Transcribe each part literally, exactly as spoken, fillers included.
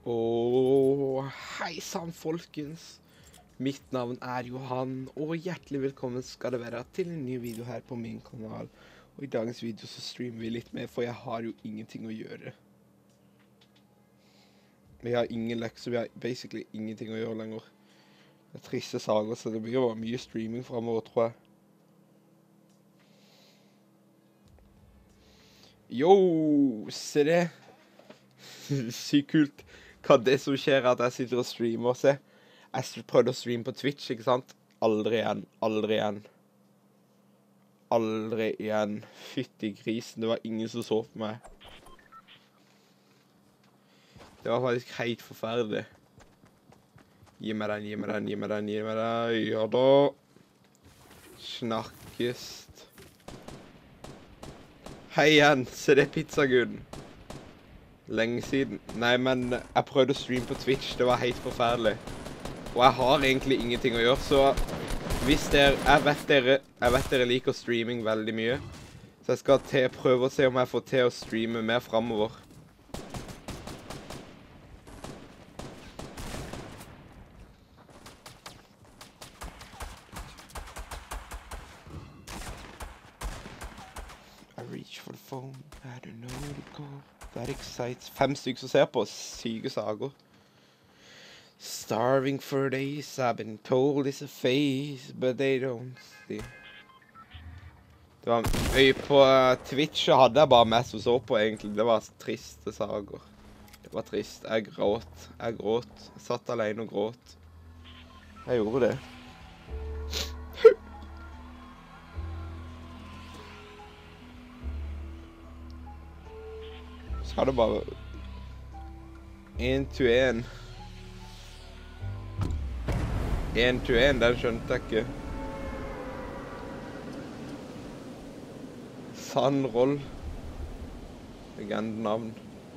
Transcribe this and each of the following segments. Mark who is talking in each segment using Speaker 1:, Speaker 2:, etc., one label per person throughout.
Speaker 1: Og hei sann, folkens. Mitt navn er Johan, og hjertelig velkommen skal det være til en ny video her på min kanal. Og i dagens video så streamer vi litt mer, for jeg har jo ingenting å gjøre. Vi har ingen lekser, vi har basically ingenting å gjøre lenger. Det er triste sager, så det blir jo mye streaming fremover, tror jeg. Yo, se det. Sykt kult. Hva det som skjer er at jeg sitter og streamer og ser. Jeg prøvde å streame på Twitch, ikke sant? Aldri igjen, aldri igjen. Aldri igjen. Fytti grisen, det var ingen som så på meg. Det var faktisk helt forferdelig. Gi meg den, gi meg den, gi meg den, gi meg den. Ja da. Snakkest. Hei igjen, se det pizzaguden. Lenge siden. Nei, men jeg prøvde å streame på Twitch, det var helt forferdelig. Og jeg har egentlig ingenting å gjøre, så hvis dere, jeg vet dere, jeg vet dere liker streaming veldig mye, så jeg skal til, prøve å se om jeg får til å streame mer fremover. I reach for the phone, I don't know what to call. That excites. Fem stykker som ser på, syke sager. Starving for days, I've been told it's a phase, but they don't see. Det var øy på Twitch, og hadde jeg bare meg som så på, egentlig. Det var triste sager. Det var trist. Jeg gråt. Jeg gråt. Jeg satt alene og gråt. Jeg gjorde det. Så er det bare en til en. En til en, den skjønte jeg ikke. Sandroll. Legendenavn.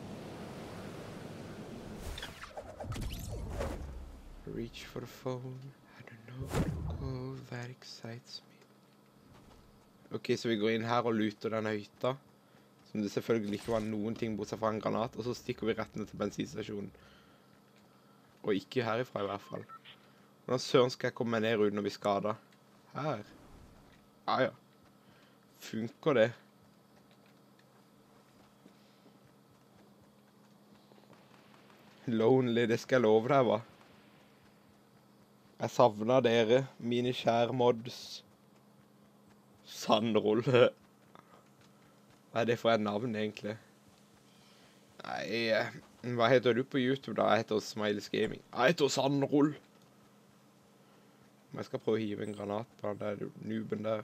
Speaker 1: Reach for the phone. I don't know what to call. That excites me. Ok, så vi går inn her og luter denne hytta. Som det selvfølgelig ikke var noen ting bortsett fra en granat. Og så stikker vi rett ned til bensinstasjonen. Og ikke herifra i hvert fall. Hvordan søren skal jeg komme meg ned uten å bli skadet? Her. Ah ja. Funker det? Lonely, det skal jeg love deg, hva? Jeg savner dere, mine kjære mods. Sandroll. Hva er det for et navn, egentlig? Nei, hva heter du på YouTube da? Jeg heter Smiles Gaming. Jeg heter Sandroll. Jeg skal prøve å hive en granat på den der nuben der.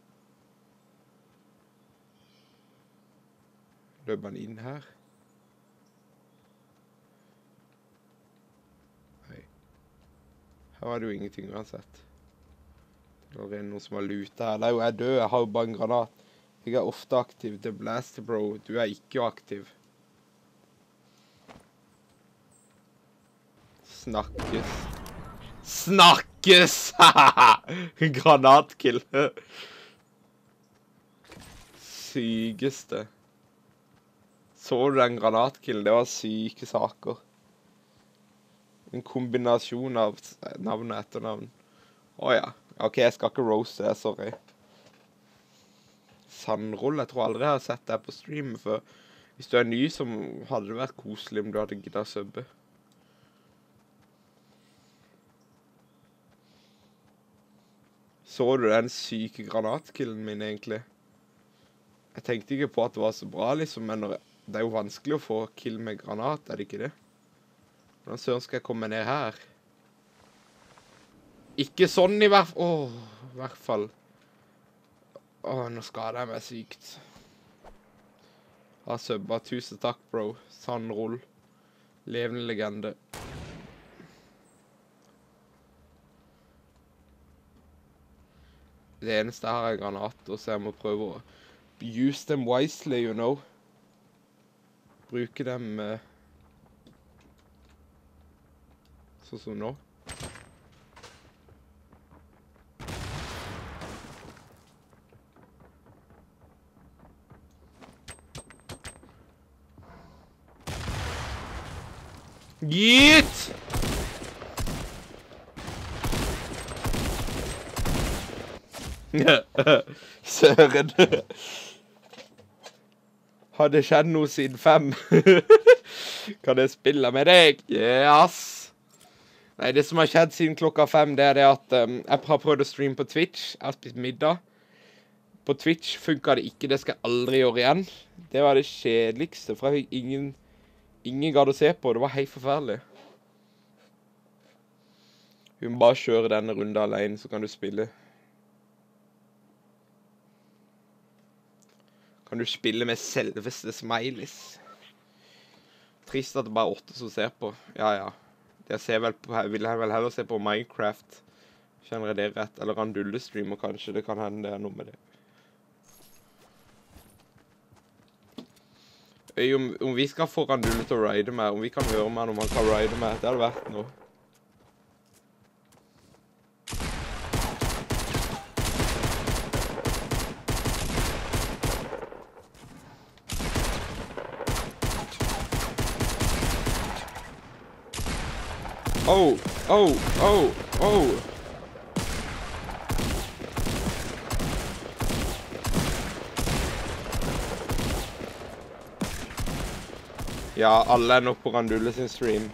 Speaker 1: Løper han inn her? Nei. Her var det jo ingenting uansett. Det er allerede noen som har lutet her. Nei, jeg er død, jeg har jo bare en granat. Jeg er ofte aktiv. The Blaster Bro, du er ikke aktiv. Snakkes. Snakkes! Granatkill. Sykeste. Så du den granatkillen? Det var syke saker. En kombinasjon av navn og etternavn. Åja. Ok, jeg skal ikke roaste det, sorry. Sandroll, jeg tror aldri jeg har sett deg på stream før. Hvis du er ny, så hadde det vært koselig om du hadde giddet å subbe. Så du den syke granatkillen min, egentlig? Jeg tenkte ikke på at det var så bra, liksom, men det er jo vanskelig å få kill med granat, er det ikke det? Hvordan søren skal jeg komme ned her? Ikke sånn i hvert fall. Åh, i hvert fall. Åh, nå skader jeg meg sykt. Har subba. Tusen takk, bro. Sandroll. Levende legende. Det eneste her er granater, så jeg må prøve å use them wisely, you know. Bruke dem uh, sånn som nå. Gitt! Søren. Har det skjedd noe siden fem? Kan jeg spille med deg? Yes! Nei, det som har skjedd siden klokka fem, det er det at um, jeg har prøvd å streame på Twitch. Jeg har spist middag. På Twitch funket det ikke, det skal jeg aldri gjøre igjen. Det var det kjedeligste, for jeg fikk ingen, ingen gadd å se på. Det var helt forferdelig. Vi må bare kjøre denne runden alene, så kan du spille. Kan du spille med selveste Smileys? Trist at det bare er åtte som ser på. Ja, ja. Jeg ser vel på, jeg vil vel heller se på Minecraft. Kjenner jeg det rett? Eller Randulle-streamer kanskje. Det kan hende det er noe med det. Øy, om, om vi skal få Randulle til å ride med, om vi kan høre med han om han kan ride med, det hadde vært noe. Oh, oh, oh, oh. Ja, alle er nok på Randulle sin stream.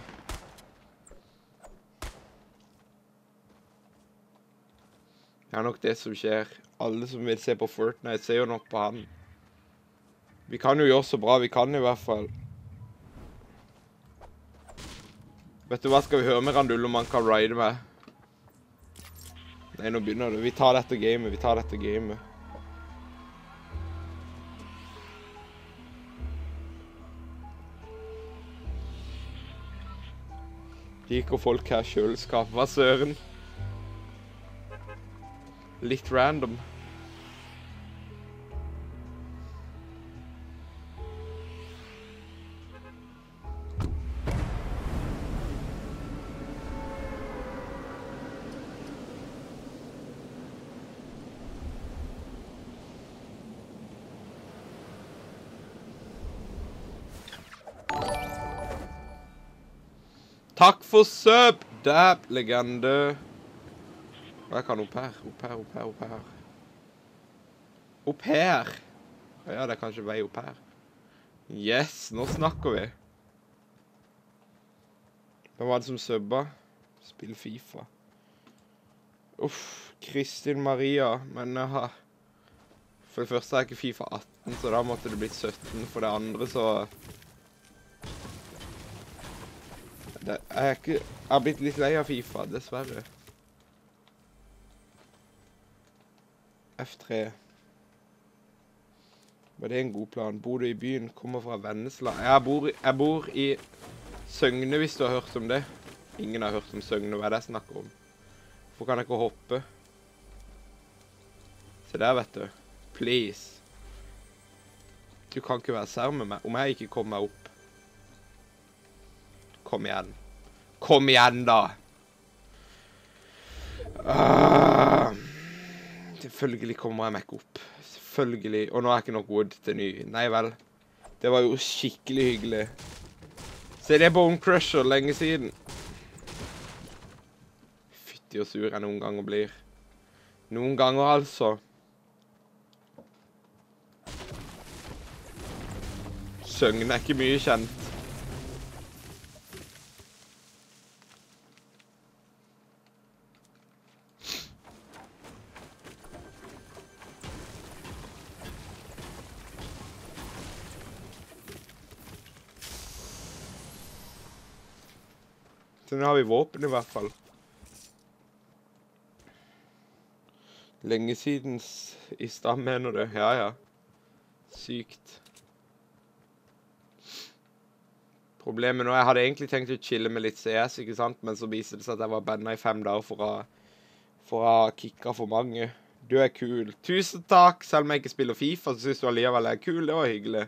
Speaker 1: Det er nok det som skjer. Alle som vil se på Fortnite ser jo nok på han. Vi kan jo gjøre så bra vi kan i hvert fall. Vet du hva, skal vi høre med Randulle om han kan ride med? Nei, nå begynner det. Vi tar dette gamet, vi tar dette gamet. Liker folk her kjøleskap. Hva søren? Litt random. Takk for sub, dab, legende. Hva kan opp her? Opp her, opp her, opp her. Opp her. Ja, det er kanskje vei opp her. Yes, nå snakker vi. Hvem var det som subba? Spill FIFA. Uff, Kristin Maria. Men jeg har... For det første er ikke FIFA atten, så da måtte det blitt sytten. For det andre så... Det er ikke, jeg har blitt litt lei av FIFA, dessverre. F tre. Var det en god plan? Bor du i byen? Kommer fra Vennesla. Jeg bor, jeg bor i Søgne, hvis du har hørt om det. Ingen har hørt om Søgne, hva er det jeg snakker om? Hvorfor kan jeg ikke hoppe? Se der, vet du. Please. Du kan ikke være sær med meg, om jeg ikke kommer meg opp. Kom igjen. Kom igjen, da. Uh, selvfølgelig kommer jeg meg ikke opp. Selvfølgelig. Og nå er jeg ikke nok wood til ny. Nei vel. Det var jo skikkelig hyggelig. Se, det er Bone Crusher lenge siden. Fytti og sur jeg noen ganger blir. Noen ganger, altså. Søgn er ikke mye kjent. Så nå har vi våpen i hvert fall. Lenge siden i stad, mener du? Ja, ja. Sykt. Problemet nå, jeg hadde egentlig tenkt å chille med litt C S, ikke sant? Men så viser det seg at jeg var bandet i fem dager for å, for å kicka for mange. Du er kul. Tusen takk! Selv om jeg ikke spiller FIFA, så synes du alligevel er kul. Det var hyggelig.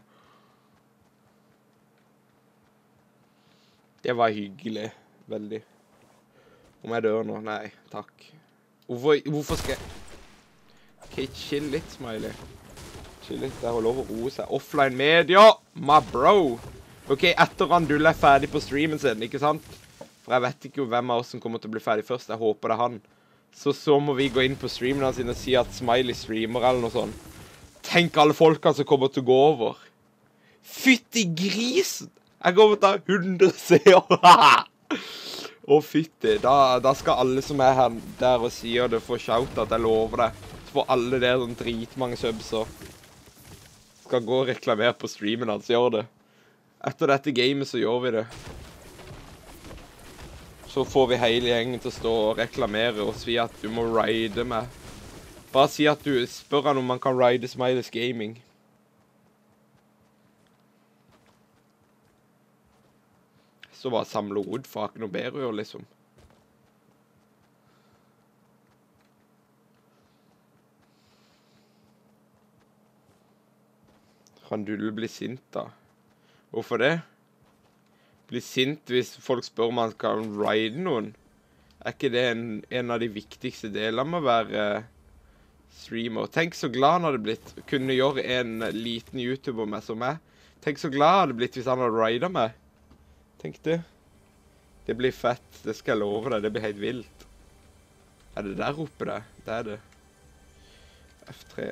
Speaker 1: Det var hyggelig. Veldig. Om jeg dør nå? Nei, takk. Hvorfor, hvorfor skal jeg... Ok, chill litt, Smiley. Chill litt, det er lov å roe seg. Offline media, my bro. Ok, etter Randulle er ferdig på streamen sin, ikke sant? For jeg vet ikke hvem av oss som kommer til å bli ferdig først. Jeg håper det er han. Så så må vi gå inn på streamen hans og si at Smiley streamer eller noe sånt. Tenk alle folkene som kommer til å gå over. Fytti grisen! Jeg kommer til å ha hundre seere. Å, fytti. Da, da skal alle som er her der og sier det få shout at jeg lover det. Så får alle der sånn dritmange subs og skal gå og reklamere på streamen hans. Gjør det. Etter dette gamet så gjør vi det. Så får vi hele gjengen til å stå og reklamere og si at du må ride med. Bare si at du spør han om man kan ride Smileys Gaming. Så bare samle wood, for ikke noe bedre å gjøre, liksom. Randulle blir sint da. Hvorfor det? Blir sint hvis folk spør om han kan ride noen. Er ikke det en, en av de viktigste delene med å være streamer? Tenk så glad han hadde blitt. Kunne gjøre en liten YouTuber med som meg. Tenk så glad han hadde blitt hvis han hadde ridet meg. Tenk det. Det blir fett. Det skal jeg love deg. Det blir helt vilt. Er det der oppe det? Det er det. F tre.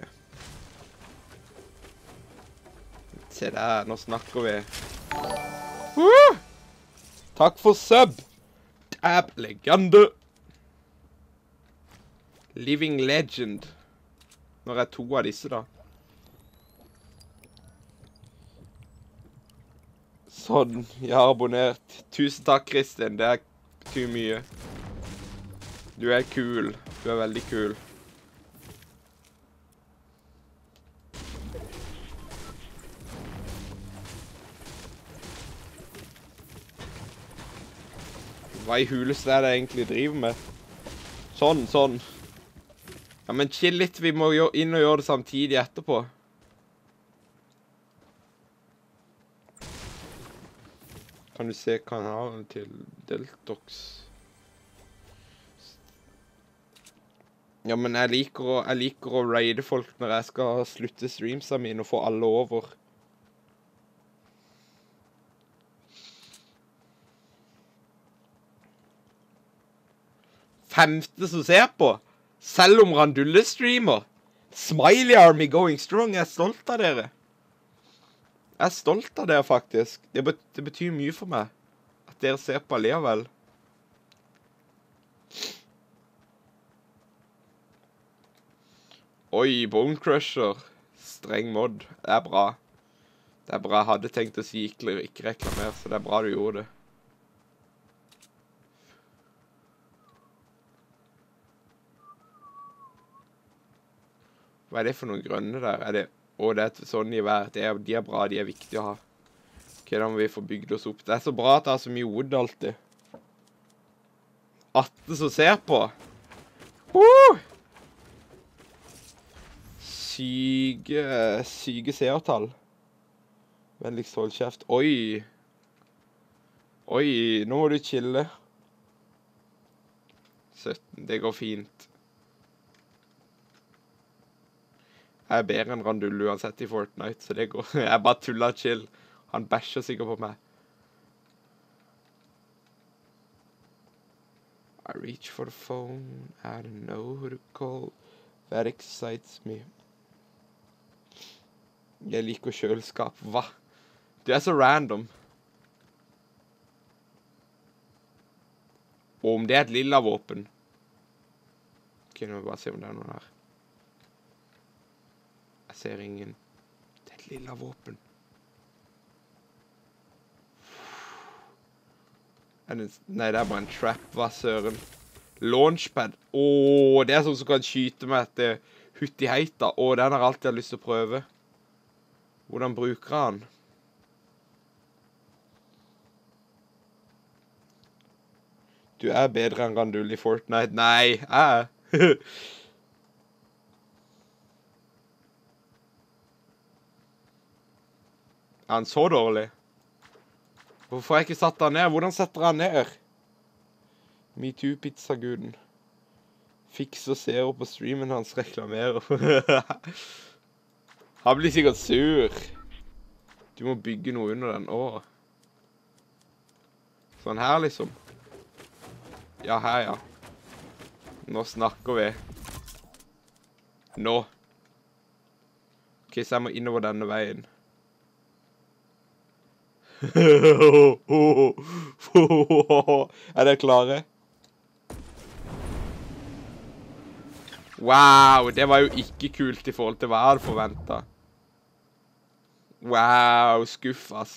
Speaker 1: Se der. Nå snakker vi. Woo! Takk for sub. Dab legende. Living legend. Når er to av disse da? Sånn, jeg har abonnert. Tusen takk, Kristin. Det er betyr mye. Du er kul. Du er veldig kul. Hva i huleste er det jeg egentlig driver med? Sånn, sånn. Ja, men chill litt. Vi må inn og gjøre det samtidig etterpå. Kan du se kanalen til Deltox? Ja, men jeg liker å, jeg liker å raide folk når jeg skal slutte streamsa mine og få alle over. Femte som ser på. Selv om Randulle streamer. Smiley Army going strong. Jeg er stolt av dere. Jeg er stolt av dere, faktisk. Det, bet det betyr mye for meg. At dere ser på alligevel. Oi, Bone Crusher. Streng mod. Det er bra. Det er bra. Jeg hadde tenkt å si ikke, ikke reklamere, så det er bra du gjorde det. Hva er det for noen grønne der? Er det... Å, det er sånn i hver. Det er, de er bra, de er viktige å ha. Ok, da må vi få bygd oss opp. Det er så bra at det er så mye wood alltid. atten som ser på. Uh! Syke, syke seertall. Vennligst hold kjeft. Oi. Oi, nå må du chille. sytten, det går fint. Jeg er bedre enn Randulle uansett i Fortnite, så det går. Jeg bare tuller chill. Han basher sikkert på meg. I reach for the phone. I don't know who to call. That excites me. Jeg liker kjøleskap. Hva? Du er så random. Og om det er et lilla våpen. Ok, nå må vi bare se om det er noen her. Jeg ser ingen. Det er et lilla våpen. Er det, nei, det er bare en trap. Hva søren? Launchpad. Åh, det er sånn som kan skyte meg etter hutt i heita. Åh, den har alltid jeg lyst til å prøve. Hvordan bruker han? Du er bedre enn Randulle i Fortnite. Nei, jeg. Er han så dårlig? Hvorfor har jeg ikke satt han ned? Hvordan setter han ned? MeToo-pizzaguden. Fiks og ser på streamen hans reklamerer. Han blir sikkert sur. Du må bygge noe under den. Åh. Sånn her, liksom. Ja, her, ja. Nå snakker vi. Nå. Ok, så jeg må innover denne veien. Er dere klare? Wow, det var jo ikke kult i forhold til hva jeg hadde forventet. Wow, skuff, ass.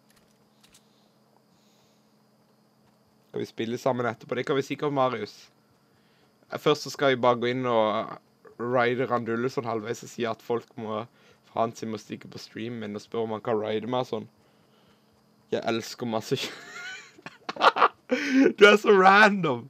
Speaker 1: Skal vi spille sammen etterpå? Det kan vi sikkert, Marius. Først så skal vi bare gå inn og ride Randulle sånn halvveis og si at folk må, for han sin må stikke på streamen min og spørre om han kan ride meg sånn. Jeg elsker masse Du er så random.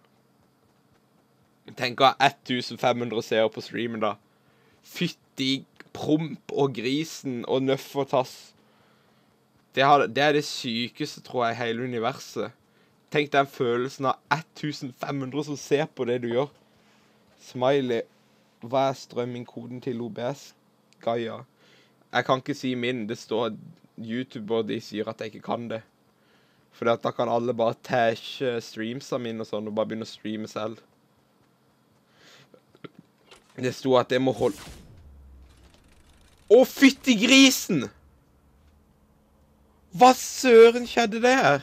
Speaker 1: Tenk å ha femten hundre seere på streamen da. Fytti, promp og grisen og nøff og tass. Det, har, det er det sykeste, tror jeg, i hele universet. Tenk den følelsen av femten hundre som ser på det du gjør. Smiley. Hva er strømmingkoden til O B S? Gaia. Jeg kan ikke si min. Det står YouTube, og de sier at jeg ikke kan det. For da kan alle bare tashe streamsa mine og sånn, og bare begynne å streame selv. Det stod at jeg må holde... Å, fytti grisen! Hva søren skjedde der?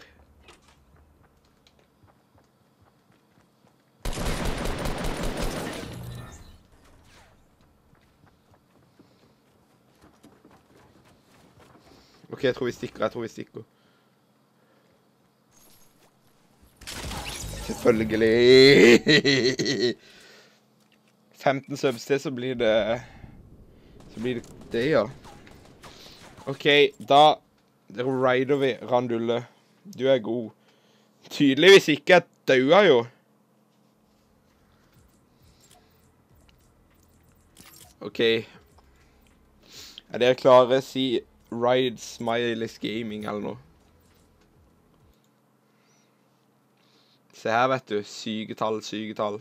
Speaker 1: Ok, jeg tror vi stikker, jeg tror vi stikker. Selvfølgelig. femten subs til, så blir det... Så blir det det, ja. Ok, da rider vi Randulle. Du er god. Tydeligvis ikke, jeg døde jo. Ok. Er dere klare? Si Ride Smileys Gaming eller noe. Se her, vet du. Sygetall, sygetall.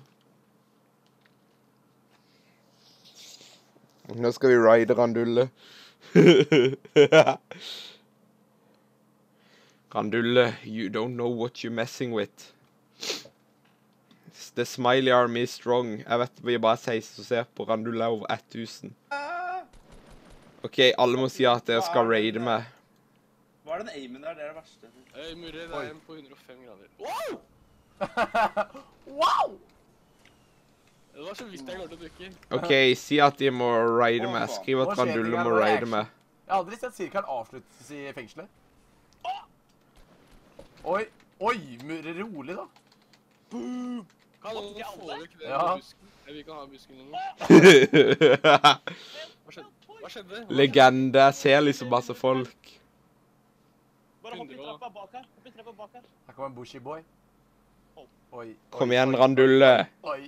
Speaker 1: Nå skal vi ride Randulle. Randulle, you don't know what you're messing with. The Smiley Army is strong. Jeg vet vi er bare seksten som ser på. Randulle er over tusen. Ok, alle må si at dere skal raide meg.
Speaker 2: Hva er den aimen der? Det er det verste.
Speaker 3: Øy, Murre, det er en på hundre og fem grader.
Speaker 2: Wow! Wow!
Speaker 3: Det var så visst jeg klarte å dukke.
Speaker 1: Ok, si at de må ride meg. Skriv at Randulle må ride meg.
Speaker 2: Jeg har aldri sett Sirkan avsluttes i fengselet. Oi, oi, Murre, rolig da.
Speaker 3: Boom! Kan noen få vekk det
Speaker 2: Ja.
Speaker 3: busken? Jeg vil ikke ha busken lenger. Hva skjedde? Hva skjedde?
Speaker 1: Legende. Jeg ser liksom masse folk.
Speaker 4: Bare hopp i trappa bak her. Hopp i trappa bak her.
Speaker 2: Her kommer en bushy boy. Oi.
Speaker 1: Kom igjen, Randulle.
Speaker 2: Oi.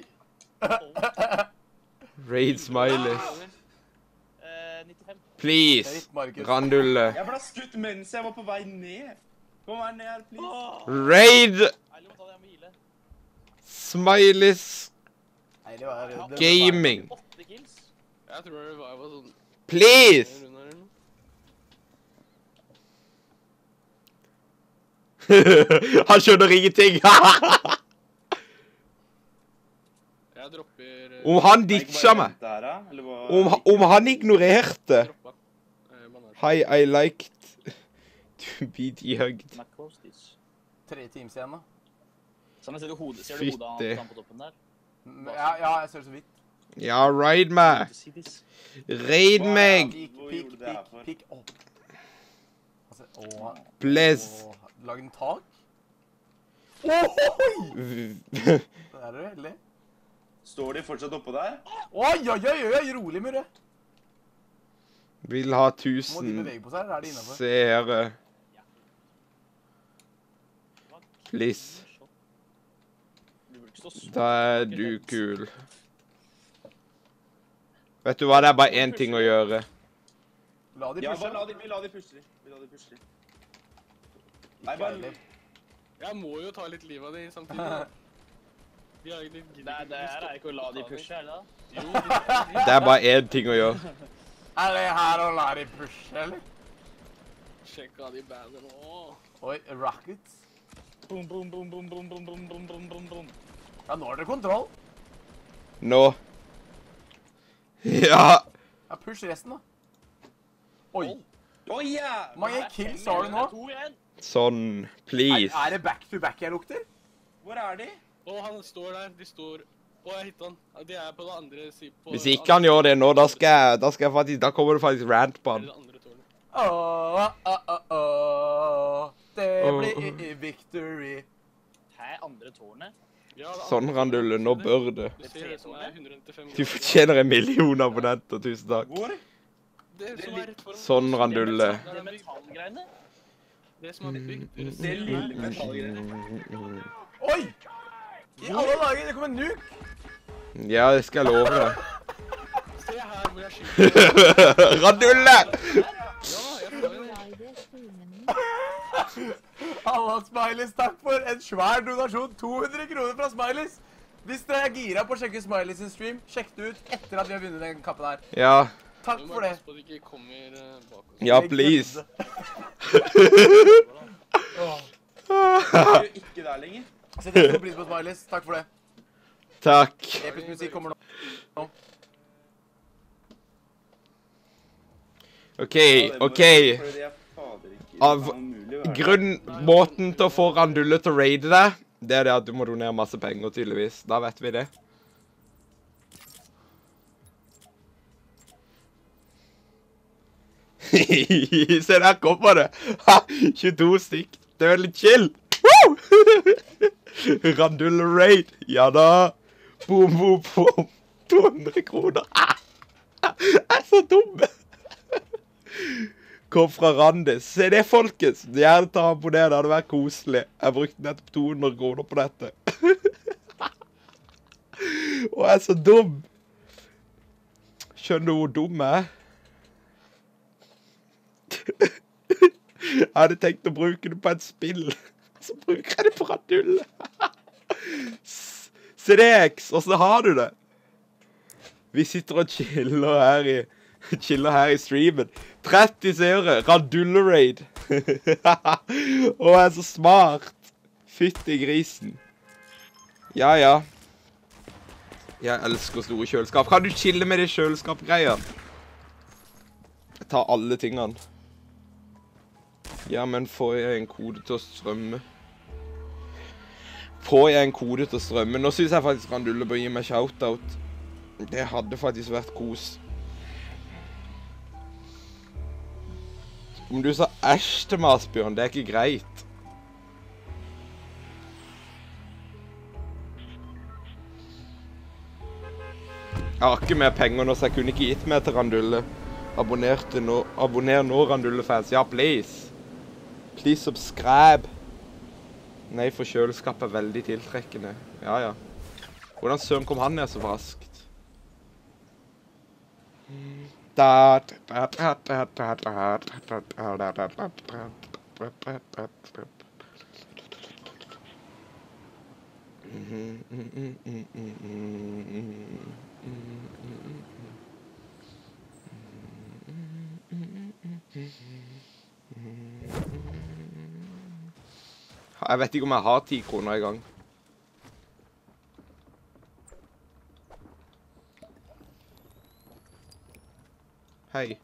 Speaker 1: Raid Smileys.
Speaker 4: Eh, nittifem.
Speaker 1: Please. Randulle.
Speaker 2: Jeg ble skutt mens jeg var på vei ned. Kom her ned, please.
Speaker 1: Raid
Speaker 4: Eilig må ta det, jeg må hile.
Speaker 1: Smileys
Speaker 2: Nei, det var... det var-
Speaker 1: Gaming.
Speaker 4: Åtte kills.
Speaker 3: Jeg tror det var, jeg var sånn...
Speaker 1: Please.
Speaker 3: en runde her eller noe.
Speaker 1: Han skjønner ingenting.
Speaker 3: Jeg dropper... eh,
Speaker 1: Om han ditcha meg. Om, om han ignorerte.
Speaker 3: droppa. Eh, banasje.
Speaker 1: Hi, I liked to be dehugged.
Speaker 4: McCostis.
Speaker 2: Tre teams igjen da.
Speaker 4: Sånn, ser du hodet, ser du
Speaker 1: Fytti.
Speaker 4: hodet han han på toppen der?
Speaker 2: Mm, Ja, ja, jeg ser det så vidt.
Speaker 1: Ja, ride meg.
Speaker 4: See this?
Speaker 1: Raid meg.
Speaker 2: Pikk, pikk, pikk, pikk opp. Altså, åh.
Speaker 1: Bless.
Speaker 2: Åh, lag en tak. Oi! Der er du heldig.
Speaker 5: Står de fortsatt oppå der?
Speaker 2: Oi, oi, oi, oi, rolig, Murre.
Speaker 1: Vil ha
Speaker 2: Må de
Speaker 1: tusen
Speaker 2: bevege på seg, eller er de innenfor?
Speaker 1: seere. Please.
Speaker 4: Du burde ikke stå så...
Speaker 1: Da er du kul. Vet du hva, det er bare én ting å gjøre.
Speaker 2: La de
Speaker 5: Ja,
Speaker 2: pushe.
Speaker 5: bare la de, vi la de pushe. Vi la de pushe. Nei, bare...
Speaker 3: Jeg må jo ta litt liv av de samtidig. da. De har ikke litt
Speaker 4: Nei, det her er ikke å la de pushe, er det da?
Speaker 3: Jo, de, de,
Speaker 1: Det er bare én ting å gjøre.
Speaker 2: Er det her å la de pushe, eller?
Speaker 3: sjekk av de bandene nå.
Speaker 2: Oi, rockets.
Speaker 4: Boom, boom, boom, boom, boom, boom, boom, boom, boom, boom, boom.
Speaker 6: Ja, nå har dere kontroll.
Speaker 1: Nå. Ja.
Speaker 6: Ja, push resten, da. Oi.
Speaker 2: Oi, ja!
Speaker 6: Hvor mange kills har du nå?
Speaker 4: To igjen.
Speaker 1: Sånn.
Speaker 6: Er,
Speaker 1: Please.
Speaker 6: er det back to back jeg lukter?
Speaker 2: Hvor er de?
Speaker 3: Å, han står der. De står... Å, jeg hittet han. Ja, de er på den andre siden. på-
Speaker 1: Hvis ikke han gjør det nå, da skal jeg, da skal jeg faktisk, da kommer det faktisk rant på
Speaker 3: Eller
Speaker 1: han.
Speaker 3: det andre tårnet.
Speaker 6: Åh, åh, åh, åh. Det blir victory.
Speaker 4: Hæ, andre tårnet?
Speaker 3: Ja, det
Speaker 1: Sånn,
Speaker 3: andre
Speaker 1: Randulle,
Speaker 3: tårnet.
Speaker 1: nå bør det.
Speaker 3: Du ser det som er hundre nittifem
Speaker 1: Du fortjener en million abonnenter, tusen takk.
Speaker 2: Hvor?
Speaker 3: Det som er rett foran.
Speaker 1: Sånn, Randulle.
Speaker 4: Det er metallgreiene?
Speaker 3: Det som er bygd.
Speaker 2: Det lille metallgreiene.
Speaker 6: Oi! I alle dager, det kom en nuke.
Speaker 1: Ja, det skal jeg love deg.
Speaker 3: Se her hvor jeg skyter.
Speaker 1: Randulle!
Speaker 3: Ja, jeg får det.
Speaker 6: Alla Smileys, takk for en svær donasjon. to hundre kroner fra Smileys. Hvis dere er gira på å sjekke Smileys sin stream, sjekk det ut etter at vi har vunnet den kappen her.
Speaker 1: Ja.
Speaker 6: Takk
Speaker 3: Vi må
Speaker 6: for det.
Speaker 3: passe på at de ikke kommer eh, bak oss.
Speaker 1: Ja, please.
Speaker 2: Jeg er jo ikke der lenger.
Speaker 6: Sett stor pris på Smileys. Takk for det.
Speaker 1: Takk.
Speaker 6: Episk musikk kommer nå.
Speaker 1: OK,
Speaker 2: Ja, det må
Speaker 1: OK.
Speaker 2: jeg- fordi jeg fader ikke-
Speaker 1: Av
Speaker 2: det kan umulig være.
Speaker 1: Grunn, måten til å få Randulle til å raide deg, det er det at du må donere masse penger, tydeligvis. Da vet vi det. Se, der kommer det. Ha, tjueto stykk. Det er veldig chill. Woo! Randulle raid. Ja da. Boom, boom, boom. to hundre kroner. Ah! Jeg er så dum. Kom fra Randis. Se det, folkens. Gjerne ta ham på det. Det hadde vært koselig. Jeg brukte nettopp to hundre kroner på dette. Og jeg er så dum. Skjønner du hvor dum jeg er? Jeg hadde tenkt å bruke det på et spill. Så bruker jeg det på Randulle. Se det, X. Hvordan har du det? Vi sitter og chiller her i, chiller her i streamen. tretti seere. Randulle raid. Å, jeg er så smart. Fytti grisen. Ja, ja. Jeg elsker store kjøleskap. Kan du chille med de kjøleskapgreier? Jeg tar alle tingene. Ja, men får jeg en kode til å strømme? Får jeg en kode til å strømme? Nå synes jeg faktisk Randulle bør gi meg shoutout. Det hadde faktisk vært kos. Om du sa æsj til meg, Asbjørn, det er ikke greit. Jeg har ikke mer penger nå, så jeg kunne ikke gitt mer til Randulle. Abonnerte nå, abonner nå, Randulle-fans. Ja, please. Please subscribe. Nei, for kjøleskapet er veldig tiltrekkende. Ja, ja. Hvordan søren kom han ned så raskt? Da, da, da, da, da, da, da, da, da. Jeg vet ikke om jeg har ti kroner i gang. Hei.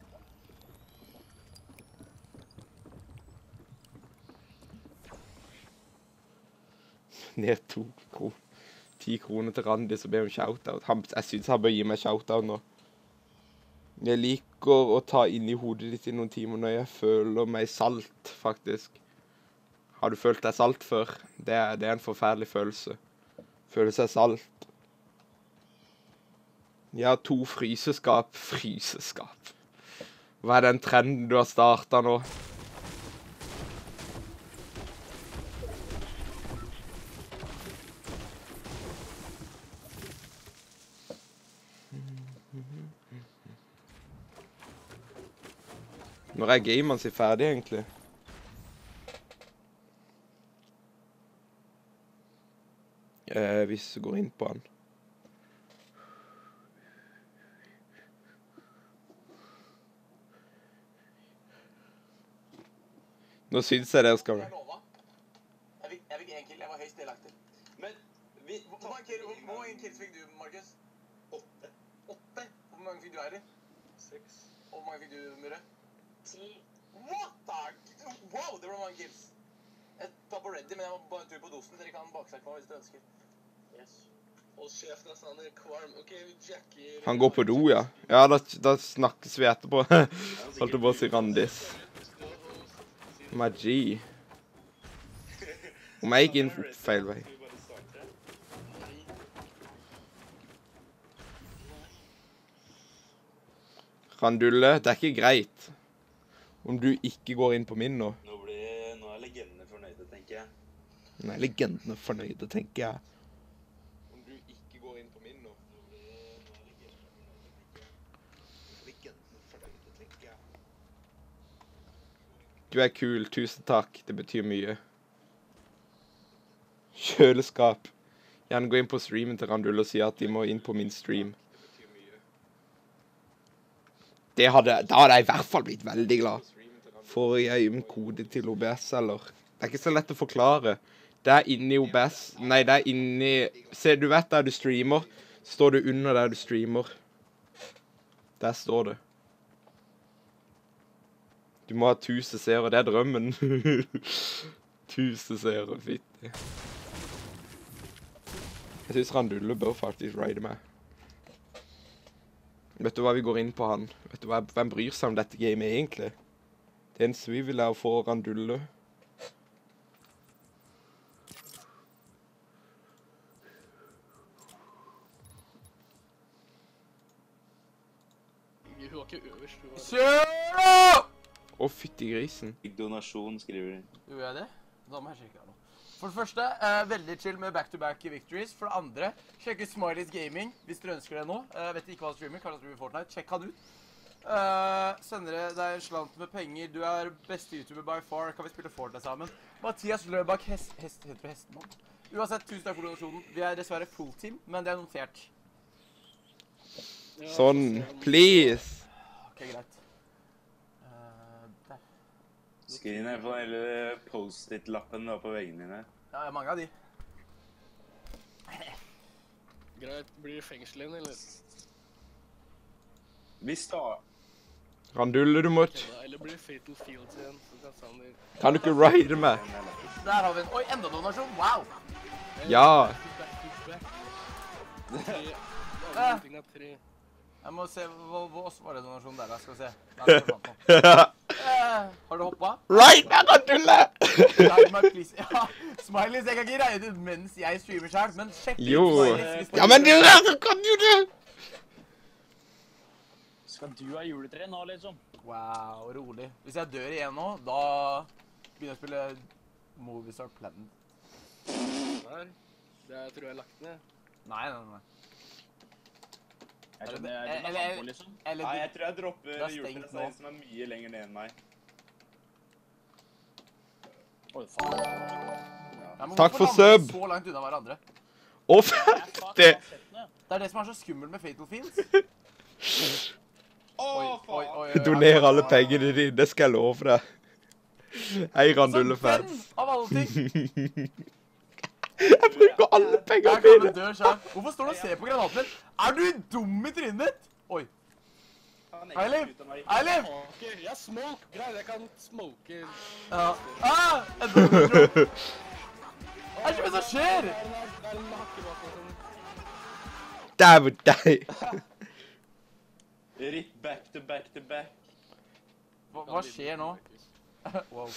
Speaker 1: Ned to kroner. Ti kroner til Randi, så ber hun shoutout. Han, jeg synes han bør gi meg shoutout nå. Jeg liker å ta inn i hodet ditt i noen timer når jeg føler meg salt, faktisk. Har du følt deg salt før? Det er, det er en forferdelig følelse. Føle seg salt. Jeg har to fryseskap. Fryseskap. Hva er den trenden du har startet nå? Når er gameren sin ferdig, egentlig? Eh, hvis du går inn på den. Nå synes jeg dere skal...
Speaker 6: Jeg vil, jeg vil fikk en kill. Jeg var høyst delaktig.
Speaker 5: Men vi...
Speaker 6: Hvor mange kill- hvor mange kills fikk du, Markus?
Speaker 5: Åtte.
Speaker 6: Åtte? Hvor mange fikk du, Eiri?
Speaker 5: Seks.
Speaker 6: Og hvor mange fikk du, Mure?
Speaker 4: Ti.
Speaker 6: What the? Wow, det var mange kills. Jeg tar på ready, men jeg må bare en tur på dosen. Dere kan baksnakke meg hvis dere ønsker.
Speaker 4: Yes.
Speaker 3: Hold kjeft, nesten han er kvalm. Ok, vi jacker...
Speaker 1: Han går på do, ja. Ja, da, da snakkes vi etterpå. Holdt det på å si Randis. My G. Om jeg gikk inn feil vei.
Speaker 5: Skal vi bare starte?
Speaker 1: Randulle, det er ikke greit om du ikke går inn på min nå.
Speaker 5: Nå blir... Nå er legendene fornøyde, tenker jeg.
Speaker 1: Nei, legendene er fornøyde, tenker jeg. Om du ikke går inn på min nå.
Speaker 5: Nå blir... Nå er legendene fornøyde, tenker jeg.
Speaker 1: Legendene er fornøyde, tenker jeg. Du er kul, tusen takk. Det betyr mye. Kjøleskap. Gjerne gå inn på streamen til Randulle og si at de må inn på min stream. Det hadde, da hadde jeg i hvert fall blitt veldig glad. Får jeg en kode til O B S, eller? Det er ikke så lett å forklare. Det er inni O B S. Nei, det er inni... Se, du vet der du streamer. Står det under der du streamer. Der står det. Du må ha tusen seere, det er drømmen. Tusen seere, fitte. Jeg synes Randulle bør faktisk raide meg. Vet du hva, vi går inn på han. Vet du hva, hvem bryr seg om dette gamet egentlig? Det eneste vi vil er å få Randulle.
Speaker 3: Hun var ikke øverst, hun var...
Speaker 6: Kjør nå!
Speaker 1: Å, fytti grisen.
Speaker 5: Donasjon, skriver de.
Speaker 6: Gjorde jeg det? Da må jeg sjekke her nå. For det første, eh, veldig chill med back-to-back victories. For det andre, sjekk ut Smiley's Gaming hvis dere ønsker det nå. Jeg vet ikke hva han streamer, kanskje han streamer Fortnite. Sjekk han ut. Uh, sender deg deg en slant med penger. Du er beste YouTuber by far. Kan vi spille Fortnite sammen? Mathias Løbak, hest, hest, heter du Hestemann? Uansett, tusen takk for donasjonen. Vi er dessverre full team, men det er notert.
Speaker 3: Ja,
Speaker 1: Sånn,
Speaker 3: så ser han-
Speaker 1: please.
Speaker 6: Ok, greit. Uh, der.
Speaker 5: Skriv ned på den lille post-it-lappen du har på veggene dine.
Speaker 6: Ja, mange av de.
Speaker 3: Greit, blir det fengsel igjen, eller?
Speaker 5: Vi starter...
Speaker 1: Randulle, du må... t-
Speaker 3: Ja, eller blir det Fatal Fields igjen? Så kan Sander...
Speaker 1: Kan du ikke ride meg?
Speaker 6: Der har vi en. Oi, enda donasjon. Wow.
Speaker 1: Ja.
Speaker 3: Back to back. Tre. Alle tingene er tre.
Speaker 6: Jeg må se, hva, hva også var det donasjon der, da skal vi se. Nei, det var sant nå. Eh, har du hoppet?
Speaker 1: Ride meg, Randulle!
Speaker 6: Ride meg, please. Ja, Smileys, jeg kan ikke reide ut mens jeg streamer selv, men sjekk ut
Speaker 1: Jo.
Speaker 6: Smileys hvis
Speaker 1: Ja, men du kan jo det!
Speaker 4: Skal du ha juletre nå, liksom?
Speaker 6: Wow, rolig. Hvis jeg dør igjen nå, da begynner jeg å spille Movies Are Planned.
Speaker 3: Der. Det er, tror jeg er lagt ned.
Speaker 6: Nei, nei, nei.
Speaker 4: Jeg skjønner, jeg
Speaker 6: Eller-
Speaker 4: skjønner han på, liksom.
Speaker 6: Eller
Speaker 5: Nei,
Speaker 6: du...
Speaker 5: jeg tror jeg
Speaker 6: Det
Speaker 5: dropper
Speaker 6: er stengt
Speaker 5: juletreet
Speaker 6: nå.
Speaker 5: som er mye lenger ned enn meg.
Speaker 4: Oi, faen.
Speaker 6: Ja, men
Speaker 1: Takk
Speaker 6: hvorfor
Speaker 1: for
Speaker 6: lander vi
Speaker 1: sub.
Speaker 6: så langt unna hverandre?
Speaker 1: Å,
Speaker 4: Jeg fuck
Speaker 1: det...
Speaker 4: fasettene.
Speaker 6: Det er det som er så skummelt med Fatal Fiends.
Speaker 5: Åh,
Speaker 6: Oi, oi,
Speaker 5: faen!
Speaker 6: oi, oi.
Speaker 1: Doner alle pengene dine, det skal jeg love deg. Hei,
Speaker 6: Altså,
Speaker 1: Randulle-fans.
Speaker 6: den, av alle ting.
Speaker 1: Jeg bruker alle
Speaker 6: Jeg
Speaker 1: pengene
Speaker 6: kan
Speaker 1: mine.
Speaker 6: dø selv. Hvorfor står du og ser på granaten min? Er du dum i trynet ditt? Oi.
Speaker 5: Han
Speaker 6: Hei, Liv.
Speaker 5: ut av meg.
Speaker 6: Eilif!
Speaker 3: Ok, jeg smoke. Greit, jeg kan smoke.
Speaker 6: Ja. Ah! En donasjon. Hva er det som skjer?
Speaker 3: Det er en- det er en hakke bak meg som...
Speaker 1: Der var deg.
Speaker 5: Rip back to back to back.
Speaker 6: Hva, hva skjer nå? Wow.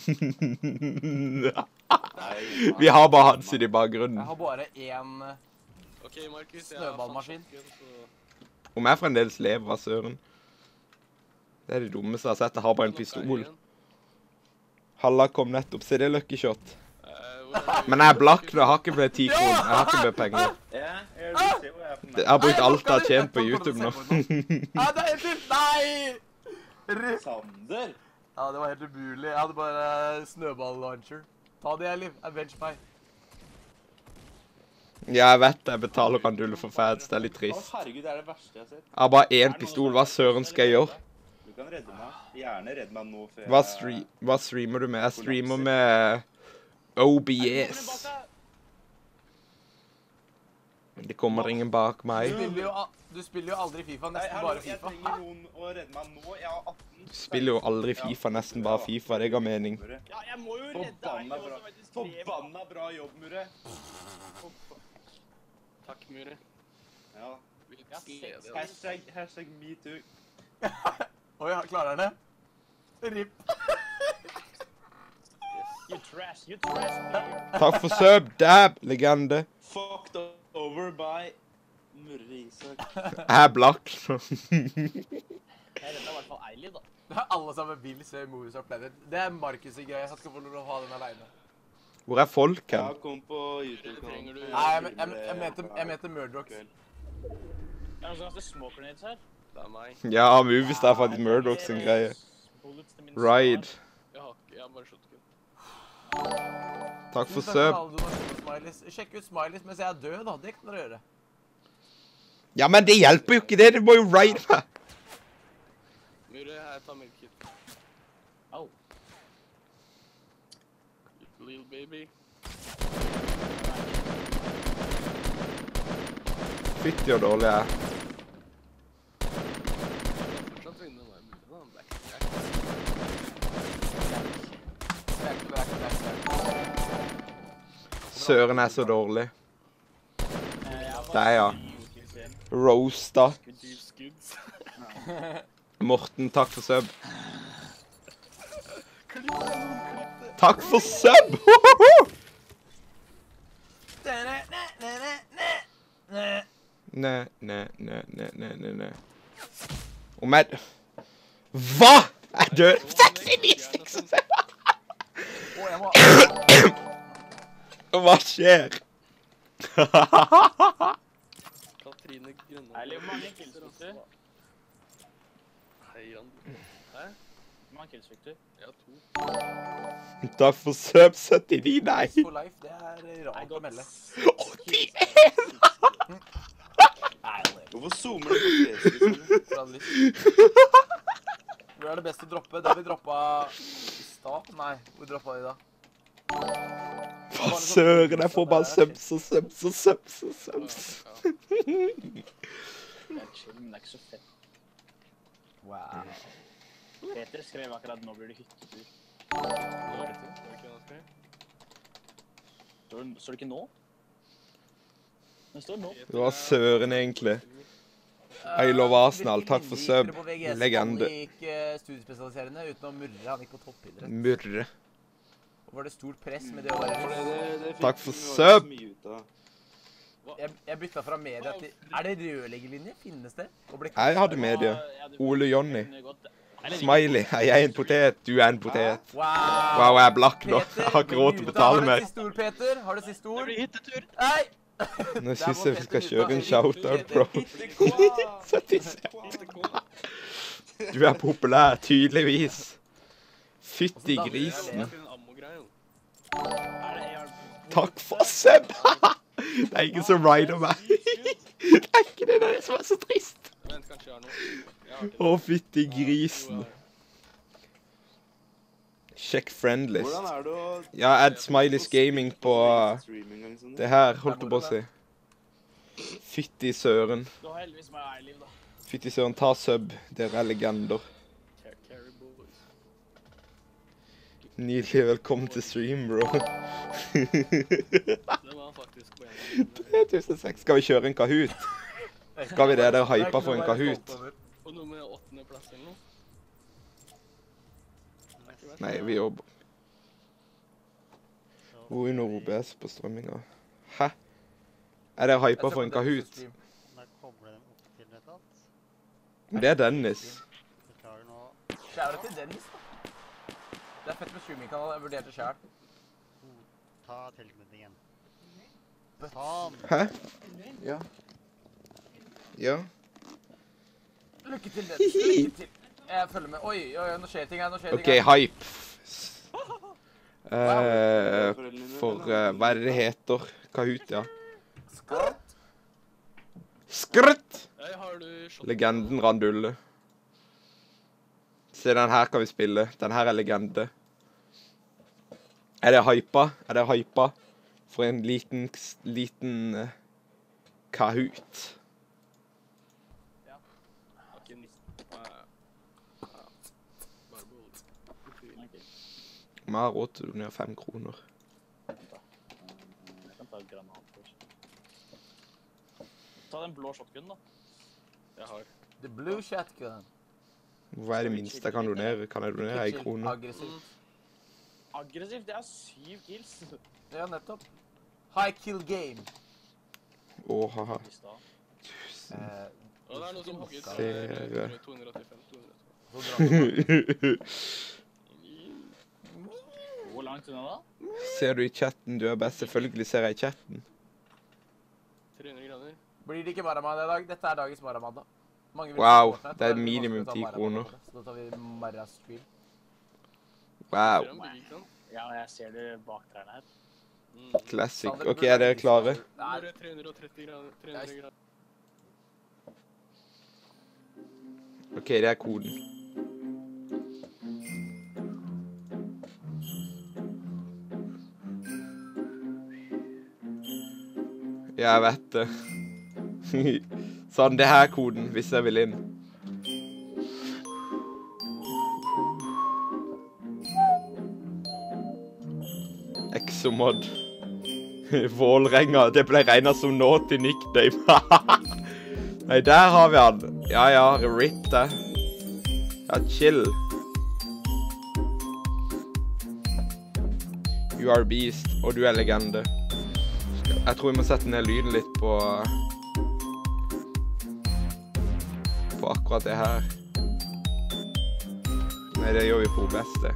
Speaker 1: Vi har bare Hans i
Speaker 6: Jeg
Speaker 1: bakgrunnen.
Speaker 6: har bare en...
Speaker 3: Ok, Markus, jeg
Speaker 6: Snøballmaskin.
Speaker 3: har fått shotgun, så-
Speaker 1: Om jeg fremdeles lever, hva søren? Det er det dummeste jeg har sett. Jeg har bare en
Speaker 3: Nok er
Speaker 1: pistol.
Speaker 3: igjen.
Speaker 1: Halla kom nettopp. Se, det er lucky shot.
Speaker 3: Eh, hvor er det?
Speaker 1: Men jeg er blakk nå. Jeg har ikke mer ti kroner. Jeg har ikke mer penger.
Speaker 5: Ja, jeg vil se hvor jeg er på
Speaker 1: Jeg
Speaker 5: meg.
Speaker 1: har brukt
Speaker 6: Nei,
Speaker 1: alt jeg har
Speaker 6: jeg
Speaker 1: tjent på
Speaker 6: kommer til å
Speaker 1: YouTube
Speaker 6: se
Speaker 1: nå.
Speaker 6: på det Ah, det er en til! Nei! Rip.
Speaker 5: Sander!
Speaker 6: Ja, det var helt umulig. Jeg hadde bare snøball-launcher. Ta det, Liv. Avenge meg.
Speaker 1: Ja, jeg vet det. Jeg betaler Randulle for fans. Det er litt
Speaker 5: Å,
Speaker 1: trist.
Speaker 5: herregud, det er det verste jeg har sett.
Speaker 1: Jeg har bare én pistol. Hva søren skal jeg gjøre?
Speaker 5: Du kan redde meg. Gjerne redde meg nå før
Speaker 1: Hva,
Speaker 5: jeg-
Speaker 1: stre hva streamer du med? Jeg streamer med O B
Speaker 4: Er det noen
Speaker 1: S.
Speaker 4: bak deg?
Speaker 1: Men det kommer ingen bak
Speaker 6: Du
Speaker 1: meg.
Speaker 6: spiller jo, al- du spiller jo aldri FIFA,
Speaker 2: Nei,
Speaker 6: nesten
Speaker 2: hallo,
Speaker 6: bare
Speaker 2: jeg
Speaker 6: FIFA.
Speaker 2: trenger noen å redde meg nå. Jeg har atten.
Speaker 1: Du spiller jo aldri FIFA, nesten bare FIFA. Det ga mening.
Speaker 4: Ja, jeg må jo redde
Speaker 2: Forbanna
Speaker 4: Eilif
Speaker 2: bra.
Speaker 4: også, faktisk. Skrev-
Speaker 2: Forbanna bra jobb, Mure.
Speaker 3: Takk, Muri.
Speaker 2: Ja.
Speaker 3: Vi
Speaker 4: Ja,
Speaker 3: gleder oss.
Speaker 2: Hashtag, hashtag metoo.
Speaker 6: Oi, ja, klarer han det? Rip.
Speaker 4: You trash, you trash player.
Speaker 1: Takk for sub, dab, legende.
Speaker 2: Fucked over by Murre Isak.
Speaker 1: Jeg er blakk.
Speaker 4: Jeg redda i hvert fall Eilif, da.
Speaker 6: Det er alle sammen vil se Movies Are Planet. Det er Markus' greie. Han skal få lov til å ha den alene.
Speaker 1: Hvor er folk
Speaker 2: Ja,
Speaker 1: hen?
Speaker 2: kom på
Speaker 3: Trenger
Speaker 2: YouTube-kanalen.
Speaker 3: du-
Speaker 6: Nei, jeg, jeg, jeg, mente, jeg mente Murdoch.
Speaker 4: Er det noen som kaster smoke grenades her?
Speaker 3: Det er meg.
Speaker 1: Ja, Movies det er faktisk Murdoch sin greie.
Speaker 4: Bullets til min
Speaker 1: Ride.
Speaker 3: Jeg har ikke, jeg har bare shotgun.
Speaker 1: Takk for
Speaker 6: Tusen takk for
Speaker 1: sub.
Speaker 6: alle donasjoner, Smileys. Sjekk ut Smileys mens jeg er død, da. Det kan dere gjøre.
Speaker 1: Ja, men det hjelper jo ikke det. Du må jo ride meg.
Speaker 3: Muri, jeg tar medkit.
Speaker 4: Au.
Speaker 3: Little baby.
Speaker 1: Fytti og dårlig jeg er.
Speaker 3: Fortsatt vinner meg, Muri, da. Back to back.
Speaker 6: Back to back, back to back.
Speaker 1: Søren er så dårlig.
Speaker 4: Eh, jeg har
Speaker 1: Der, ja.
Speaker 4: faktisk en
Speaker 1: Roasta.
Speaker 3: Deep skids.
Speaker 1: Morten, takk for sub. Takk for sub! Ne, ne, ne, ne, ne, ne, ne. Om jeg... Hva? Jeg dør. sekstini stykker.
Speaker 6: Å, jeg må...
Speaker 1: Hva skjer?
Speaker 3: Katrine Grønne.
Speaker 4: Eilif, hvor mange kills fikk du?
Speaker 3: Hei, Rand. Hæ?
Speaker 4: Hvor mange kills fikk du?
Speaker 3: Jeg har to.
Speaker 1: Takk for sub, syttini, nei.
Speaker 6: For life, det er rart å melde.
Speaker 1: åttien!
Speaker 2: Hvorfor zoomer du på fjeset? Liksom?
Speaker 6: For all lyst. Hvor er det best å droppe? Det har vi droppa i stad. Nei, hvor droppa vi da?
Speaker 1: Hva søren, jeg får bare subs og subs og subs og subs.
Speaker 3: Ja.
Speaker 4: Det er chill, men det er ikke så fett.
Speaker 6: Wow.
Speaker 4: Peter skrev akkurat nå blir det hyttetur.
Speaker 3: Nå er det var det ikke det han skrev?
Speaker 4: Står det, står det ikke nå? Det står nå.
Speaker 1: Det var søren egentlig. I love Arsenal, takk for sub. Legende.
Speaker 6: Han gikk uh, studiespesialiserende utenom Murre. Han gikk på toppidrett.
Speaker 1: Murre.
Speaker 6: Og var det stort press med det å være
Speaker 2: For det, det, det fikk
Speaker 1: Takk for
Speaker 2: vi jo
Speaker 1: sub.
Speaker 2: så mye ut av.
Speaker 6: Jeg, jeg bytta fra media til... Er det rødleggerlinje? Finnes det? Og ble
Speaker 1: Jeg hadde medie.
Speaker 4: Ja, du-
Speaker 1: Ole Jonny.
Speaker 4: kunne gått- Eller,
Speaker 1: Smiley. Jeg er en potet, du er en potet.
Speaker 6: Wow!
Speaker 1: Wow, jeg er blakk nå.
Speaker 6: Peter,
Speaker 1: Jeg har ikke råd til å betale
Speaker 6: Har du
Speaker 1: mer.
Speaker 6: siste ord, Peter? Har du siste ord?
Speaker 4: Det blir hyttetur.
Speaker 6: Nei!
Speaker 1: Nå
Speaker 6: Der
Speaker 1: synes
Speaker 6: må
Speaker 1: jeg vi
Speaker 6: Peter
Speaker 1: skal
Speaker 6: ut,
Speaker 1: kjøre
Speaker 6: da.
Speaker 1: en shoutout, bro. syttiseks. Du er populær, tydeligvis. Fytti grisen.
Speaker 3: Det er en ammo-greie.
Speaker 4: Er det AR?
Speaker 1: Takk for sub! Det er ingen som rider meg. Det er ikke det, det er det som er så trist.
Speaker 3: Vent, kanskje jeg har noe. Jeg har ikke
Speaker 1: Å, fytti grisen. Sjekk friendlist.
Speaker 2: Hvordan er det å...
Speaker 1: Ja, add Smileys Gaming på
Speaker 2: streaming eller sånn?
Speaker 1: det her, holdt jeg på å si. Fytti søren.
Speaker 4: Du har heldigvis med Eilif, da.
Speaker 1: Fytti søren, ta sub. Dere er legender.
Speaker 3: Car- Carry boys.
Speaker 1: Nydelig velkommen til stream, bro.
Speaker 3: Det var faktisk på en
Speaker 1: tre tusen seks. Skal vi kjøre en Kahoot? Skal vi det? Dere hyper for en Kahoot?
Speaker 3: Og noe med åttende plass eller noe. Det er ikke verst.
Speaker 1: Nei, vi jobber. Hvor under O B S på strømminga? Hæ? Er dere hyper for en Kahoot?
Speaker 7: Da kobler dem opp til et eller annet.
Speaker 1: Det er Dennis.
Speaker 7: Beklager nå.
Speaker 6: Kjære til Dennis, da. Det er fett med streamingkanal. Jeg vurderte selv.
Speaker 7: Ta tilknytningen. Sånn.
Speaker 1: Hæ? Ja. Ja.
Speaker 6: Lykke til, Dennis. Lykke til. Jeg følger med. Oi, oi, oi, nå skjer ting her. Nå skjer
Speaker 1: OK,
Speaker 6: ting her.
Speaker 1: hype. Eh, for eh, hva er det det heter? Kahoot, ja.
Speaker 6: Skrått.
Speaker 1: Skrutt!
Speaker 3: Hei, har du shot?
Speaker 1: Legenden Randulle. Se, den her kan vi spille. Den her er legende. Er det hypa? Er det hypa for en liten, liten uh, Kahoot?
Speaker 4: Har ikke nissen.
Speaker 3: Bare bolig.
Speaker 4: Ok,
Speaker 1: Vi har råd til å donere fem kroner.
Speaker 4: vent da. Eh, Jeg kan ta et granat først. Ta den blå shotgun da.
Speaker 3: Jeg har.
Speaker 6: The blue shotgun.
Speaker 1: Hva er det minste jeg kan donere? Kan jeg donere en krone?
Speaker 6: Aggressivt.
Speaker 4: Aggressivt, det er syv kills.
Speaker 6: Ja, nettopp. High kill game.
Speaker 1: Åh, haha.
Speaker 4: I stad.
Speaker 1: Tusen.
Speaker 6: Eh,
Speaker 3: Og det er noe som hogget
Speaker 1: Flere.
Speaker 3: to hundre åttifem, to hundre åttifem.
Speaker 6: så drar vi
Speaker 4: Hvor langt unna da?
Speaker 1: Ser du i chatten? Du er best. Selvfølgelig ser jeg i chatten.
Speaker 3: tre hundre grader.
Speaker 6: Blir det ikke Maramann i dag? Dette er dagens Maramann da. Mange vil
Speaker 1: Wow,
Speaker 6: se Fortnite,
Speaker 1: det er
Speaker 6: og vi
Speaker 1: minimum
Speaker 6: ønsker å ta
Speaker 1: ti
Speaker 6: Maramann
Speaker 1: kroner.
Speaker 6: på det. Så da tar vi Marastream.
Speaker 1: Wow.
Speaker 3: Ser han bygger, ikke sant?
Speaker 4: Ja, jeg ser det bak trærne her.
Speaker 3: Mm.
Speaker 1: Classic.
Speaker 6: Sander,
Speaker 1: Ok,
Speaker 6: burde
Speaker 1: er dere
Speaker 6: være
Speaker 1: klare?
Speaker 6: Nei,
Speaker 3: Bare tre hundre og tretti grader. tre hundre grader.
Speaker 1: Ok, det er koden. Ja, jeg vet det. Sånn, det her er koden, hvis jeg vil inn. Exomod. Vålrenga, det ble regnet som naughty nickname. Nei, der har vi han. Ja, ja, rip det. Ja, chill. You are beast, og du er legende. Jeg tror vi må sette ned lyden litt på på akkurat det her. Nei, det gjør vi på beste.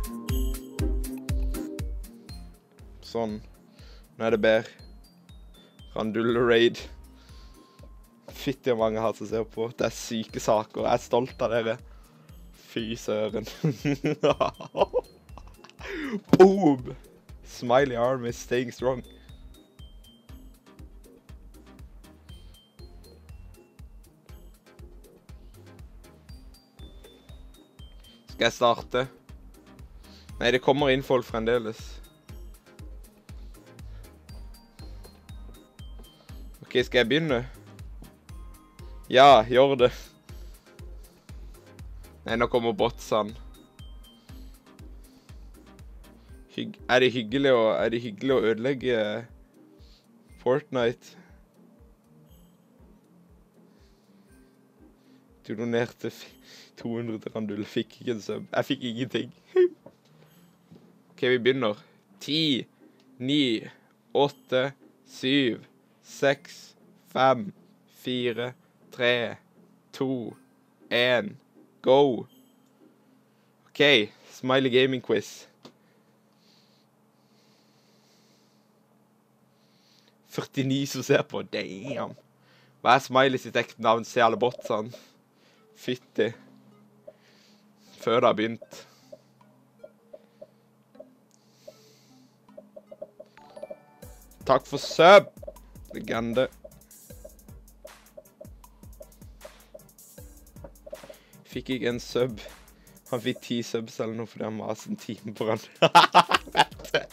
Speaker 1: Sånn. Nå er det bedre. Randulle-raid. Fytti hvor mange har som ser på. Det er syke saker. Jeg er stolt av dere. Fy søren. Boom! Smiley arm is staying strong. Skal jeg starte? Nei, det kommer inn folk fremdeles. Ok, skal jeg begynne? Ja, gjør det. Nei, nå kommer botsene. Hygg er det hyggelig å, er det hyggelig å ødelegge Fortnite? Du donerte to hundre til Randulle, fikk ikke en sub. Jeg fikk ingenting. Ok, vi begynner. ti, ni, åtte, syv, seks, fem, fire, tre, to, en, go. Ok, Smiley Gaming Quiz. førtini som ser på, damn. Hva er Smiley sitt ekte navn? Se alle botsene. Fytti. Før det har begynt. Takk for sub, legende. Fikk ikke en sub. Han fikk ti subs eller noe fordi han maset en time på han. Vet du.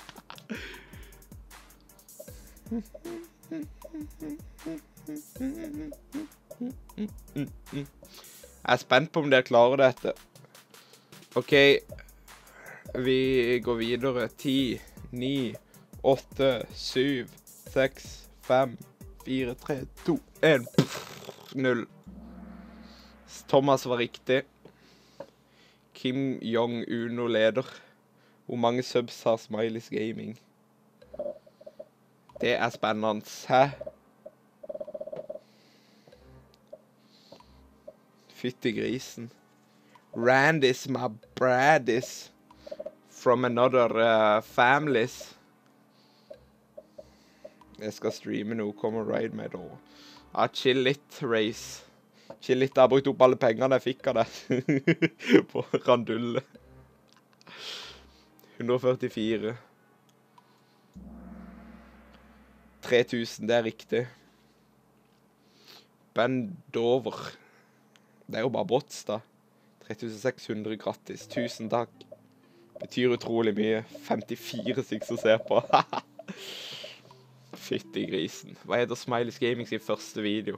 Speaker 1: Jeg er spent på om dere klarer dette. Ok, vi går videre. ti, ni, åtte, syv, seks, fem, fire, tre, to, en, null. Thomas var riktig. Kim Jong-Uno leder. Hvor mange subs har Smileys Gaming? Det er spennende. Hæ? Fytti grisen. Randis, my bradis. From another uh, families. Jeg skal streame noe. Kom og raid meg da. Ja, chill litt, Race. Chill litt. Jeg har brukt opp alle pengene jeg fikk av det. På Randulle. hundre og førtifire. tre tusen, det er riktig. Bandover. Det er jo bare bots da. tre tusen seks hundre gratis. Tusen takk. Betyr utrolig mye. femtifire stykker som ser på. Fytti grisen. Hva heter Smileys Gaming sin første video?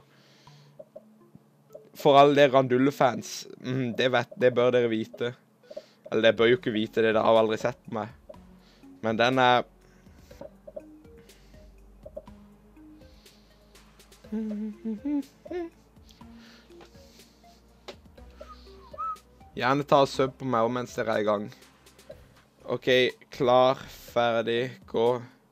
Speaker 1: For alle dere Randulle-fans, mm, det, vet, det bør dere vite. Eller det bør jo ikke vite det, dere har aldri sett meg. Men den er... Gjerne ta og sub på meg også mens dere er i gang. Ok, klar, ferdig, gå.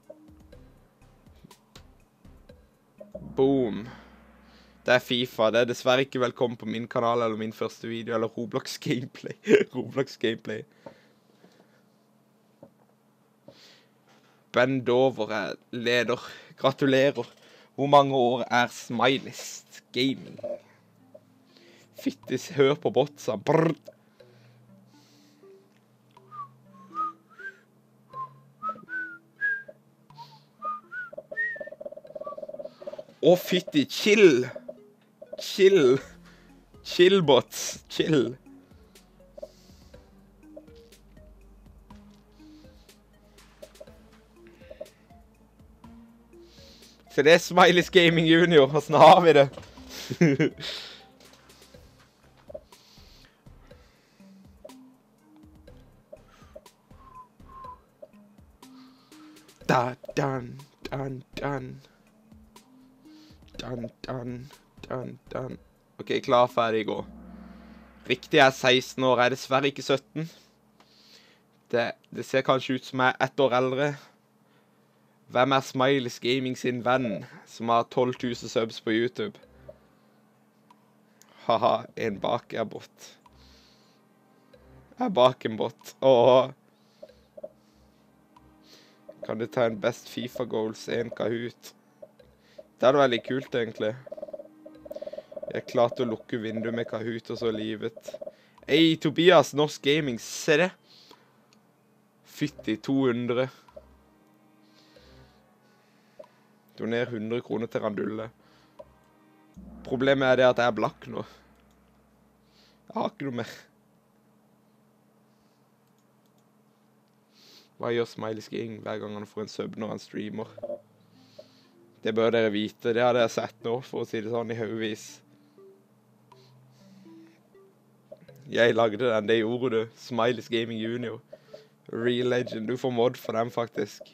Speaker 1: Boom. Det er FIFA. Det er dessverre ikke velkommen på min kanal eller min første video, eller Roblox Gameplay. Roblox Gameplay. Bend over er leder. Gratulerer. Hvor mange år er Smileys Gaming? Fittis, hør på botsa. Brrr. Å, fytti, chill. Chill. Chill, bots. Chill. Så det er Smileys Gaming Junior. Hvordan har vi det? Da, dan, dan, dan. Dan, dan, dan, dan. Ok, klar, ferdig, gå. Riktig er seksten år, er dessverre ikke sytten. Det, det ser kanskje ut som jeg er ett år eldre. Hvem er Smileys Gaming sin venn, som har tolv tusen subs på YouTube? Haha, en bak er bot. Jeg er bak en bot. Åh. Kan du ta en best FIFA goals, en Kahoot? Det er veldig kult, egentlig. Jeg klarte å lukke vinduet med Kahoot og så livet. Ei, Tobias, Norsk Gaming, se det. Fytti, to hundre. Doner hundre kroner til Randulle. Problemet er det at jeg er blakk nå. Jeg har ikke noe mer. Hva gjør Smileys Gaming hver gang han får en sub når han streamer? Det bør dere vite. Det hadde jeg sett nå, for å si det sånn, i haugevis. Jeg lagde den, det gjorde du. Smileys Gaming Junior. Real legend. Du får mod for dem, faktisk.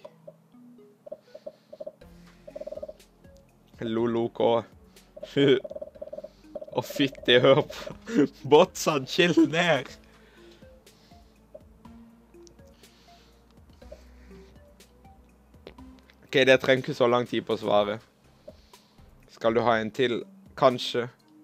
Speaker 1: Lolok også. Å, fytti, hør på. Botsan, chill ned. Ok, det trenger ikke så lang tid på å svare. Skal du ha en til? Kanskje.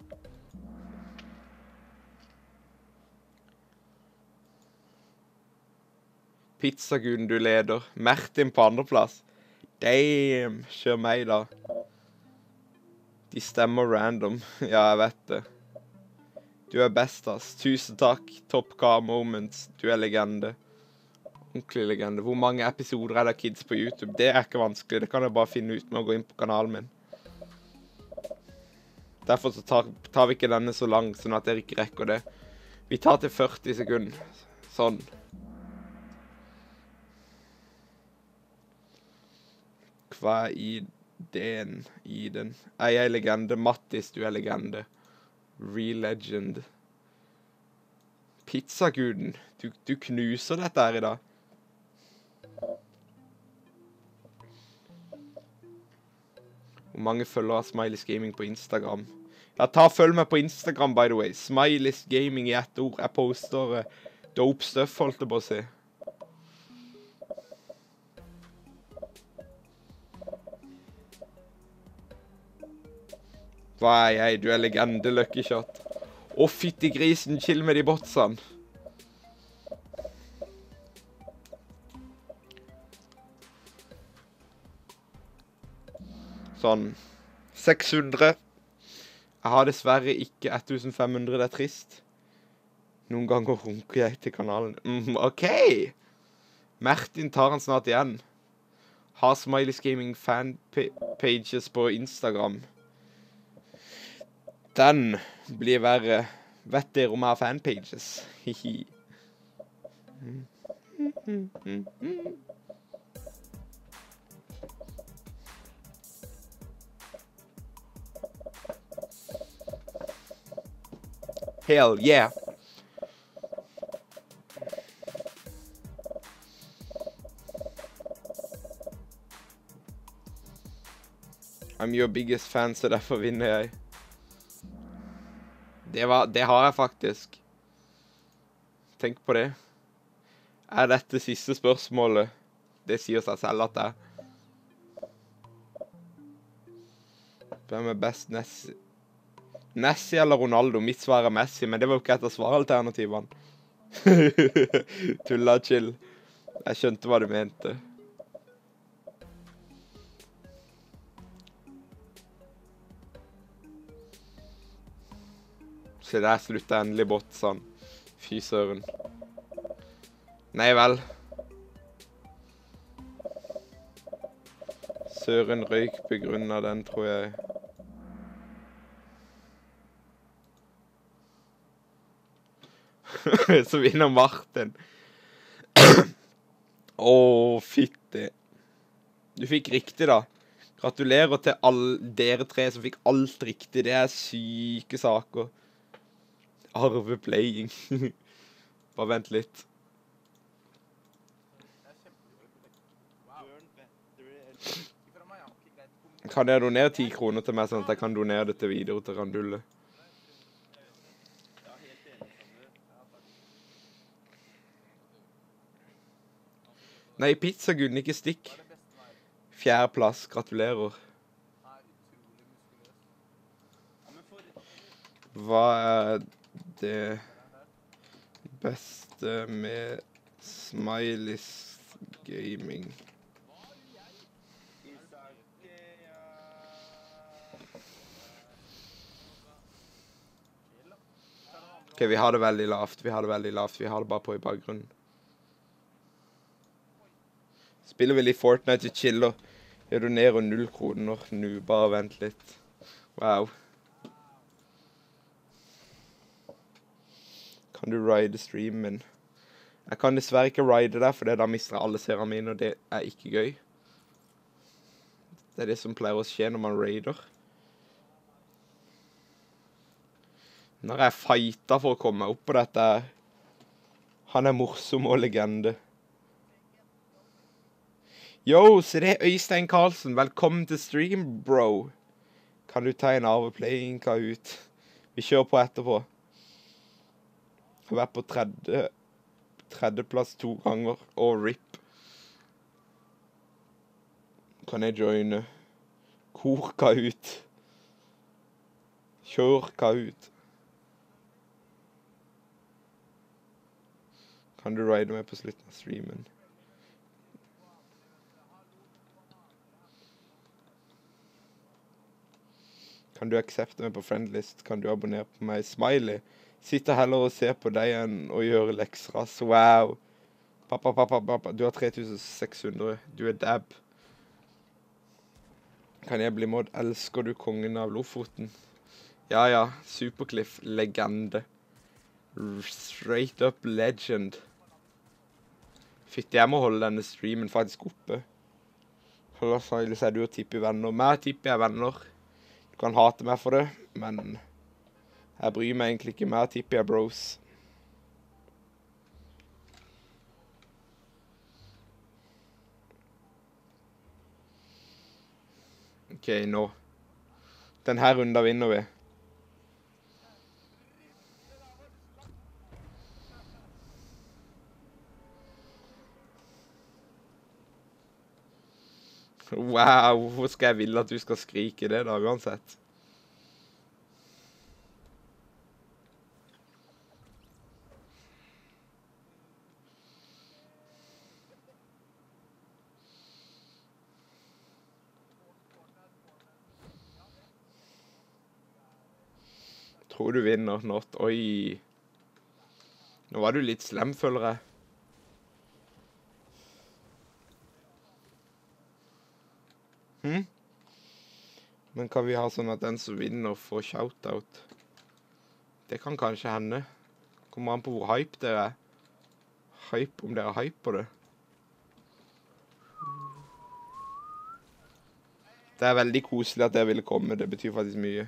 Speaker 1: Pizzaguden, du leder. Martin på andreplass. Damn, kjør meg da. De stemmer random. Ja, jeg vet det. Du er best, ass. Tusen takk. Top car moments. Du er legende. Ordentlig legende. Hvor mange episoder er det kids på YouTube? Det er ikke vanskelig. Det kan jeg bare finne ut med å gå inn på kanalen min. Derfor så tar, tar vi ikke denne så lang, sånn at dere ikke rekker det. Vi tar til førti sekunder. Sånn. Hva er i den? I den? Er jeg legende? Mattis, du er legende. Real legend. Pizzaguden. Du, du knuser dette her i dag. Hvor mange følger av Smileys Gaming på Instagram? Ja, ta følg meg på Instagram, by the way. Smileys Gaming i ett ord. Jeg poster uh, dope stuff, holdt jeg på å si. Hva er jeg? Du er legende, Lucky Shot. Å, fytti grisen, chill med de botsene. Sånn. seks hundre. Jeg har dessverre ikke ett tusen fem hundre, det er trist. Noen ganger runker jeg til kanalen. Mm, ok! Martin tar han snart igjen. Har Smileys Gaming fanpages på Instagram. Den blir verre. Vet dere om jeg har fanpages? Hihi. Hell yeah. I'm your biggest fan, så derfor vinner jeg. Det, var, det har jeg faktisk. Tenk på det. Er dette siste spørsmålet? Det sier seg selv at det er. Hvem er best Nessi? Nessi eller Ronaldo? Mitt svar er Messi, men det var jo ikke et av svaralternativene. Tulla chill. Jeg skjønte hva du mente. Så der slutta endelig botsene. Fy søren. Nei vel. Søren røyk på grunn av den, tror jeg. Så vinner Martin. Åh, fitte. Du fikk riktig da. Gratulerer til alle dere tre som fikk alt riktig. Det er syke saker. Arve playing. Bare vent litt. Kan jeg donere ti kroner til meg, sånn at jeg kan donere det til videre til Randulle? Nei, pizzagunn, ikke stikk. Fjerde plass, gratulerer. Hva er det beste med Smileys Gaming? Ok, vi har det veldig lavt, vi har det veldig lavt, vi har det bare på i bakgrunnen. Spiller vi litt Fortnite og chiller. Jeg donerer null kroner nå, bare vent litt. Wow. Kan du ride streamen min? Jeg kan dessverre ikke ride der, for da mister jeg alle seerne mine, og det er ikke gøy. Det er det som pleier å skje når man raider. Når jeg fighter for å komme meg opp på dette, han er morsom og legende. Yo, så det er Øystein Karlsen. Velkommen til stream, bro. Kan du ta en Arve playing Kahoot? Vi kjører på etterpå. Jeg har vært på tredje, tredjeplass to ganger, og rip. Kan jeg joine? Kor Kahoot. Kjør Kahoot. Kan du ride meg på slutten av streamen? Kan du aksepte meg på friendlist? Kan du abonnere på meg? Smiley. Sitter heller og ser på deg enn å gjøre lekser, ass. Wow. Pappa, pappa, pappa. Du har tre tusen seks hundre. Du er dab. Kan jeg bli mod? Elsker du kongen av Lofoten? Ja, ja. Supercliff. Legende. Straight up legend. Fytti, jeg må holde denne streamen faktisk oppe. Hold oss, Silas, er du og Tippi venner? Meg og Tippi er venner. Du kan hate meg for det, men jeg bryr meg egentlig ikke. Meg og Tippi er bros. Ok, nå. Den her runden vinner vi. Wow, hvorfor skal jeg ville at du skal skrike det da, uansett? Tror du vinner, not. Oi. Nå var du litt slem, føler jeg. Hm? Men kan vi ha sånn at den som vinner får shoutout? Det kan kanskje hende. Kommer an på hvor hype det er. Hype, om dere har hype på det. Det er veldig koselig at dere ville komme, det betyr faktisk mye.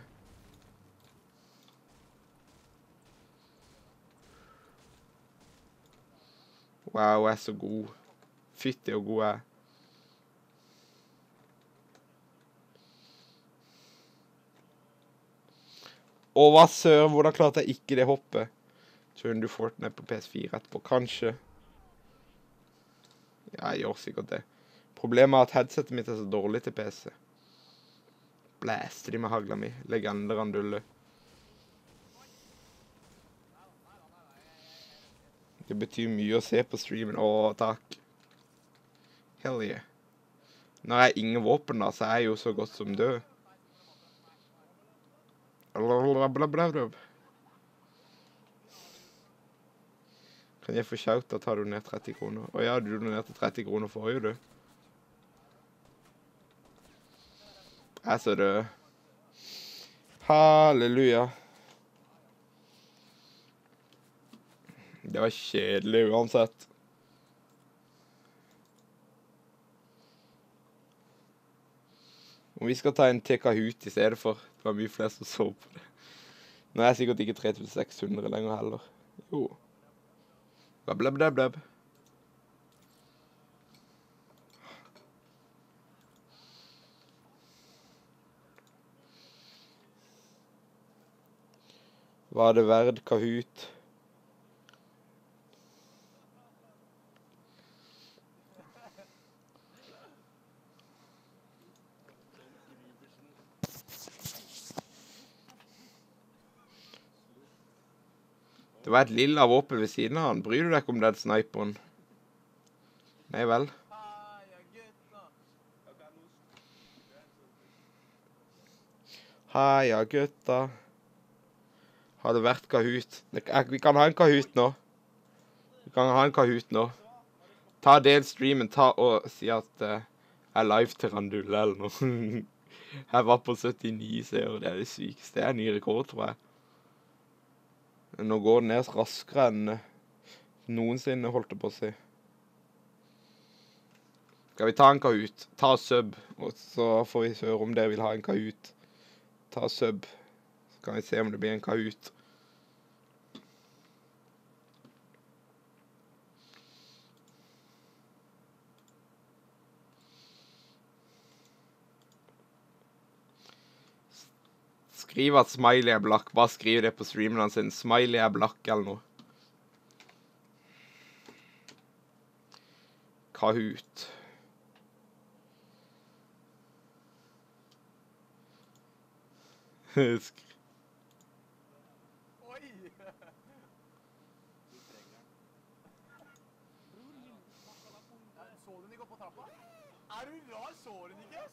Speaker 1: Wow, jeg er så god. Fytti og god jeg er. Å, hva søren, hvordan klarte jeg ikke det hoppet? Turn du Fortnite på P S fire etterpå, kanskje. Ja, jeg gjør sikkert det. Problemet er at headsetet mitt er så dårlig til P C. Blæster de med hagla mi. Legende Randulle. Det betyr mye å se på streamen. Åh, takk. Hell yeah. Når jeg har ingen våpen da, så er jeg jo så godt som død. Blablabla. Kan jeg få shout, da tar du ned tretti kroner. Å ja, du donerte tretti kroner forrige, du. Jeg er så død. Halleluja. Det var kjedelig uansett. Om vi skal ta en til Kahoot i stedet for. Det var mye flere som så på det. Nå er jeg sikkert ikke tre tusen seks hundre lenger heller. Jo. Blablabla. Var det verd Kahoot? Det var et lilla våpen ved siden av han. Bryr du deg ikke om den sniperen? Nei vel. Heia gutta. Har det vært Kahoot? Vi kan ha en Kahoot nå. Vi kan ha en Kahoot nå. Ta del streamen, ta og si at uh, jeg er live til Randulle eller noe. Jeg var på syttini seere, det er det sykeste. Det er en ny rekord, tror jeg. Nå går det ned raskere enn noensinne, holdt det på å si. Skal vi ta en Kahoot? Ta sub, og så får vi høre om dere vil ha en Kahoot. Ta sub, så kan vi se om det blir en Kahoot. Skriv at Smiley er blakk. Bare skriv det på streamen hans sin. Smiley er blakk eller noe. Kahoot. Skri.
Speaker 6: Oi! Så du den ikke opp på trappa? Er du rar? Så du den ikke?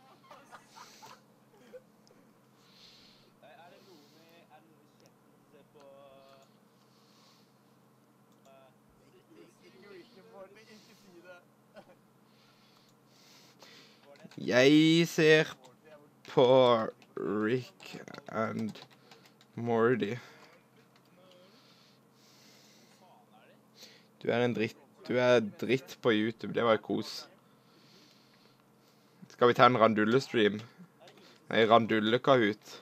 Speaker 1: Jeg ser på Rick and Morty. Du er en dritt. Du er dritt på YouTube. Det var kos. Skal vi ta en Randulle-stream? Nei, Randulle-Kahoot.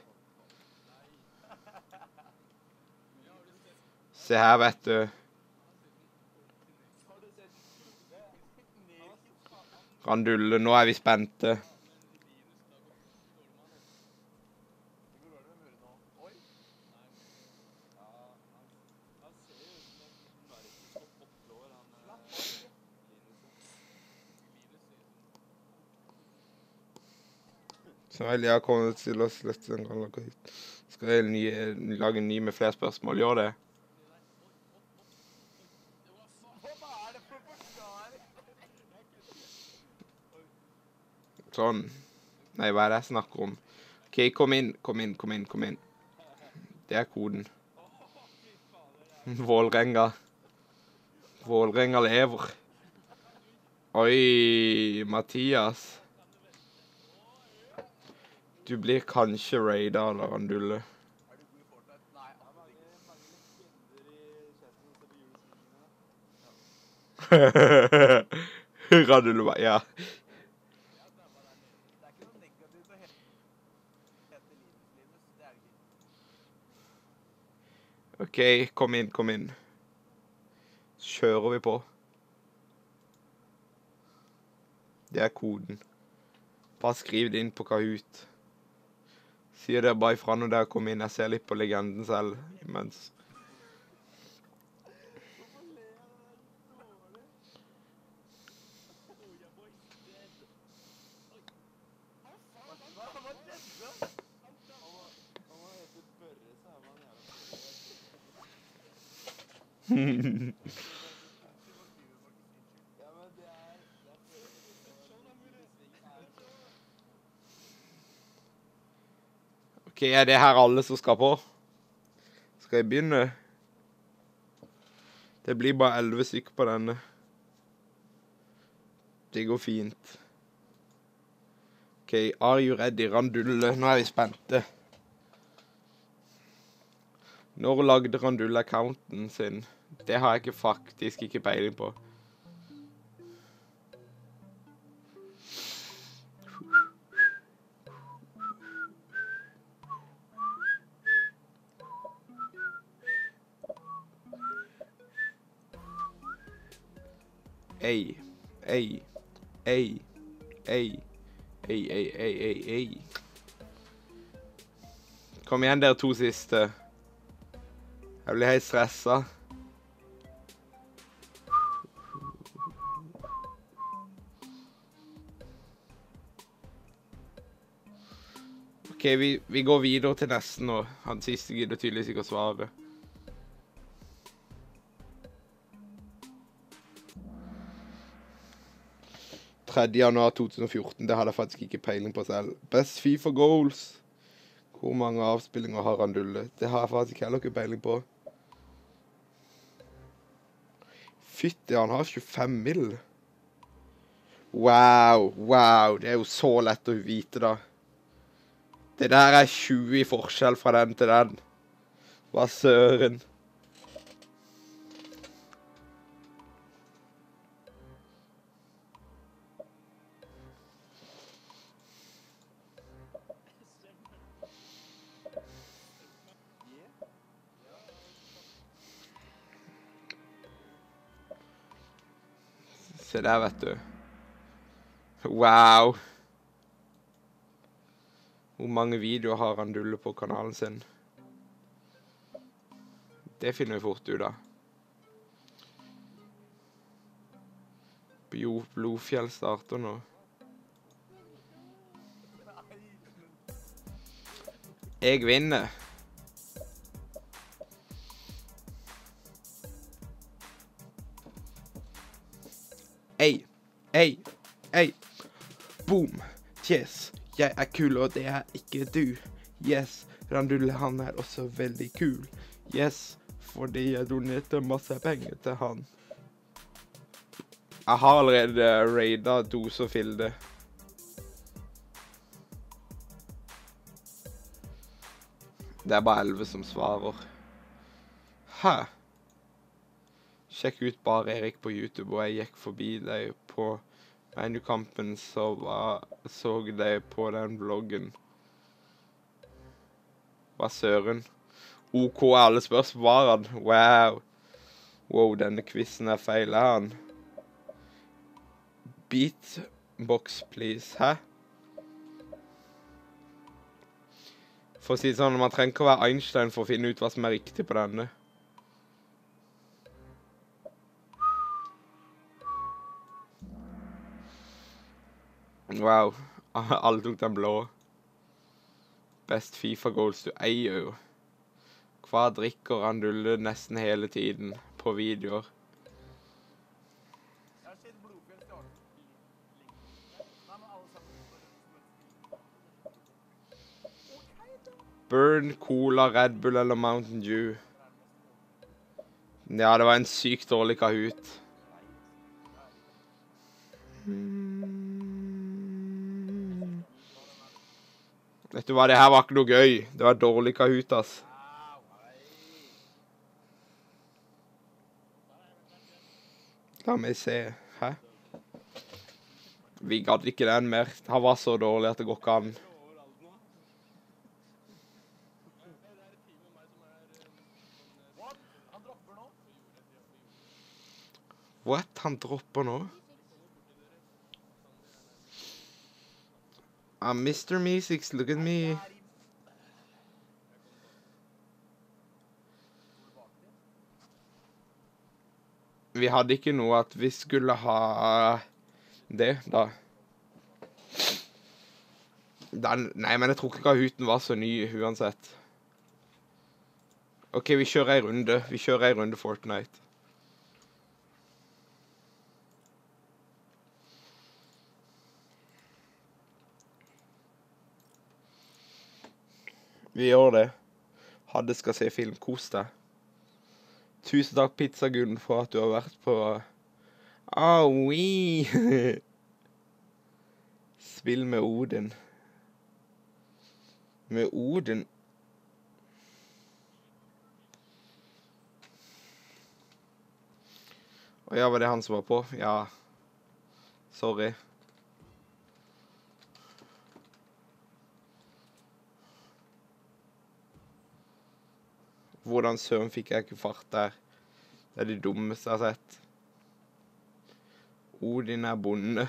Speaker 1: Se her, vet du. Randulle, nå er vi spente. Så vel, jeg har kommet til å slette den gamle Kahoot. Skal jeg nye, lage en ny med flere spørsmål? Gjør det. Sånn. Nei, hva er det jeg snakker om? Ok, kom inn, kom inn, kom inn, kom inn. Det er koden. Vålrenga. Vålrenga lever. Oi, Mathias. Du blir kanskje raida eller Randulle. Randulle bare, ja.
Speaker 6: Det er ikke noe negativt å hete Linus Linus, det er det ikke.
Speaker 1: Ok, kom inn, kom inn. Så kjører vi på. Det er koden. Bare skriv det inn på Kahoot. Sier dere bare ifra når dere kommer inn. Jeg ser litt på legenden selv, imens. Ok, er det her alle som skal på? Skal jeg begynne? Det blir bare elleve stykker på denne. Det går fint. Ok, are you ready, Randulle? Nå er vi spente. Når lagde Randulle accounten sin? Det har jeg ikke faktisk ikke peiling på. Ei, ei, ei, ei, ei, ei, ei, ei, ei. Kom igjen, dere to siste. Jeg blir helt stresset. Ok, vi, vi går videre til nesten nå. Han siste gidder tydeligvis ikke å svare. tredje januar to tusen og fjorten, det hadde jeg faktisk ikke peiling på selv. Best FIFA goals. Hvor mange avspillinger har Randulle? Det har jeg faktisk heller ikke peiling på. Fytti, han har tjuefem mil. Wow, wow, det er jo så lett å vite da. Det der er tjue i forskjell fra den til den. Hva søren? Se der, vet du. Wow. Hvor mange videoer har Randulle på kanalen sin? Det finner vi fort ut av. Jo, Blodfjell starter nå. Jeg vinner. Ei, ei, ei. Boom. Yes. Jeg er kul, og det er ikke du. Yes. Randulle, han er også veldig kul. Yes. Fordi jeg donerte masse penger til han. Jeg har allerede raidet Dose og Filde. Det er bare elleve som svarer. Hæ? Sjekk ut Bare Erik på YouTube, og jeg gikk forbi deg på menukampen, så var, så deg på den vloggen. Hva søren? OK er alle spørsmålene. Wow. Wow, denne quizen er feil, er han? Beatbox, please. Hæ? For å si det sånn, man trenger ikke å være Einstein for å finne ut hva som er riktig på denne. Wow, alle tok den blå. Best FIFA goals du eier jo. Hva drikker Randulle nesten hele tiden på videoer?
Speaker 6: Jeg har sett Blodfjell starte. Nei, men alle sammen.
Speaker 1: Burn, Cola, Red Bull eller Mountain Dew? Ja, det var en sykt dårlig Kahoot. Vet du hva, det her var ikke noe gøy. Det var dårlig Kahoot, ass. La meg se. Hæ? Vi gadd ikke den mer. Han var så dårlig at det går ikke an.
Speaker 6: Han dropper nå.
Speaker 1: What? Han dropper nå? Ah, mister Meeseeks, look at me. Vi hadde ikke noe at vi skulle ha det, da. Den, nei, men jeg tror ikke Kahooten var så ny uansett. Ok, vi kjører en runde. Vi kjører en runde Fortnite. Vi gjør det. Hadde skal se film. Kos deg. Tusen takk, Pizzagunn, for at du har vært på... Ah, oui! Spill med Odin. Med Odin. Og ja, var det han som var på? Ja. Sorry. Hvordan søren fikk jeg ikke fart der? Det er det dummeste jeg har sett. Odin er bonde.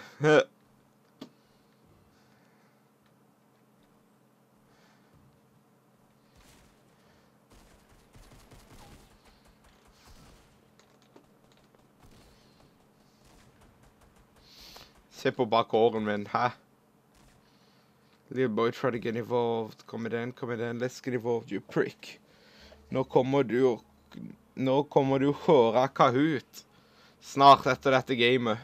Speaker 1: Se på bakåren min, hæ? Little boy try to get involved. Kom igjen, kom igjen, let's get involved, you prick. Nå kommer du og... Nå kommer du og hører Kahoot. Snart etter dette gamet.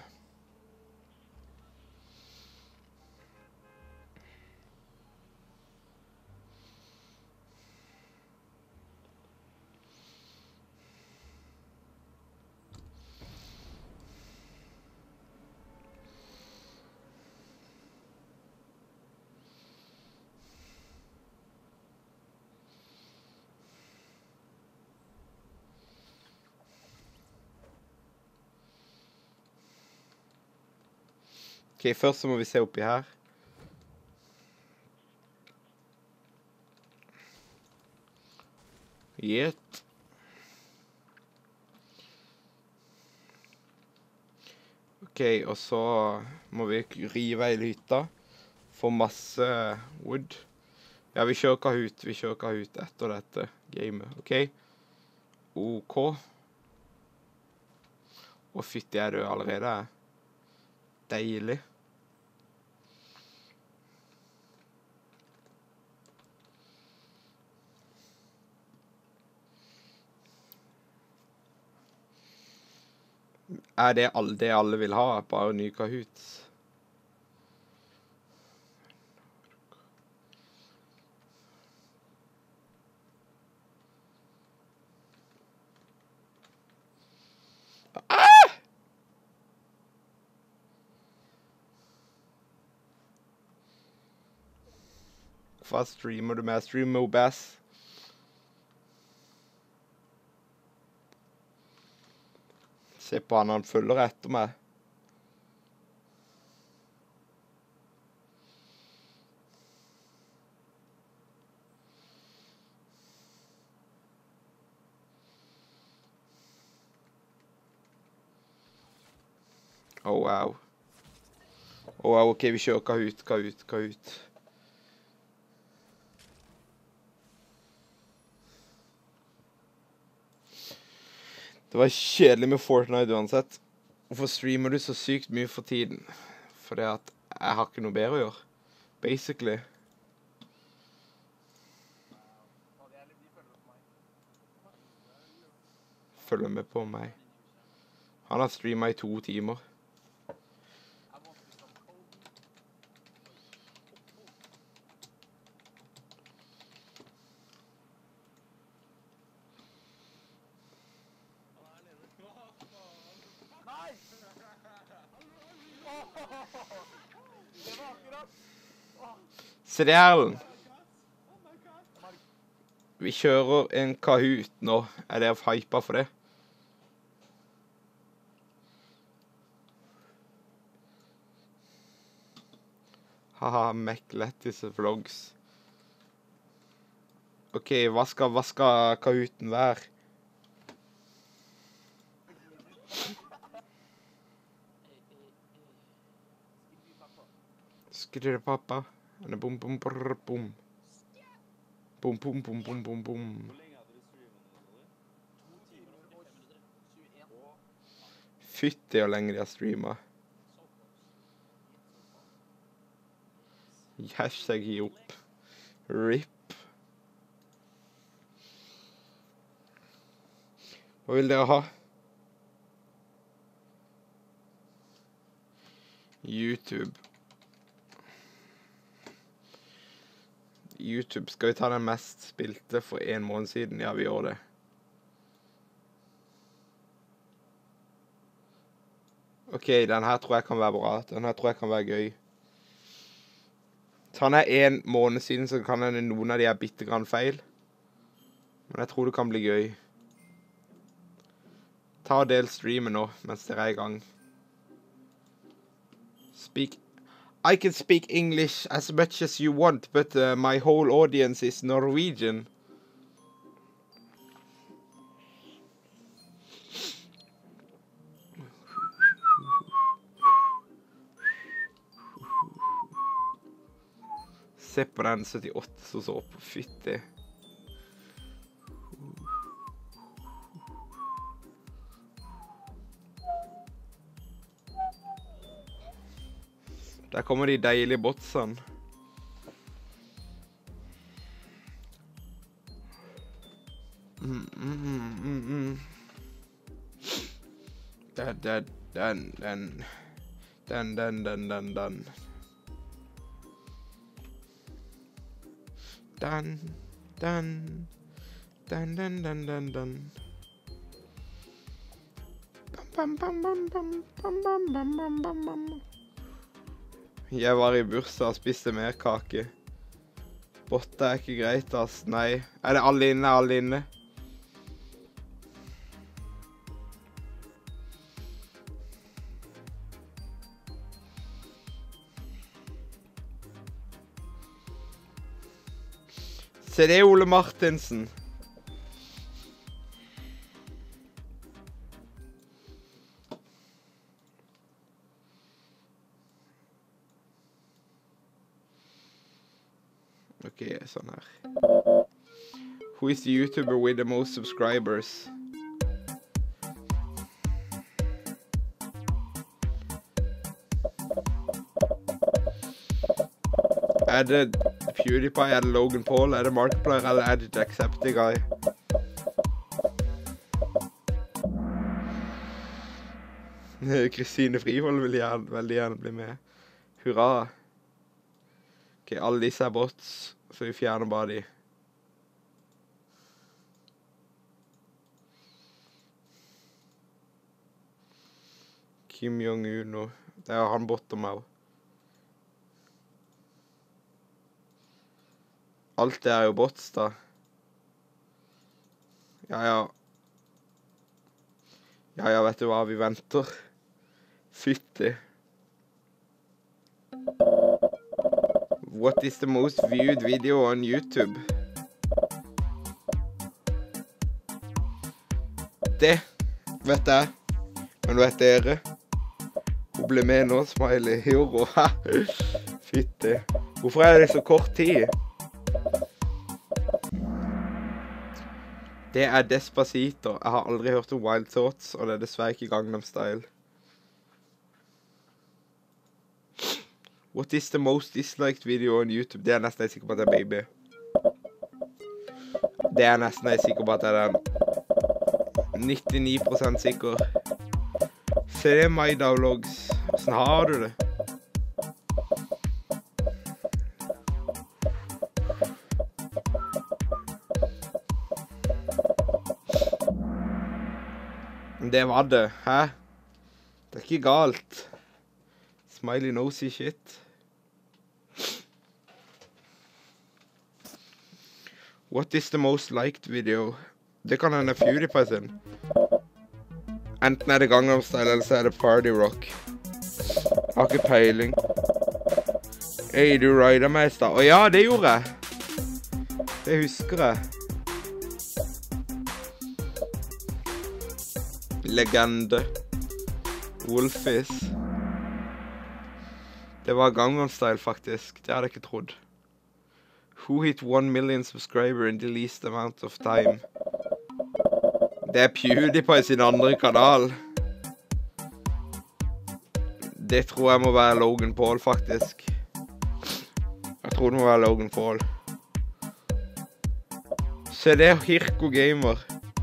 Speaker 1: Ok, først så må vi se oppi her. Gjett. Ok, og så må vi rive i hytta. Få masse wood. Ja, vi kjører Kahoot. Vi kjører Kahoot etter dette gamet, ok? Ok. Og fytti er død allerede. Deilig. Er det alle, det alle vil ha? Bare ny Kahoot? Hva streamer du med? Streamer med Bass. Se på han, han følger etter meg. Oh, wow. Oh, wow, ok, vi kjører Kahoot, Kahoot, Kahoot. Det var kjedelig med Fortnite uansett. Hvorfor streamer du så sykt mye for tiden? Fordi at jeg har ikke noe bedre å gjøre. Basically. Følger med på meg. Han har streamet i to timer. Se det her, Erlen. Vi kjører en Kahoot nå. Er dere hypa for det? Haha, Meklettis vlogs. Ok, hva skal, hva skal Kahooten være? Skriver pappa. Eller bom, bom, brr, bom. Bom, bom, bom, bom, bom, bom. Fytti og lenge de har streamet. Hashtag gi opp. Rip. Hva vil dere ha? YouTube. YouTube. Skal vi ta den mest spilte for en måned siden? Ja, vi gjør det. Ok, den her tror jeg kan være bra. Den her tror jeg kan være gøy. Ta den her en måned siden, så kan den noen av de er bitte grann feil. Men jeg tror det kan bli gøy. Ta og del streamen nå, mens dere er i gang. Speak. I can speak English as much as you want, but uh, my whole audience is Norwegian. Se på den syttiåtte som så på, fytti. Der kommer de deilige botsene. Mm, mm, mm, mm, mm. Den, den, den, den. Den, den, den, den, den. Den, den. Den, den, den, den, den. Bam, bam, bam, bam, bam, bam, bam, bam, bam, bam. Jeg var i bursdag og spiste mer kake. Botte er ikke greit, ass. Nei. Er det alle inne? Alle inne? Se det, Ole Martinsen. Ok, sånn her. Who is the YouTuber with the most subscribers? Er det PewDiePie, er det Logan Paul, er det Markiplier, eller er det Jacksepticeye? Kristine Frivold vil gjerne, veldig gjerne bli med. Hurra! Ok, alle disse er bots, så vi fjerner bare de. Kim Jong-un, det er han botter meg også. Alt det er jo bots, da. Ja, ja. Ja, ja, vet du hva? Vi venter. Fytti. What is the most viewed video on YouTube? Det vet jeg. Men vet dere? Hun ble med nå, Smiley. Hero. Fytti. Hvorfor er det så kort tid? Det er Despacito. Jeg har aldri hørt om Wild Thoughts, og det er dessverre ikke Gangnam Style. What is the most disliked video on YouTube? Det er nesten jeg sikker på at det er Baby. Det er nesten jeg sikker på at det er den. nittini prosent sikker. Se det, Maida Vlogs. Hvordan har du det? Det var det, hæ? Det er ikke galt. Smiley nosy shit. What is the most liked video? Det kan hende PewDiePie sin. Enten er det Gangnam Style, eller så er det Party Rock. Jeg har ikke peiling. Hey, du rida meg i stad. Å ja, det gjorde jeg. Det husker jeg. Legende. Wolfies. Det var Gangnam Style, faktisk. Det hadde jeg ikke trodd. Who hit one million subscriber in the least amount of time? Det er PewDiePie sin andre kanal. Det tror jeg må være Logan Paul, faktisk. Jeg tror det må være Logan Paul. Se, det er Hirko Gamer.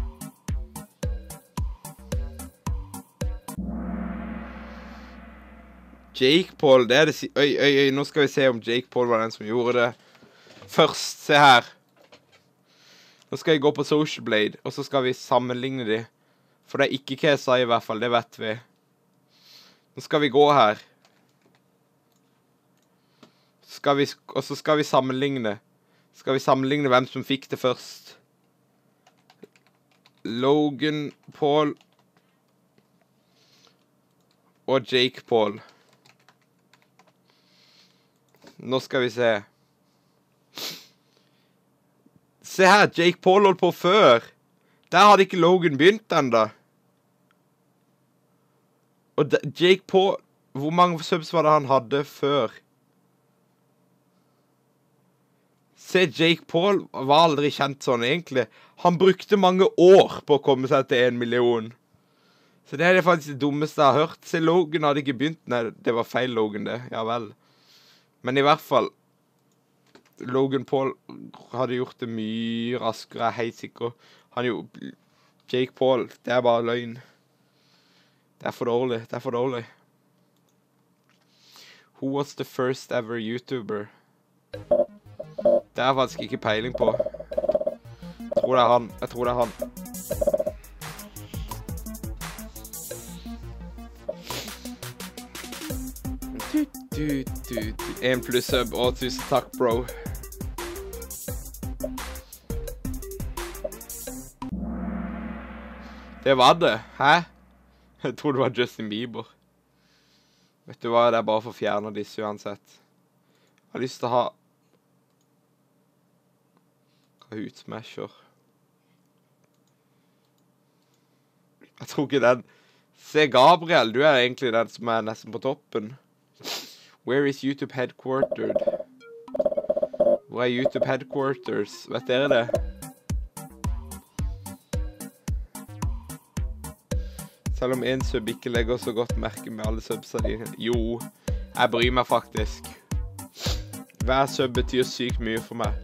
Speaker 1: Jake Paul, det er det si... Øy, øy, øy, nå skal vi se om Jake Paul var den som gjorde det. Først, se her. Nå skal jeg gå på Social Blade, og så skal vi sammenligne de. For det er ikke K S I i hvert fall, det vet vi. Nå skal vi gå her. Skal vi, og så skal vi sammenligne. Skal vi sammenligne hvem som fikk det først. Logan Paul og Jake Paul. Nå skal vi se. Se her, Jake Paul holdt på før. Der hadde ikke Logan begynt enda. Og de, Jake Paul, hvor mange subs var det han hadde før? Se, Jake Paul var aldri kjent sånn egentlig. Han brukte mange år på å komme seg til en million. Så det er det faktisk det dummeste jeg har hørt. Se, Logan hadde ikke begynt. Nei, det var feil Logan det. Ja vel. Men i hvert fall, Logan Paul hadde gjort det mye raskere, jeg er helt sikker. Han jo, Jake Paul, det er bare løgn. Det er for dårlig, det er for dårlig. Who was the first ever YouTuber? Det er faktisk ikke peiling på. Jeg tror det er han, jeg tror det er han. Du, du, du, du. En pluss sub, å tusen takk, bro. Det var det, hæ? Jeg tror det var Justin Bieber. Vet du hva, det er bare for å fjerne disse uansett. Jeg har lyst til å ha Kahoot Smasher. Jeg tror ikke den. Se, Gabriel, du er egentlig den som er nesten på toppen. Where is YouTube headquartered? Hvor er YouTube headquarters? Vet dere det? Selv om en sub ikke legger så godt merke med alle subsa dine. Jo, jeg bryr meg faktisk. Hver sub betyr sykt mye for meg.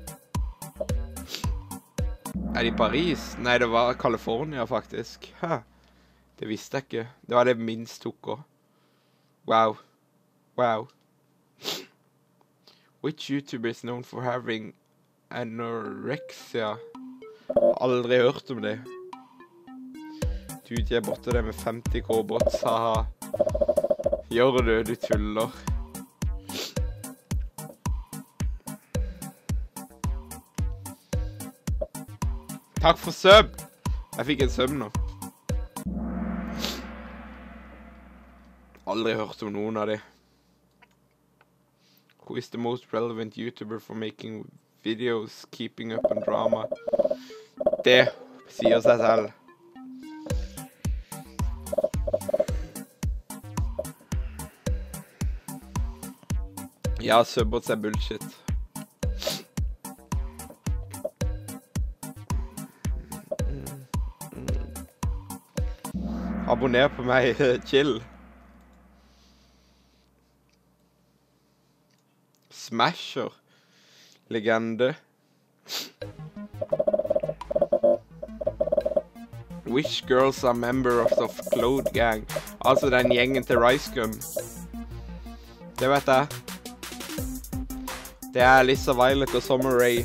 Speaker 1: Er det i Paris? Nei, det var California faktisk. Hæ? Det visste jeg ikke. Det var det minst tok også. Wow. Wow. Which YouTuber is known for having anorexia? Aldri hørt om det. Dude, jeg botter det med femti K bots, haha. Gjør du, du tuller. Takk for sub! Jeg fikk en sub nå. Aldri hørt om noen av de. Who is the most relevant YouTuber for making videos, keeping up on drama? Det sier seg selv. Ja, subbots er bullshit. Abonner på meg, chill. Smasher. Legende. Which girls are member of the Clode Gang? Altså den gjengen til Ricegum. Det vet jeg. Det er Lisa Violet og Summer Rae.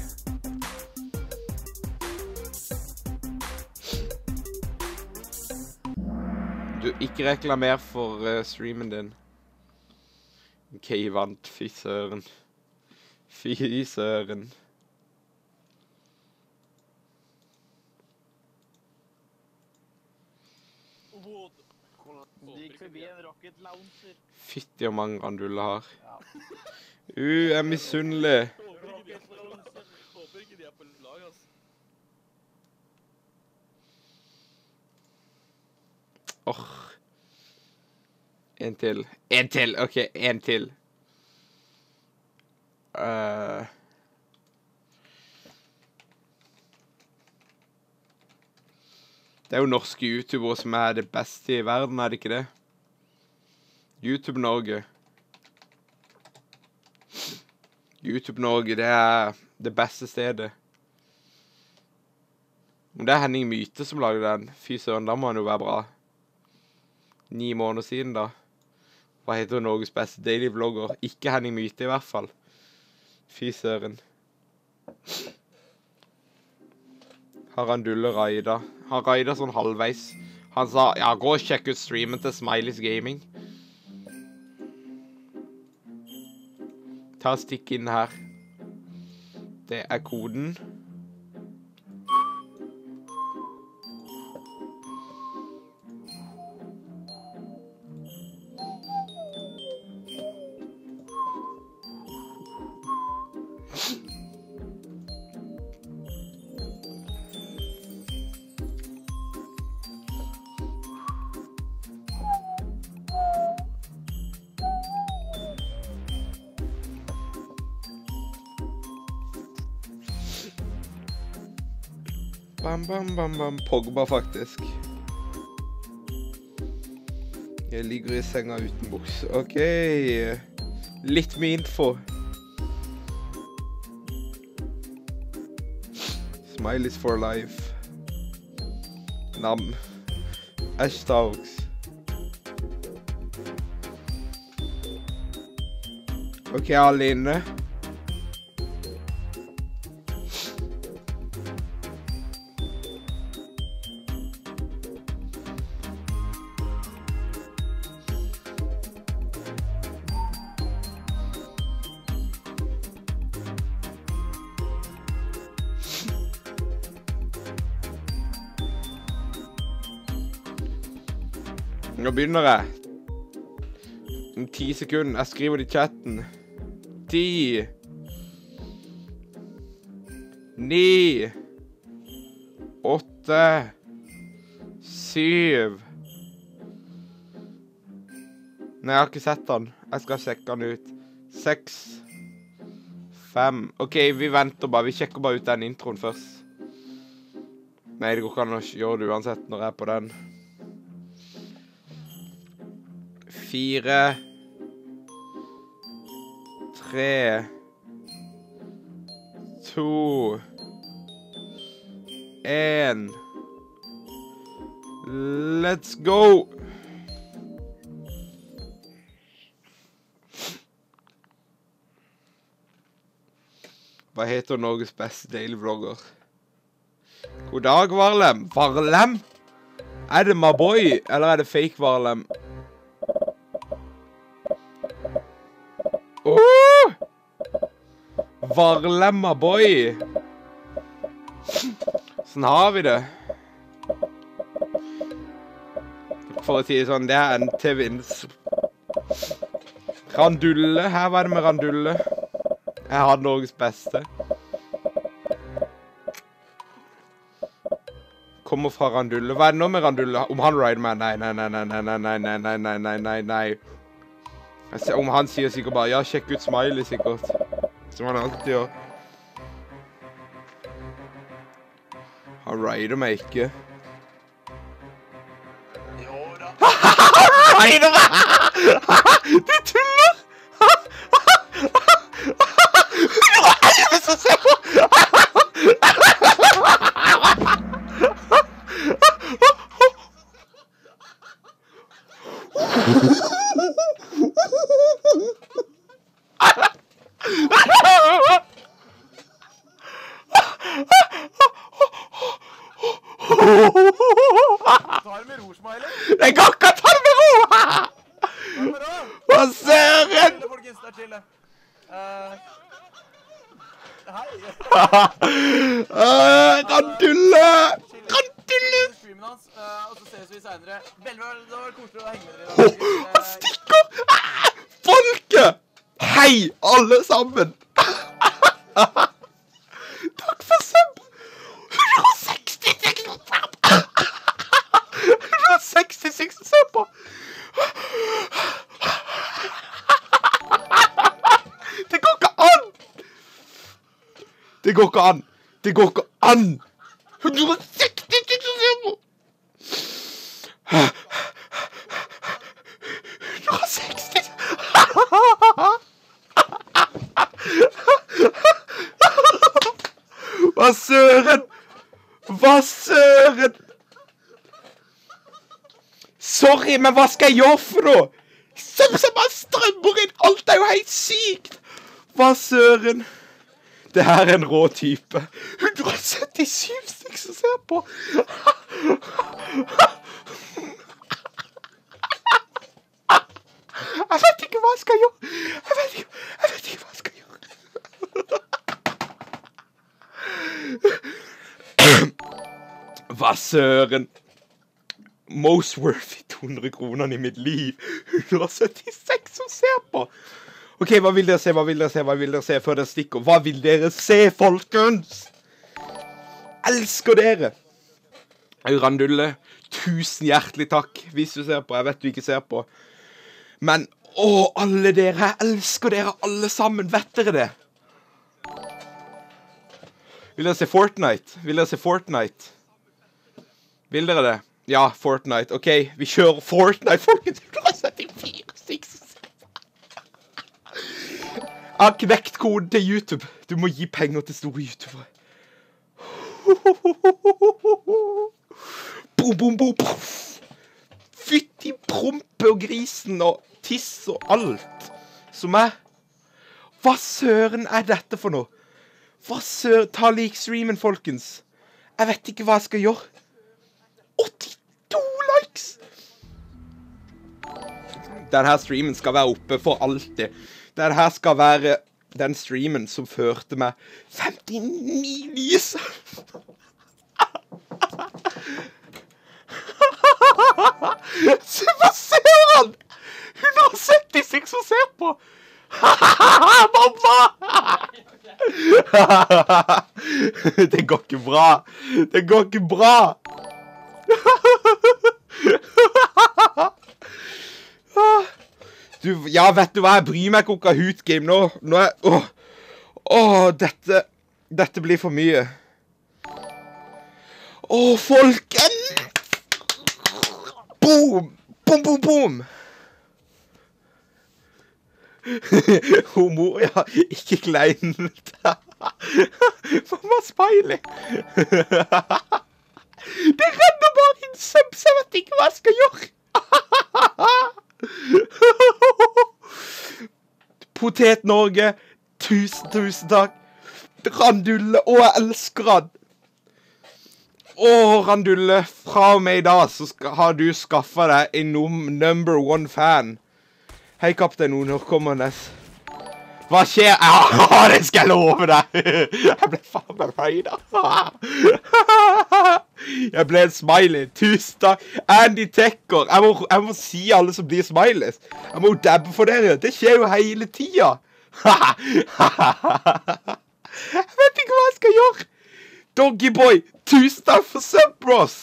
Speaker 1: Du, ikke reklamer for uh, streamen din. Ok, vant. Fy søren. Fy søren.
Speaker 4: Du gikk forbi en rocket launcher.
Speaker 1: Fytti og mange granduller har. Uh, jeg er misunnelig.
Speaker 3: Håper ikke de er på, håper ikke de er på lag, altså.
Speaker 1: Åh. En til. En til, ok, en til. Uh. Det er jo norske YouTubere som er det beste i verden, er det ikke det? YouTube Norge. YouTube Norge, det er det beste stedet. Om det er Henning Myte som lager den, fy søren, da må han jo være bra. Ni måneder siden da. Hva heter Norges beste daily vlogger? Ikke Henning Myte i hvert fall. Fy søren. Har han dulle Raida? Han Raida sånn halvveis. Han sa, ja, gå og sjekk ut streamen til Smileys Gaming. Ta stikk inn her. Det er koden. Bam, bam, bam, bam. Pogba, faktisk. Jeg ligger i senga uten buks. Ok. Litt med info. Smileys for life. Nam. Ashtags. Ok, alle inne. Nå begynner jeg. Om ti sekunder. Jeg skriver det i chatten. Ti. Ni. Åtte. Syv. Nei, jeg har ikke sett den. Jeg skal sjekke den ut. Seks. Fem. Ok, vi venter bare. Vi sjekker bare ut den introen først. Nei, det går ikke an å gjøre det uansett når jeg er på den. Fire, tre, to, en. Let's go! Hva heter Norges beste daily vlogger? God dag, Varlem. Varlem? Er det my boy, eller er det fake Varlem? Oh! Varlemma boy. Sånn har vi det. For å si det sånn, det er en til vins. Randulle, her var det med Randulle. Jeg har Norges beste. Kommer fra Randulle. Hva er det nå med Randulle? Om han rider med? Nei, nei, nei, nei, nei, nei, nei, nei, nei, nei, nei, nei, nei. Om han sier sikkert bare, ja, sjekk ut Smiley sikkert. Som han alltid gjør. Han rider meg ikke.
Speaker 6: Jo da.
Speaker 1: Han rider meg! Du tuller! Helvete, så ser du!
Speaker 6: Ta det med ro, Smiley.
Speaker 1: Det går ikke å ta det med ro!
Speaker 6: Ta det med ro.
Speaker 1: Hva søren?
Speaker 6: Chille, folkens, det er chille. Uh, hei.
Speaker 1: uh, Randulle! Randulle!
Speaker 6: Streamen hans, uh, og så ses vi senere. Veldig, det var koselig å henge med dere i dag.
Speaker 1: Han stikker! Ah, folket! Hei, alle sammen! Takk for sub! hundre og sekstiseks hundre og sekstiseks sub! Det går ikke an! Det går ikke an! Det går ikke an! hundre og sekstiseks sub! hundre og sekstiseks Hva søren? Hva søren? Sorry, men hva skal jeg gjøre for noe? Som som bare strømmer inn. Alt er jo helt sykt. Hva søren? Det her er en rå type. hundre og syttisju stykker som ser på. Jeg vet ikke hva jeg skal gjøre. Jeg vet ikke, jeg vet ikke hva jeg skal gjøre. Hva søren? Most worthy to hundre kronene i mitt liv. hundre og syttiseks som ser på. Ok, hva vil dere se, hva vil dere se, hva vil dere se før dere stikker? Hva vil dere se, folkens? Elsker dere. Randulle, tusen hjertelig takk hvis du ser på. Jeg vet du ikke ser på. Men, å, alle dere, jeg elsker dere alle sammen, vet dere det? Vil dere se Fortnite? Vil dere se Fortnite? Vil dere det? Ja, Fortnite. Ok, vi kjører Fortnite, folkens. hundre og syttifire stykker. Jeg har knekt koden til YouTube. Du må gi penger til store YouTubere. Boom, boom, boom, puff. Fytti prompe og grisen og tiss og alt som er. Hva søren er dette for noe? Hva søren? Ta lik streamen, folkens. Jeg vet ikke hva jeg skal gjøre. åttito likes! Denne streamen skal være oppe for alltid. Denne skal være den streamen som førte meg femtini nye sub. Se, hva ser han? hundre og syttiseks som ser på. Mamma! Det går ikke bra. Det går ikke bra. Du, ja, vet du hva? Jeg bryr meg ikke om Kahoot Game nå. Nå er... Åh, åh, dette... Dette blir for mye. Åh, folken! Boom! Boom, boom, boom! Homo, ja, ikke kleinete. Mamma smiley. Det renner bare inn subs, jeg vet ikke hva jeg skal gjøre. Potet Norge, tusen, tusen takk. Randulle, å, jeg elsker han. Å, Randulle, fra og med i dag så skal, har du skaffet deg en num number one fan. Hei, kaptein, nå kommer Ness. Hva skjer? Ja, det skal jeg love deg. Jeg ble faen meg raidet. Jeg ble en smiley. Tusen takk. Andy Tekker. Jeg må, jeg må si alle som blir smileys. Jeg må dabbe for dere. Det skjer jo hele tida. Jeg vet ikke hva jeg skal gjøre. Doggyboy, tusen takk for sub, bros.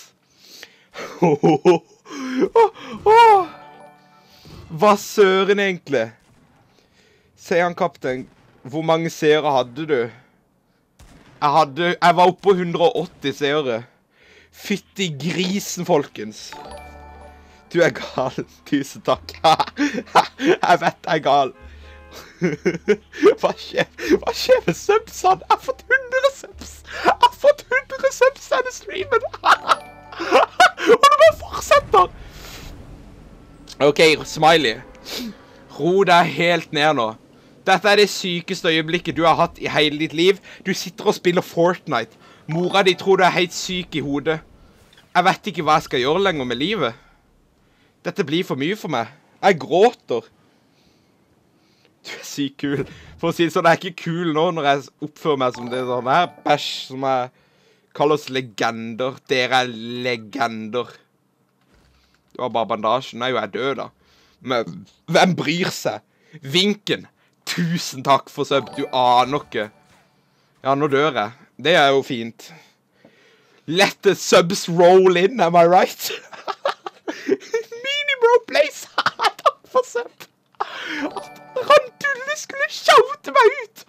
Speaker 1: Hva søren egentlig? Sier han, kaptein. Hvor mange seere hadde du? Jeg hadde... Jeg var oppe på hundre og åtti seere. Fytti grisen, folkens. Du er gal. Tusen takk. Jeg vet jeg er gal. Hva skjer? Hva skjer med subsene? Jeg har fått hundre subs. Jeg har fått hundre subs denne streamen. Og det bare fortsetter. Ok, Smiley. Ro deg helt ned nå. Dette er det sykeste øyeblikket du har hatt i hele ditt liv. Du sitter og spiller Fortnite. Mora di tror du er helt syk i hodet. Jeg vet ikke hva jeg skal gjøre lenger med livet. Dette blir for mye for meg. Jeg gråter. Du er sykt kul. For å si det sånn, jeg er ikke kul nå når jeg oppfører meg som det sånn her. Bæsj, som jeg kaller oss legender. Dere er legender. Det var bare bandasjen. Nå er jo jeg død da. Men hvem bryr seg? Vinken. Tusen takk for sub. Du aner ikke. Ja, nå dør jeg. Det er jo fint. Let the subs roll in, am I right? Minibro Blaze. Takk for sub. At Randulle skulle shoute meg ut.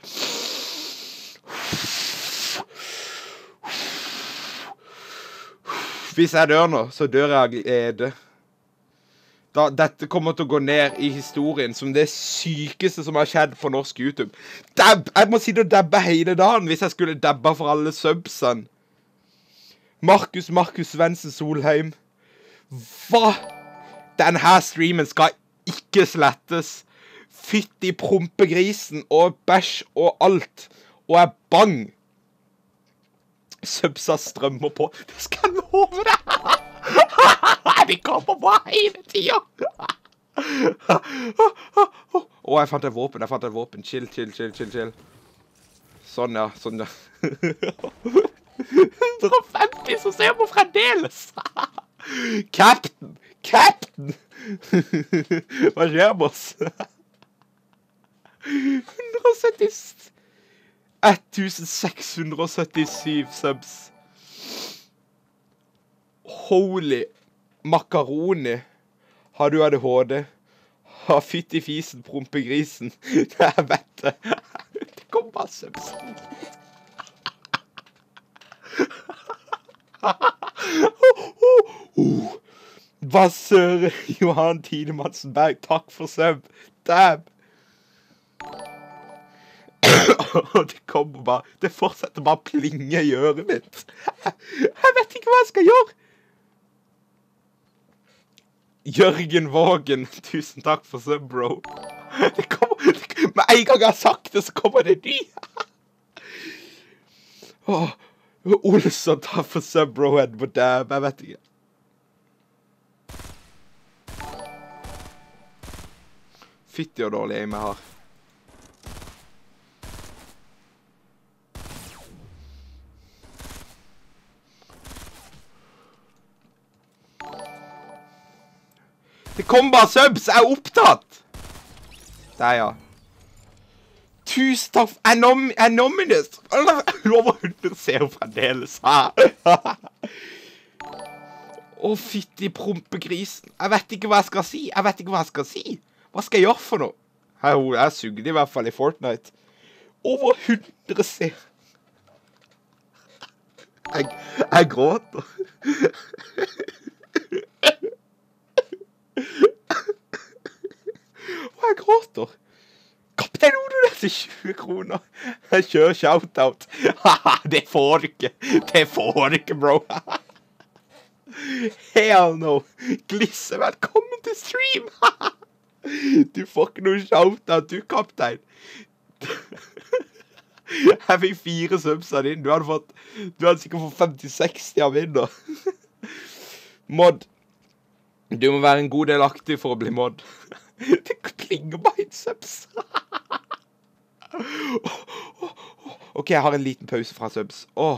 Speaker 1: Hvis jeg dør nå, så dør jeg av glede. Da, dette kommer til å gå ned i historien som det sykeste som har skjedd på norsk YouTube. Dab! Jeg må sitte og dabbe hele dagen hvis jeg skulle dabbe for alle subsene. Markus, Markus Svendsen Solheim. Hva? Denne streamen skal ikke slettes. Fytti prompegrisen og bæsj og alt. Og jeg bang. Subsa strømmer på. Det skal jeg love deg. De kommer på hele tiden. Åh, jeg fant et våpen, jeg fant et våpen. Chill, chill, chill, chill, chill. Sånn, ja. Sånn, ja. hundre og femti som ser på fremdeles. Captain! Captain! Hva skjer, boss? hundre og sytti... seks hundre og syttisju subs. Holy makaroni. Har du A D H D? Har fytt i fisen, prompegrisen. Jeg vet det. Det kom bare subs. Hva søren, Johan Tidemansen Berg, takk for sub. Dab. Det kommer bare, det fortsetter bare å plinge i øret mitt. Jeg vet ikke hva jeg skal gjøre. Jørgen Vågen, tusen takk for sub, bro. Det kommer, det, med en gang jeg har sagt det, så kommer det ny. Åh, Olsson, takk for sub, bro, Edward Dab, jeg vet ikke. Fytti og dårlig aim jeg har. Det kom bare subs, jeg er opptatt. Der, ja. Tusen takk, Anom Anominous. Over hundre ser jo fremdeles. Å, fytti prompegrisen. Jeg vet ikke hva jeg skal si. Jeg vet ikke hva jeg skal si. Hva skal jeg gjøre for noe? Jeg, jeg sugde i hvert fall i Fortnite. Over hundre ser. Jeg, jeg gråter. Og jeg gråter. Kaptein Odo, det er til tjue kroner. Jeg kjører shoutout. Det får du ikke. Det får du ikke, bro. Hell no. Glisse, velkommen til stream. Du får ikke noe shoutout, du, kaptein. Jeg fikk fire subs av din. Du hadde fått, du hadde sikkert fått femti seksti av min da. Mod. Du må være en god del aktiv for å bli mod. Det klinger bare inn subs. Ok, jeg har en liten pause fra subs. Åh.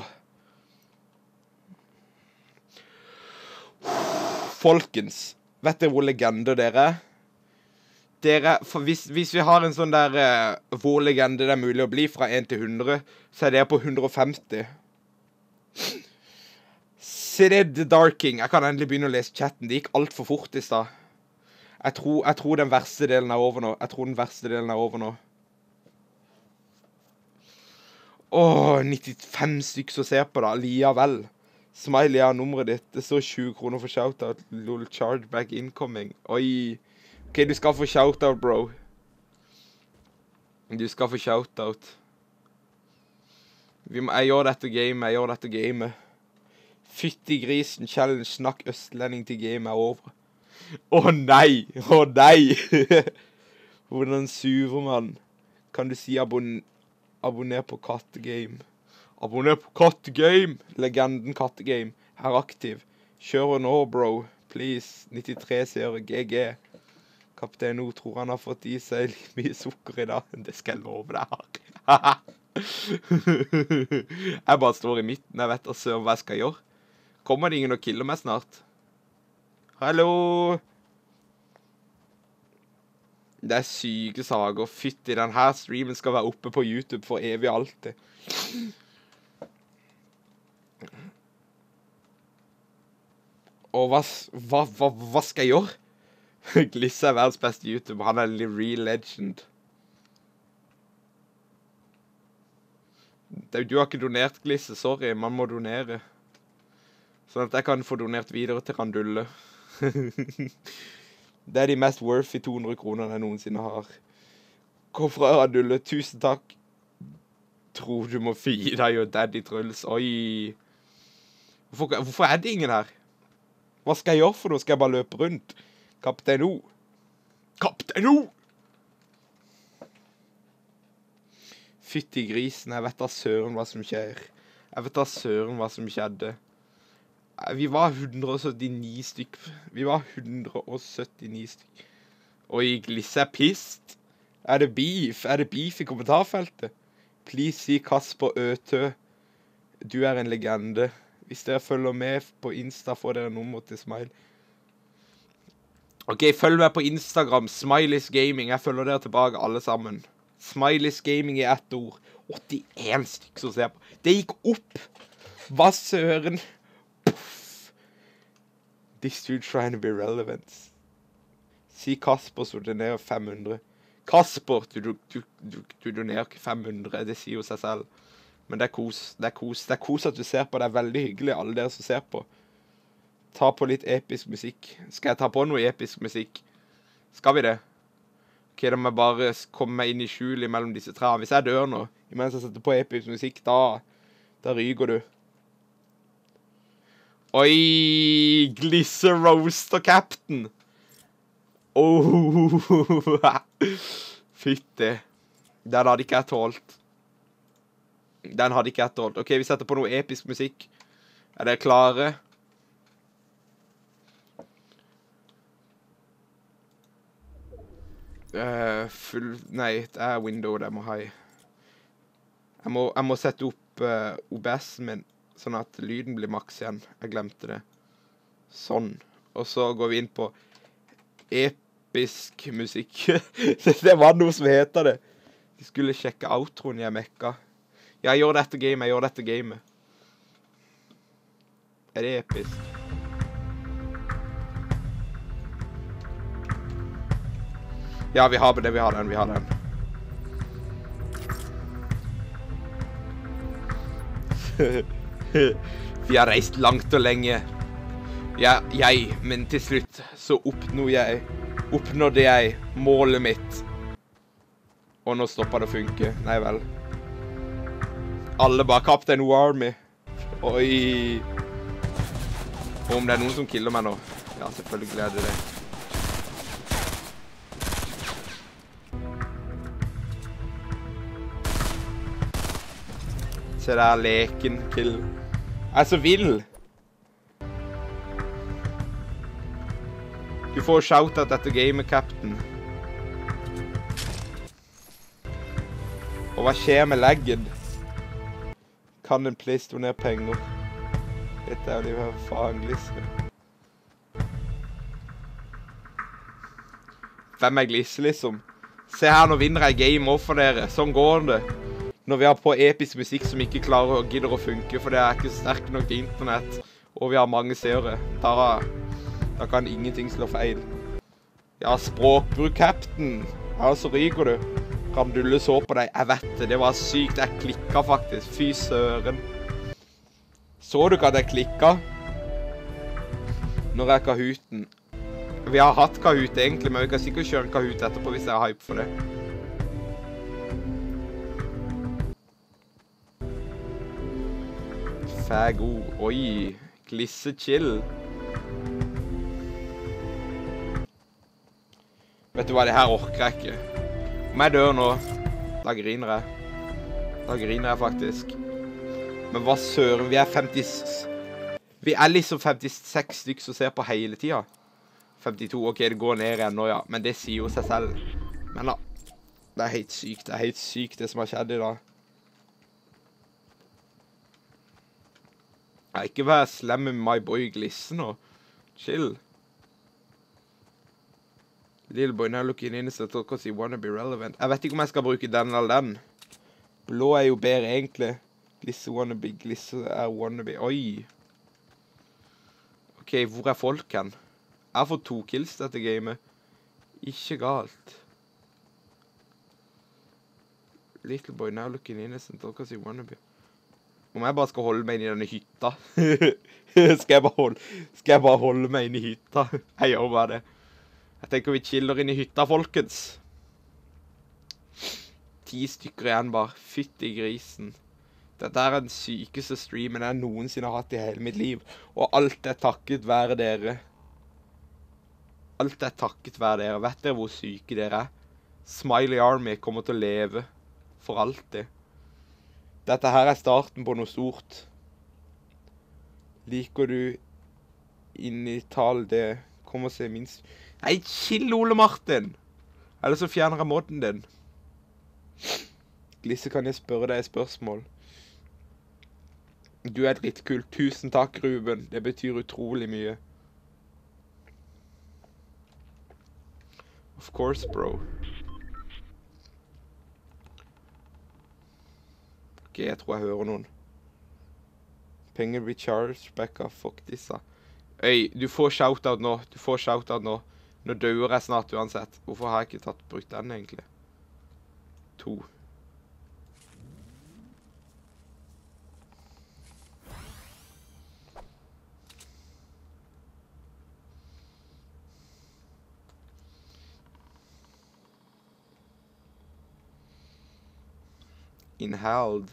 Speaker 1: Folkens, vet dere hvor legende dere er? Dere, for hvis, hvis vi har en sånn der uh, hvor legende det er mulig å bli fra en til hundre, så er det på hundre og femti. Sirid Darking, jeg kan endelig begynne å lese chatten. Det gikk alt for fort i sted. Jeg tror, jeg tror den verste delen er over nå. Jeg tror den verste delen er over nå. Åh, nittifem stykker som ser på da, likevel. Smiley har nummeret ditt. Det står tjue kroner for shoutout. Lol, chargeback incoming. Oi. Ok, du skal få shoutout, bro. Du skal få shoutout. Vi må, jeg gjør dette game, jeg gjør dette game. Fytti grisen, challenge, snakk østlending til game er over. Åh nei, åh nei. Hvordan suver man? Kan du si abon abonner på kattegame? Abonner på kattegame! Legenden kattegame. Her aktiv. Kjør nå, bro. Please. nittitre seere, G G. Kaptein O tror han har fått i seg litt mye sukker i dag. Det skal jeg love deg her. Jeg bare står i midten. Jeg vet altså hva jeg skal gjøre. Kommer det ingen og killer meg snart? Hallo? Det er syke saker. Fytti, den her streamen skal være oppe på YouTube for evig alltid. Og hva, hva, hva, hva skal jeg gjøre? Glisse er verdens beste YouTube. Han er en real legend. Du har ikke donert, Glisse. Sorry, man må donere. Sånn at jeg kan få donert videre til Randulle. Det er de mest worthy to hundre kroner jeg noensinne har. Kom fra Randulle. Tusen takk. Tror du må fie deg og Daddy Truls. Oi. Hvorfor, hvorfor er det ingen her? Hva skal jeg gjøre for noe? Skal jeg bare løpe rundt? Kaptein O. Kaptein O! Fytti grisen, jeg vet da søren hva som skjer. Jeg vet da søren hva som skjedde. Vi var hundre og syttini stykk. Vi var hundre og syttini stykk. Oi, Glisse er pissed. Er det beef? Er det beef i kommentarfeltet? Please si Kasper Øtø. Du er en legende. Hvis dere følger med på Insta, får dere nummer til Smile. Ok, følg meg på Instagram, Smileys Gaming. Jeg følger dere tilbake alle sammen. Smileys Gaming i ett ord. åttien stykker som ser på. Det gikk opp. Hva søren? Puff. This dude trying to be relevant. Si Kasper, så donerer fem hundre. Kasper, du, du, du, du, du donerer ikke fem hundre. Det sier jo seg selv. Men det er kos, det er kos, det er kos at du ser på, det er veldig hyggelig, alle dere som ser på. Ta på litt episk musikk. Skal jeg ta på noe episk musikk? Skal vi det? Ok, da må jeg bare komme meg inn i skjulet mellom disse trærne. Hvis jeg dør nå, mens jeg setter på episk musikk, da, da ryker du. Oi, Glisse roaster captain. Oh, fytti. Den hadde ikke jeg tålt. Den hadde ikke jeg tålt. Ok, vi setter på noe episk musikk. Er dere klare? Uh, full... Nei, det er window det må ha i. Jeg må, jeg må sette opp uh, O B S-en min, sånn at lyden blir maks igjen. Jeg glemte det. Sånn. Og så går vi inn på episk musikk. Det var noe som heter det. De skulle sjekke outroen jeg mekka. Ja, jeg gjør dette gamet, jeg gjør dette gamet. Er det episk? Ja, vi har det, vi har den, vi har den. Vi har reist langt og lenge. Ja, jeg, men til slutt så oppnår jeg, oppnådde jeg målet mitt. Og nå stopper det å funke. Nei vel. Alle bare Kaptein O Army. Oi. Og om det er noen som killer meg nå. Ja, selvfølgelig er det det. Se der, leken, kill. Jeg er så vill. Du får shoutout etter gamet, Captain. Og hva skjer med laggen? Kan en please donere penger? Dette er jo de her faen Glisse. Hvem er Glisse, liksom? Se her, nå vinner jeg game også for dere. Sånn går det. Når vi har på episk musikk som ikke klarer å gidder å funke, for det er ikke sterk nok til internett, og vi har mange seere, da, da kan ingenting slå feil. Ja, språkbruk, Captain. Ja, så ryker du. Randulle så på deg. Jeg vet det, det var sykt. Jeg klikket faktisk. Fy søren. Så du ikke at jeg klikket? Når er Kahooten? Vi har hatt Kahoot egentlig, men vi kan sikkert kjøre en Kahoot etterpå hvis jeg har hype for det. Fægo. Oi. Glisse chill. Vet du hva, det her orker jeg ikke. Om jeg dør nå, da griner jeg. Da griner jeg faktisk. Men hva søren, vi er femti... Vi er liksom femtiseks stykker som ser på hele tida. femtito, ok, det går ned igjen nå, ja. Men det sier jo seg selv. Men da, det er helt sykt. Det er helt sykt det som har skjedd i dag. Jeg ikke vær slem med my boy Glisse nå. Chill. Little boy now looking innocent because he wanna be relevant. Jeg vet ikke om jeg skal bruke den eller den. Blå er jo bedre egentlig. Glisse wanna be, glisse er wanna be. Oi. Ok, hvor er folk hen? Jeg har fått to kills dette gamet. Ikke galt. Little boy now looking innocent because he wanna be. Om jeg bare skal holde meg inn i denne hytta. skal, jeg bare holde, skal jeg bare holde meg inn i hytta? Jeg gjør bare det. Jeg tenker vi chiller inn i hytta, folkens. Ti stykker igjen bare. Fytt i grisen. Dette er den sykeste streamen jeg noensinne har hatt i hele mitt liv. Og alt er takket være dere. Alt er takket være dere. Vet dere hvor syke dere er? Smiley Army kommer til å leve for alltid. Dette her er starten på noe stort. Liker du inn i tall det? Kom og se minst. Nei, chill, Ole Martin! Eller så fjerner jeg modden din. Glisse, kan jeg spørre deg et spørsmål? Du er drittkul. Tusen takk, Ruben. Det betyr utrolig mye. Of course, bro. Ok, jeg tror jeg hører noen. Penger recharge, backa, fuck disse. Øy, du får shoutout nå. Du får shoutout nå. Nå dør jeg snart uansett. Hvorfor har jeg ikke tatt brukt den egentlig? To. Inhaled.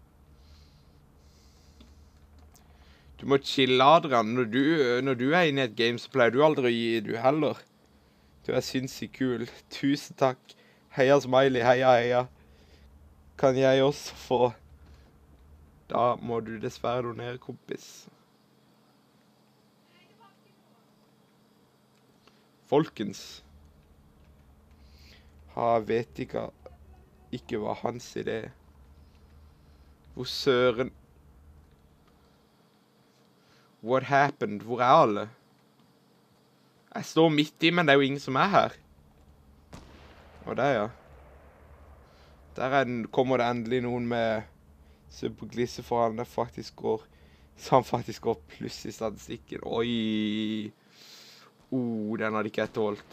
Speaker 1: Du må chille, Adrian. Når du, når du er inne i et game, så pleier du aldri å gi du heller. Du er sinnssykt kul. Tusen takk. Heia Smiley, heia, heia. Kan jeg også få... Da må du dessverre donere, kompis. Folkens. Ha, vet ikke, ikke hva hans idé er. Hvor søren... What happened? Hvor er alle? Jeg står midt i, men det er jo ingen som er her. Og der, ja. Der er den, kommer det endelig noen med superglisse for han det faktisk går... Så han faktisk går pluss i statistikken. Oi! Oh, den hadde ikke jeg tålt.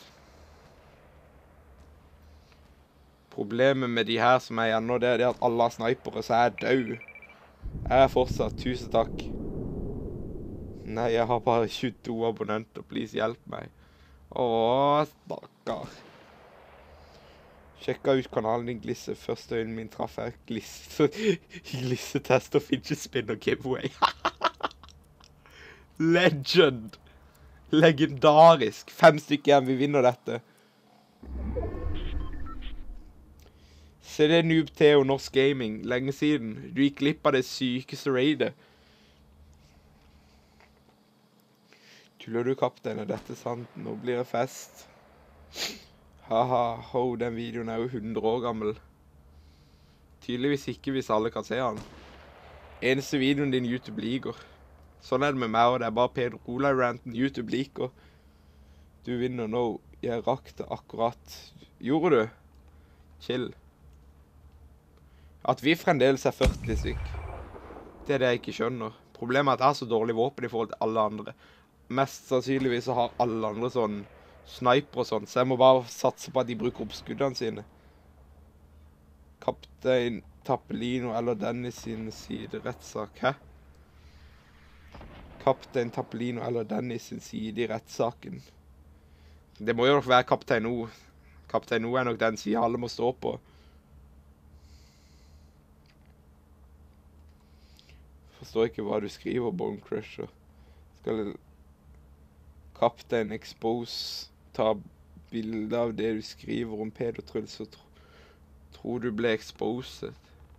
Speaker 1: Problemet med de her som er igjen nå, det er at alle har snipere, så jeg er død. Jeg er fortsatt, tusen takk. Nei, jeg har bare tjueto abonnenter, please hjelp meg. Åh, stakkar. Sjekka ut kanalen din, Glisse. Første øynene min traff jeg Glisse. Glisse tester fidget spinner giveaway. Legend! Legendarisk. Fem stykker igjen, vi vinner dette. Se det Noob Theo Norsk Gaming, lenge siden. Du gikk glipp av det sykeste raidet. Tuller du, kaptein? Er dette sant? Nå blir det fest. Haha, ho, den videoen er jo hundre år gammel. Tydeligvis ikke hvis alle kan se den. Eneste videoen din YouTube liker. Sånn er det med meg, og det er bare Pedro Cola-ranten YouTube liker. Du vinner nå. Jeg rakk det akkurat. Gjorde du? Chill. At vi fremdeles er førti stykk. Det er det jeg ikke skjønner. Problemet er at jeg har så dårlig våpen i forhold til alle andre. Mest sannsynligvis så har alle andre sånn sniper og sånn, så jeg må bare satse på at de bruker opp skuddene sine. Kaptein Tappelino eller Dennis sin side rettssak. Hæ? Kaptein Tappelino eller Dennis sin side i rettssaken. Det må jo nok være Kaptein O. Kaptein O er nok den siden alle må stå på. Forstår ikke hva du skriver, Bone Crusher. Skal Kaptein Expose ta bilde av det du skriver om Peder Truls, så tro, tror du ble exposed.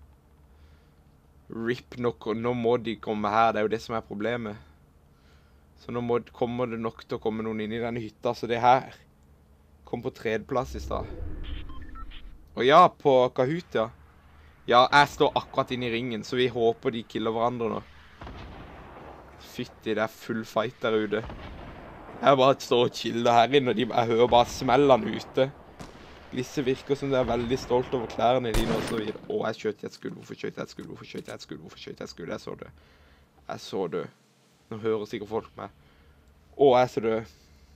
Speaker 1: Rip nok, nå må de komme her, det er jo det som er problemet. Så nå må, kommer det nok til å komme noen inn i denne hytta, så det her kom på tredjeplass i stad. Og ja, på Kahoot, ja. Ja, jeg står akkurat inn i ringen, så vi håper de killer hverandre nå. Fytti, det er full fight der ute. Jeg bare står og chiller her inne, og de, jeg hører bare smellene ute. Glisse virker som det er veldig stolt over klærne dine og så videre. Å, jeg skjøt i et skudd, hvorfor skjøt jeg et skudd, hvorfor skjøt jeg et skudd, hvorfor skjøt jeg et skudd, jeg så død. Jeg så død. Nå hører sikkert folk meg. Å, jeg så død.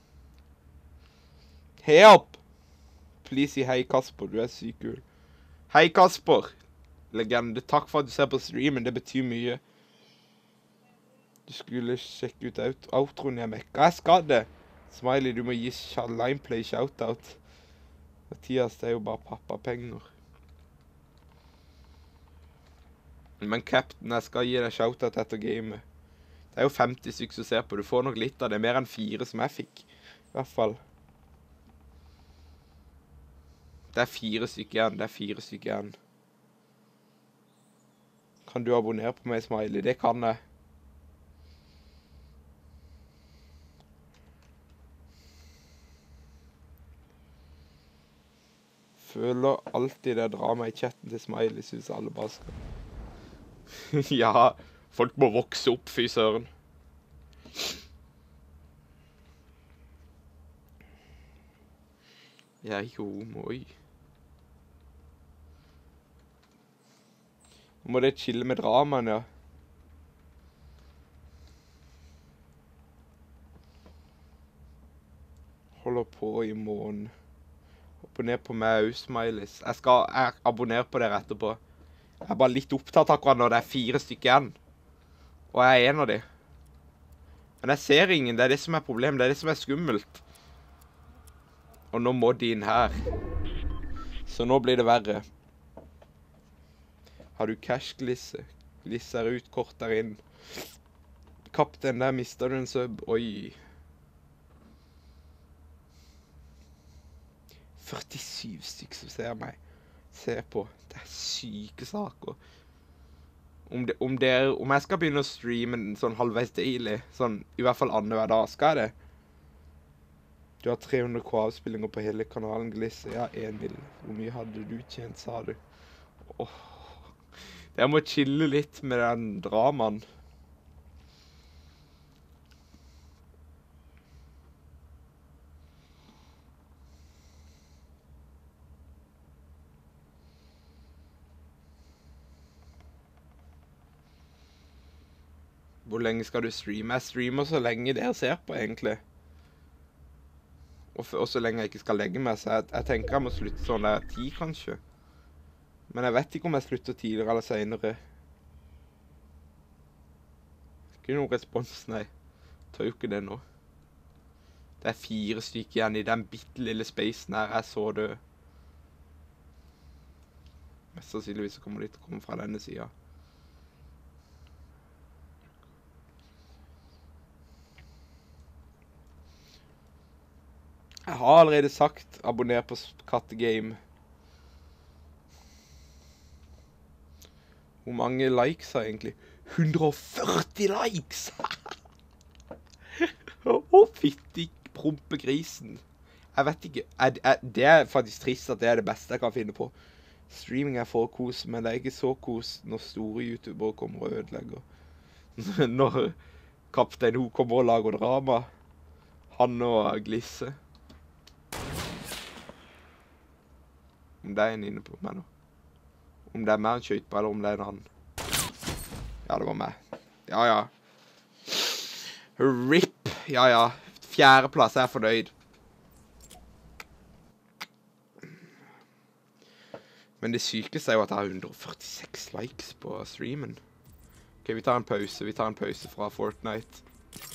Speaker 1: Help! Please si hei Kasper, du er syk kul. Hei Kasper! Legende, takk for at du ser på streamen, det betyr mye. Du skulle sjekke ut out outroen jeg mekka. Jeg skal det. Smiley, du må gi Lineplay shoutout. Mathias, det er jo bare pappapenger. Men Captain, jeg skal gi deg shoutout etter gamet. Det er jo femti stykker som ser på. Du får nok litt av det. Mer enn fire som jeg fikk. I hvert fall. Det er fire stykker igjen. Det er fire stykker igjen. Kan du abonnere på meg, Smiley? Det kan jeg. Føler alltid det drama i chatten til Smiley, synes alle bare skal. Ja, folk må vokse opp, fy søren. Jeg er ikke homo, oi. Nå må det chille med dramaen, ja. Holder på i måneden. Abonner på meg, Smileys. Jeg skal jeg abonnere på dere etterpå. Jeg er bare litt opptatt akkurat når det er fire stykker igjen. Og jeg er en av de. Men jeg ser ingen, det er det som er problemet, det er det som er skummelt. Og nå må de inn her. Så nå blir det verre. Har du cash-glisse? Glisser ut, kort der inn. Kapten, der mister du en sub. Oi. førtisju stykker som ser meg. Ser på. Det er syke saker. Om, det, om, det er, om jeg skal begynne å streame sånn halvveis daily, sånn i hvert fall andre hver dag, skal jeg det? Du har tre hundre K avspillinger på hele kanalen, Glisse. Ja, en mil. Hvor mye hadde du tjent, sa du? Åh. Jeg må chille litt med den dramaen. Hvor lenge skal du streame? Jeg streamer så lenge dere ser på, egentlig. Og, og så lenge jeg ikke skal legge meg, så jeg, jeg tenker jeg må slutte sånn der ti, kanskje. Men jeg vet ikke om jeg slutter tidligere eller senere. Ikke noen respons, nei. Tar jo ikke det nå. Det er fire stykker igjen i den bittelille spacen her. Jeg så død. Mest sannsynligvis så kommer de til å komme fra denne siden. Jeg har allerede sagt abonner på Kattegame. Hvor mange likes har jeg egentlig? hundre og førti likes! Å, fytti prompegrisen. Jeg vet ikke. Er, er, det er faktisk trist at det er det beste jeg kan finne på. Streaming er for kos, men det er ikke så kos når store youtubere kommer og ødelegger. Når Kaptein Ho kommer og lager drama. Han og Glisse. Om det er en inne på meg nå. Om det er meg han skjøt på, eller om det er en annen. Ja, det var meg. Ja, ja. Rip. Ja, ja. Fjerdeplass er jeg fornøyd. Men det sykeste er jo at jeg har hundre og førtiseks likes på streamen. Ok, vi tar en pause. Vi tar en pause fra Fortnite.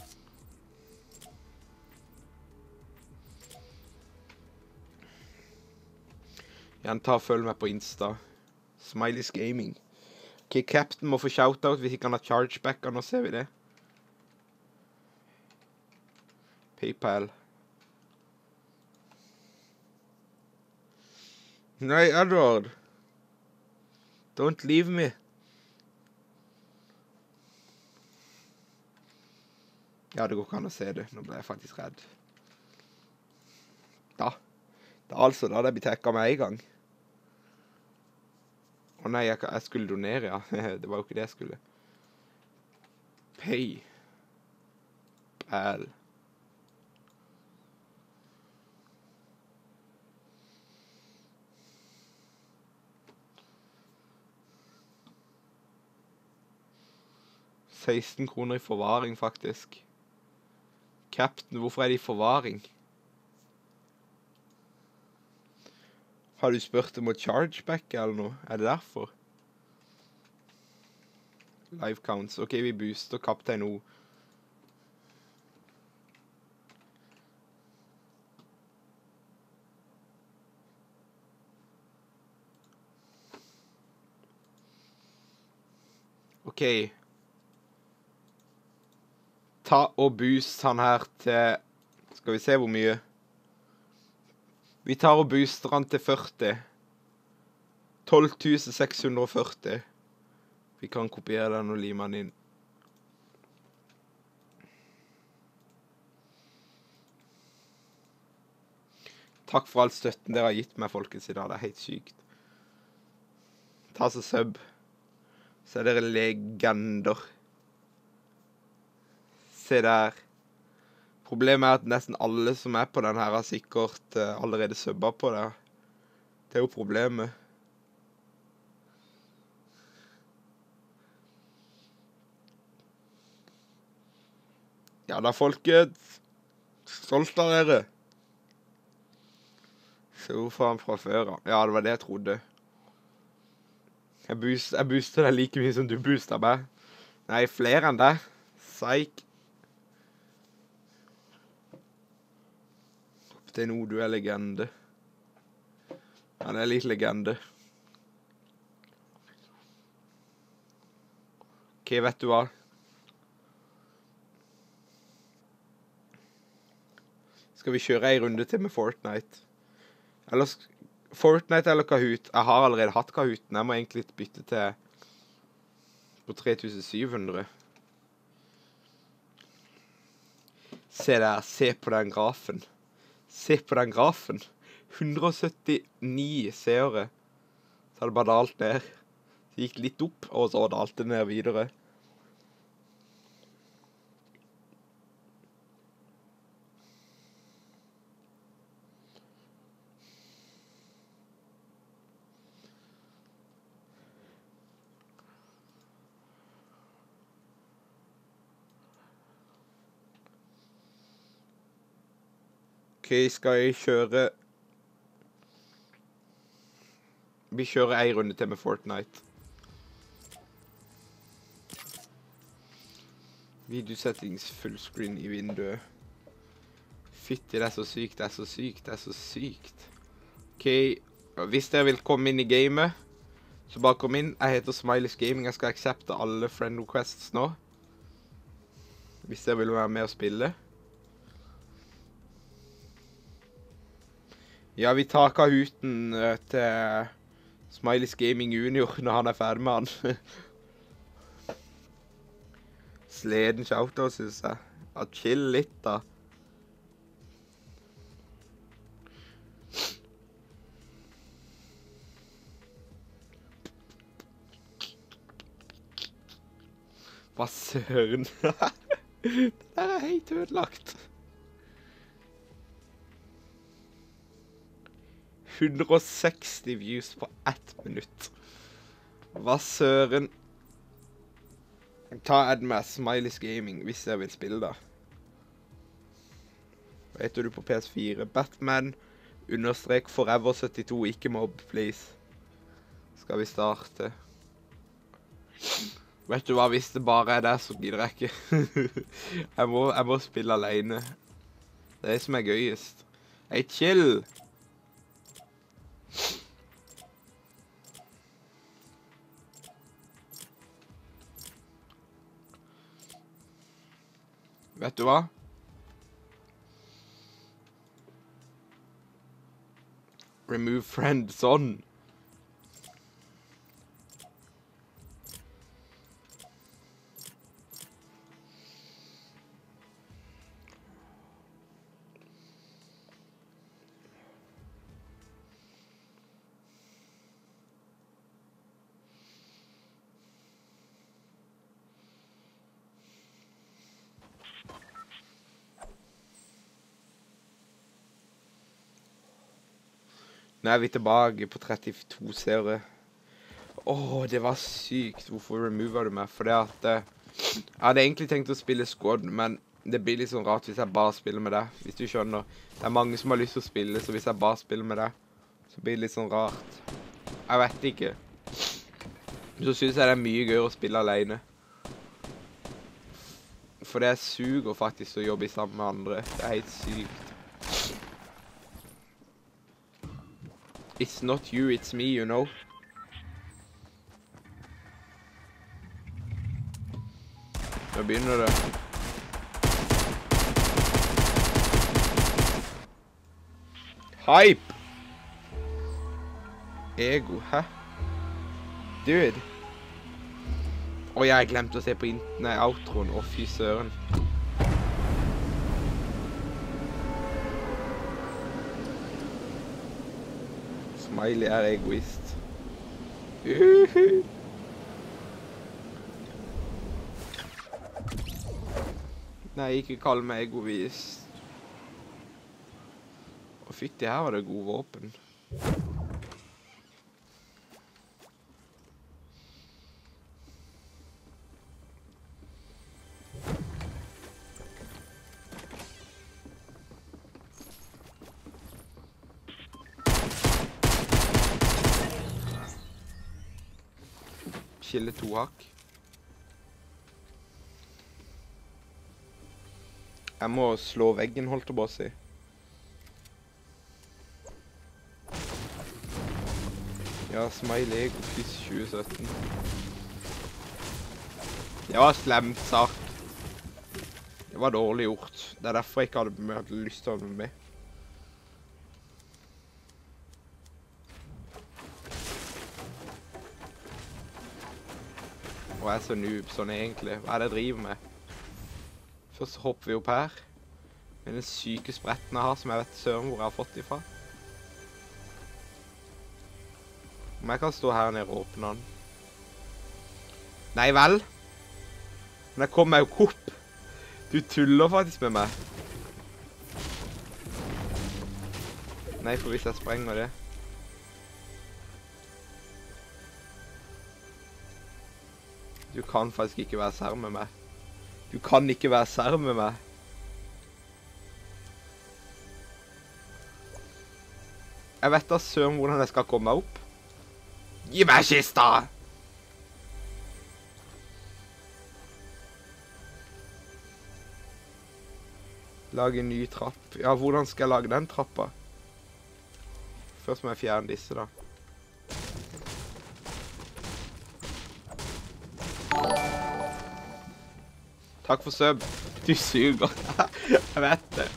Speaker 1: Igjen, ta og følg meg på Insta. Smileys Gaming. Ok, Captain må få shoutout hvis ikke han har chargebacker. Nå ser vi det. PayPal. Nei, Edward. Don't leave me. Ja, det går ikke an å se det. Nå ble jeg faktisk redd. Da. Da altså, da hadde jeg blitt hekket med en gang. Å nei, jeg, jeg skulle donere, ja. Det var jo ikke det jeg skulle. Pay. Pal. seksten kroner i forvaring, faktisk. Captain, hvorfor er de i forvaring? Har du spurt om å chargeback eller noe? Er det derfor? Live counts. Ok, vi booster kaptein O. Ok. Ta og boost han her til... Skal vi se hvor mye? Vi tar og booster han til førti. tolv tusen seks hundre og førti. Vi kan kopiere den og lime den inn. Takk for all støtten dere har gitt meg, folkens, i dag. Det er helt sykt. Ta så sub. Så er dere legender. Se der. Problemet er at nesten alle som er på den her har sikkert uh, allerede subba på det. Det er jo problemet. Ja da, folket. Stolt av dere. Så faen fra før av. Ja, det var det jeg trodde. Jeg, boost, jeg booster deg like mye som du booster meg. Nei, flere enn deg. Psyk. Det er noe du er legende. Han er litt legende. Ok, vet du hva? Skal vi kjøre en runde til med Fortnite? Eller Fortnite eller Kahoot? Jeg har allerede hatt Kahooten. Jeg må egentlig bytte til på tre tusen syv hundre. Se der, se på den grafen. Se på den grafen. hundre og syttini seere. Så hadde det bare dalt ned. Så gikk litt opp, og så dalte det ned videre. Ok, skal jeg kjøre... Vi kjører en runde til med Fortnite. Videosettings fullscreen i vinduet. Fytti, det er så sykt, det er så sykt, det er så sykt. Ok, hvis dere vil komme inn i gamet, så bare kom inn. Jeg heter Smileys Gaming, jeg skal aksepte alle friend requests nå. Hvis dere vil være med og spille. Ja, vi tar Kahooten uh, til Smileys Gaming Junior når han er ferdig med han. Sleden shoutout, synes jeg. Ja, chill litt da. Hva søren? Det der er helt ødelagt. hundre og seksti views på ett minutt. Hva søren? Ta add med Smileys Gaming hvis jeg vil spille da. Hva heter du på P S fire? Batman, understrek forever syttito, ikke mobb, please. Skal vi starte? Vet du hva, hvis det bare er der, så gidder jeg ikke. jeg, må, jeg må spille alene. Det er det som er gøyest. Hey, chill! Vet du hva? Remove friend, sånn. Nå er vi tilbake på trettito seere. Åh, det var sykt. Hvorfor remover du meg? For det at... Uh, Jeg hadde egentlig tenkt å spille squad, men det blir litt sånn rart hvis jeg bare spiller med deg, hvis du skjønner. Det er mange som har lyst til å spille, så hvis jeg bare spiller med deg, så blir det litt sånn rart. Jeg vet ikke. Så synes jeg det er mye gøy å spille alene. For det suger faktisk å jobbe sammen med andre. Det er helt sykt. It's not you, it's me, you know. Nå begynner det. Hype! Ego, hæ? Dude. Og jeg glemte å se på nei, outroen. Å, fy søren. Smiley er egoist. Uhuh. Nei, ikke kall meg egoist. Å, fytti, her var det god våpen. Skille to hakk. Jeg må slå veggen, holdt jeg på å si. Ja, Smiley, Egofis tjue sytten. Det var slemt sagt. Det var dårlig gjort. Det er derfor jeg ikke hadde, hadde lyst til å være med. Og jeg er så noob sånn egentlig. Hva er det jeg driver med? Først hopper vi opp her. Med den syke spretten jeg har, som jeg vet søren hvor jeg har fått ifra. Om jeg kan stå her nede og åpne den. Nei vel? Men jeg kommer meg jo ikke opp. Du tuller faktisk med meg. Nei, for hvis jeg sprenger det. Du kan faktisk ikke være sær med meg. Du kan ikke være sær med meg. Jeg vet da søren hvordan jeg skal komme meg opp. Gi meg kista! Lage en ny trapp. Ja, hvordan skal jeg lage den trappa? Først må jeg fjerne disse da. Takk for sub. Du suger. Jeg vet det.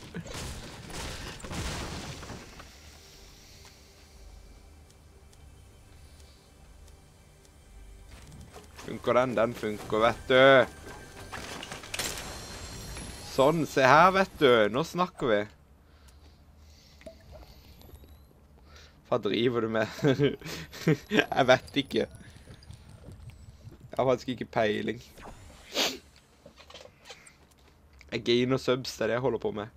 Speaker 1: Funker den? Den funker, vet du. Sånn, se her, vet du. Nå snakker vi. Hva driver du med? Jeg vet ikke. Jeg har faktisk ikke peiling. Jeg gainer subs, det er det jeg holder på med.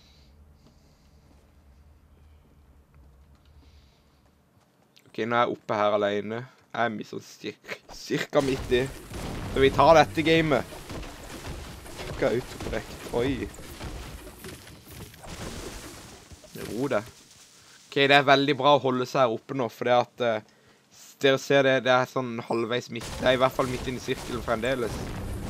Speaker 1: Ok, nå er jeg oppe her alene. Jeg er mye sånn cirka, cirka midt i. Så vi tar dette gamet. Ikke autokorrekt. Oi. Ro det. Ok, det er veldig bra å holde seg her oppe nå, for det at uh, dere ser det, det er sånn halvveis midt. Det er i hvert fall midt inn i sirkelen fremdeles.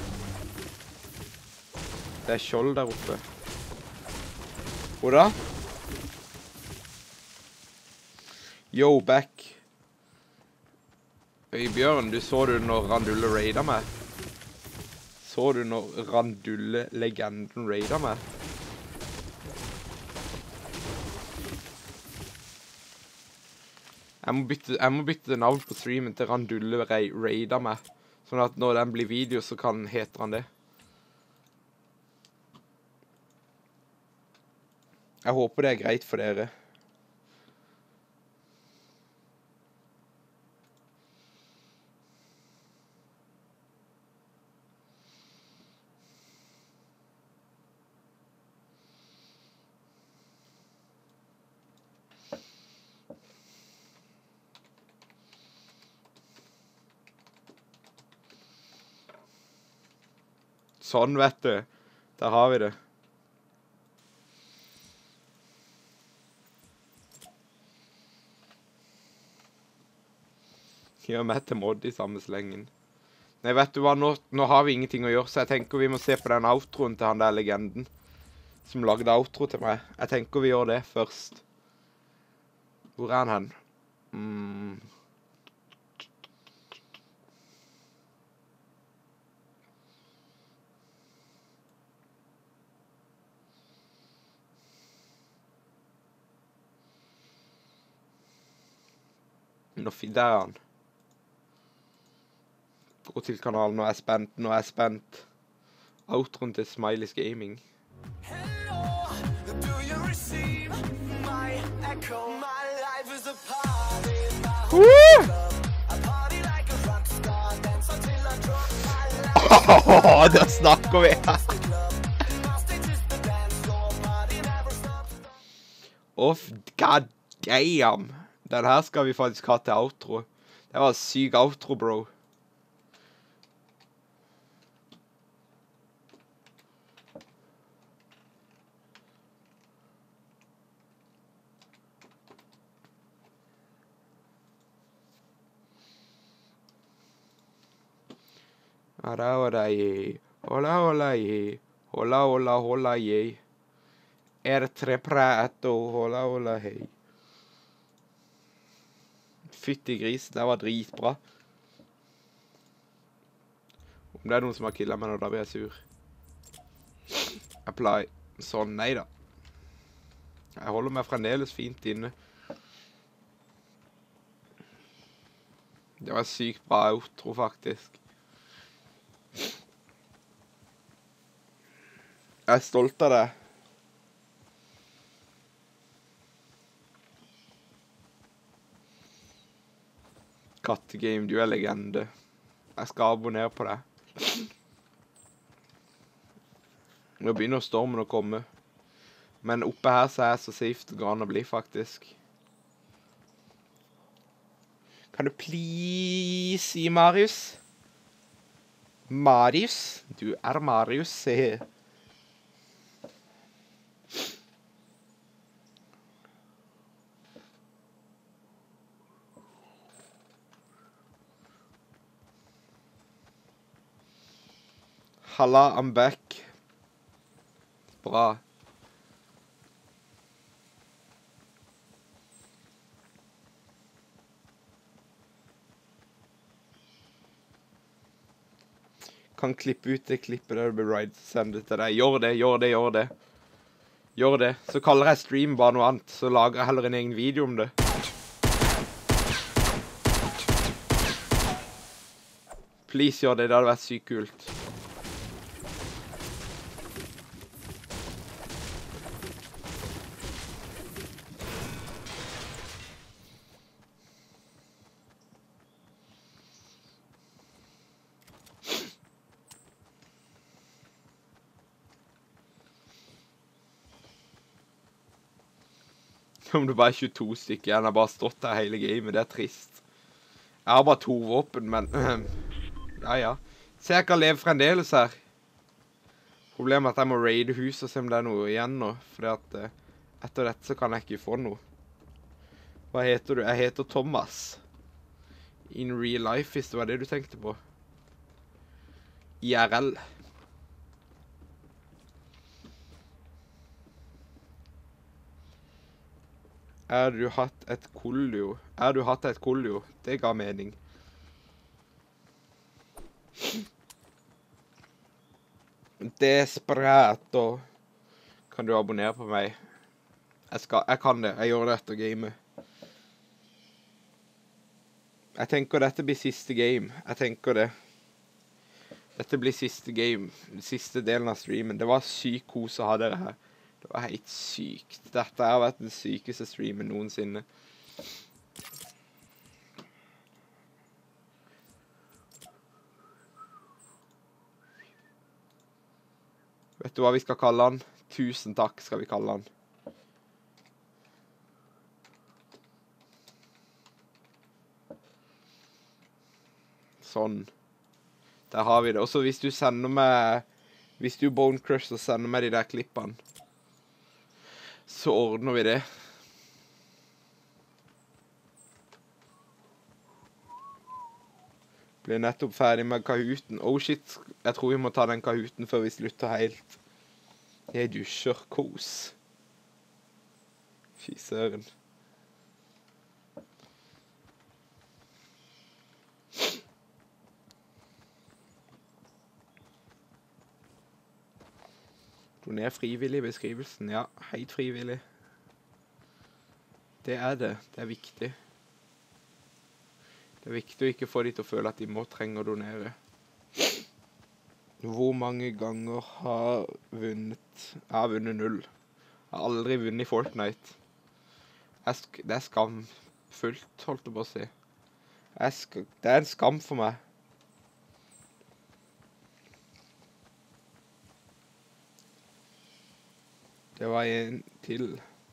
Speaker 1: Det er skjold der oppe. Hvor da? Yo, back. Øybjørn, du så du når Randulle raidet meg? Så du når Randulle-legenden raidet meg? Jeg må, bytte, jeg må bytte navn på streamen til Randulle raidet meg. Sånn at når den blir video, så kan heter han det. Jeg håper det er greit for dere. Sånn, vet du. Der har vi det. Gjør meg til mod i samme slengen. Nei, vet du hva, nå, nå har vi ingenting å gjøre, så jeg tenker vi må se på den outroen til han der legenden som lagde outro til meg. Jeg tenker vi gjør det først. Hvor er han hen? Mm. Nå finner jeg han. Gå til kanalen, nå er jeg spent, nå er jeg spent. Outroen til Smileys Gaming. Åh, da snakker vi! Åh, god damn! Den her skal vi faktisk ha til outro. Det var en syk outro, bro. Hola, hola, ye. Hola, hola, ye. Hola, hola, hola, ye. Er tre prato, hola, hola, hei. Fytti gris, det var dritbra. Om det er noen som har killet meg nå, da blir jeg sur. Apply. Sånn, nei da. Jeg holder meg fremdeles fint inne. Det var sykt bra outro, faktisk. Jeg er stolt av det. Kattegame, du er legende. Jeg skal abonnere på deg. Nå begynner stormen å komme. Men oppe her så er jeg så safe det går an å bli, faktisk. Kan du please si Marius? Marius? Du er Marius, se. Halla, I'm back. Bra. Kan klippe ut det klippet der du blir right, send det til deg. Gjør det, gjør det, gjør det. Gjør det. Så kaller jeg stream bare noe annet, så lager jeg heller en egen video om det. Please gjør det, det hadde vært sykt kult. Om det bare er tjueto stykker igjen, jeg har bare stått der hele gamet, det er trist. Jeg har bare to våpen, men... ja, ja. Se, jeg kan leve fremdeles her. Problemet er at jeg må raide huset og se om det er noe igjen nå, fordi at uh, etter dette så kan jeg ikke få noe. Hva heter du? Jeg heter Thomas. In real life, hvis det var det du tenkte på. I R L. Er du hatt et kollio? Er du hatt et kollio? Det ga mening. Desperate. Kan du abonnere på meg? Jeg skal, jeg kan det. Jeg gjør det etter gamet. Jeg tenker dette blir siste game. Jeg tenker det. Dette blir siste game. Siste delen av streamen. Det var sykt kos å ha dere her. Det var helt sykt. Dette har vært den sykeste streamen noensinne. Vet du hva vi skal kalle han? Tusen takk skal vi kalle han. Sånn. Der har vi det. Og så hvis du sender meg Hvis du Bone Crush og sender meg de der klippene, så ordner vi det. Ble nettopp ferdig med Kahooten. Oh shit, jeg tror vi må ta den Kahooten før vi slutter helt. Jeg dusjer kos. Fy søren. Doner frivillig i beskrivelsen. Ja, helt frivillig. Det er det. Det er viktig. Det er viktig å ikke få de til å føle at de må trenge å donere. Hvor mange ganger har vunnet? Jeg har vunnet null. Jeg har aldri vunnet i Fortnite. Jeg sk det er skamfullt, holdt jeg på å si. Jeg sk det er en skam for meg. Det var en til.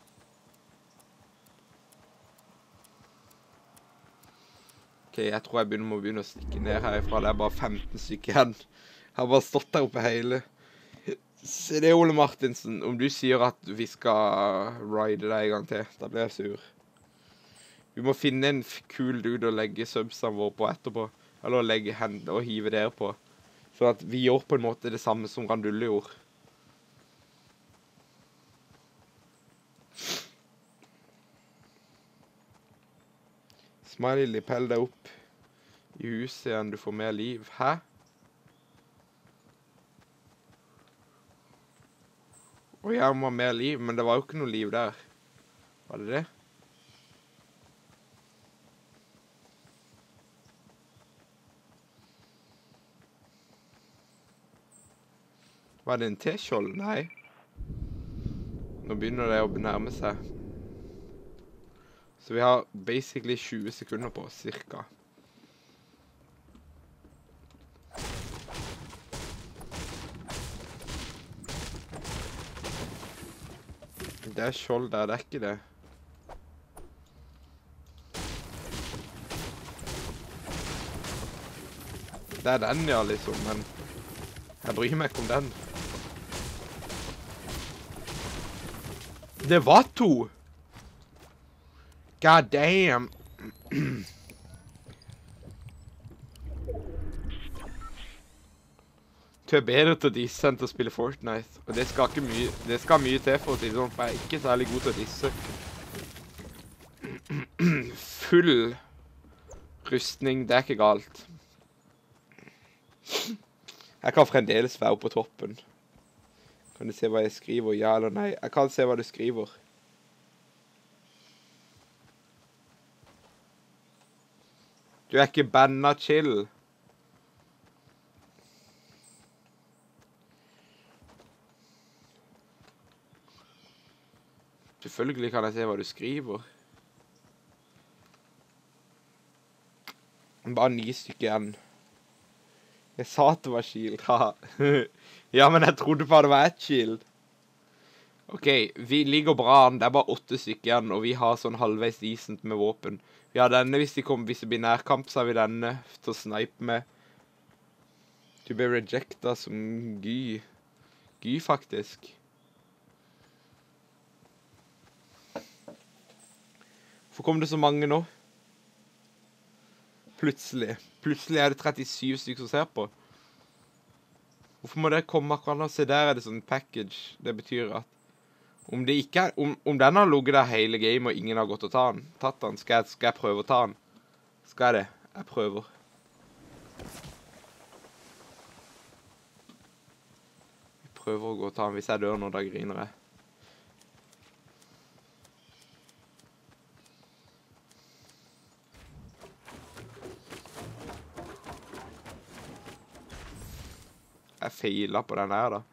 Speaker 1: Ok, jeg tror jeg begynner med å begynne å stikke ned herifra. Det er bare femten stykker igjen. Jeg har bare stått der oppe hele. Se det, Ole Martinsen. Om du sier at vi skal ride deg en gang til, da blir jeg sur. Vi må finne en kul dude å legge subsene våre på etterpå. Eller å legge hendene og hive dere på. Så at vi gjør på en måte det samme som Randulle gjorde. Smiley, pell deg opp i huset igjen, du får mer liv. Hæ? Og jeg må ha mer liv, men det var jo ikke noe liv der. Var det det? Var det en T-skjold? Nei. Nå begynner det å nærme seg. Så vi har basically tjue sekunder på, cirka. Det er skjold der, det er ikke det. Det er den, ja, liksom, men jeg bryr meg ikke om den. Det var to! God damn. Du er bedre til å disse enn til å spille Fortnite. Og det skal ikke mye, det skal mye til for å si det sånn, for jeg er ikke særlig god til å disse. Full rustning, det er ikke galt. Jeg kan fremdeles være på toppen. Kan du se hva jeg skriver, ja eller nei? Jeg kan se hva du skriver. Du er ikke bandet, chill. Selvfølgelig kan jeg se hva du skriver. Bare ni stykker igjen. Jeg sa at det var shield, ja. Ja, men jeg trodde bare det var et shield. Ok, vi ligger bra an. Det er bare åtte stykker igjen, og vi har sånn halvveis decent med våpen. Vi har denne hvis, de kommer, hvis det blir nærkamp, så har vi denne til å snipe med. Du ble rejecta som gy. Gy, faktisk. Hvorfor kom det så mange nå? Plutselig. Plutselig er det trettisju stykker som ser på. Hvorfor må det komme akkurat nå? Se, der er det sånn package. Det betyr at om det ikke er, om, om den har ligget der hele game og ingen har gått og ta den, tatt den, skal jeg, skal jeg prøve å ta den? Skal jeg det? Jeg prøver. Jeg prøver å gå og ta den. Hvis jeg dør nå, da griner jeg. Jeg feilet på den her da.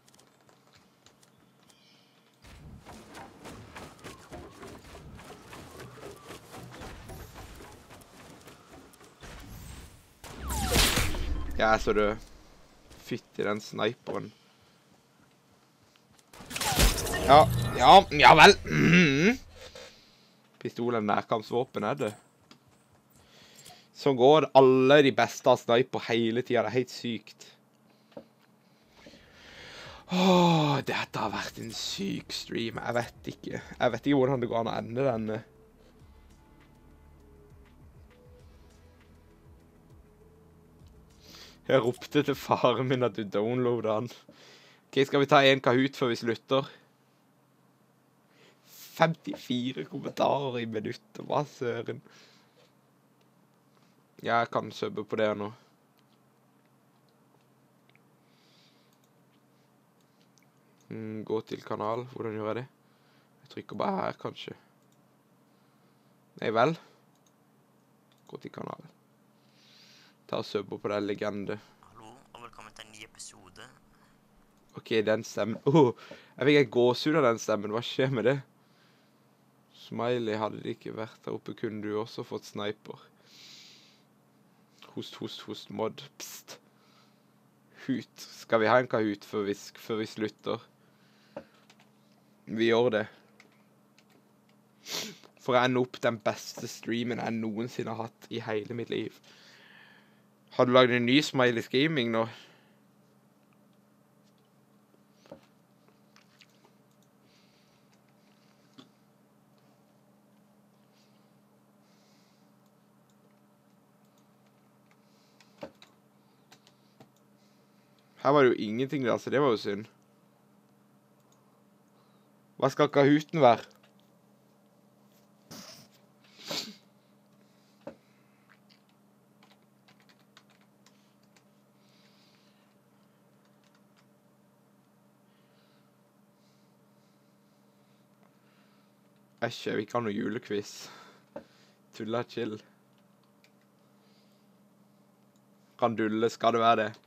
Speaker 1: Jeg er så død. Fytt i den sniperen. Ja, ja, ja vel. Mm. Pistol er nærkampsvåpen, er det? Så går det. Alle de beste av sniper hele tiden. Det er helt sykt. Åh, dette har vært en syk stream. Jeg vet ikke. Jeg vet ikke hvordan det går an å ende denne. Jeg ropte til faren min at du downloadet han. Ok, skal vi ta en Kahoot før vi slutter? femtifire kommentarer i minuttet, hva søren? Jeg kan subbe på det nå. Mm, gå til kanal, hvordan gjør jeg det? Jeg trykker bare her, kanskje. Nei vel. Gå til kanal. Ta og subbe på den legende.
Speaker 8: Hallo, og velkommen til en ny episode.
Speaker 1: Ok, den stemmen. Åh, jeg fikk en gåsehud av den stemmen. Hva skjer med det? Smiley, hadde det ikke vært der oppe, kunne du også fått sniper. Host, host, host, mod. Psst. Hut. Skal vi ha en Kahoot før vi, før vi slutter? Vi gjør det. For å ende opp den beste streamen jeg noensinne har hatt i hele mitt liv. Har du laget en ny Smiley's Gaming nå? Her var det jo ingenting der, så det var jo synd. Hva skal Kahooten være? Æsj, jeg vil ikke ha noe julequiz. Tulla chill. Randulle, skal det være det?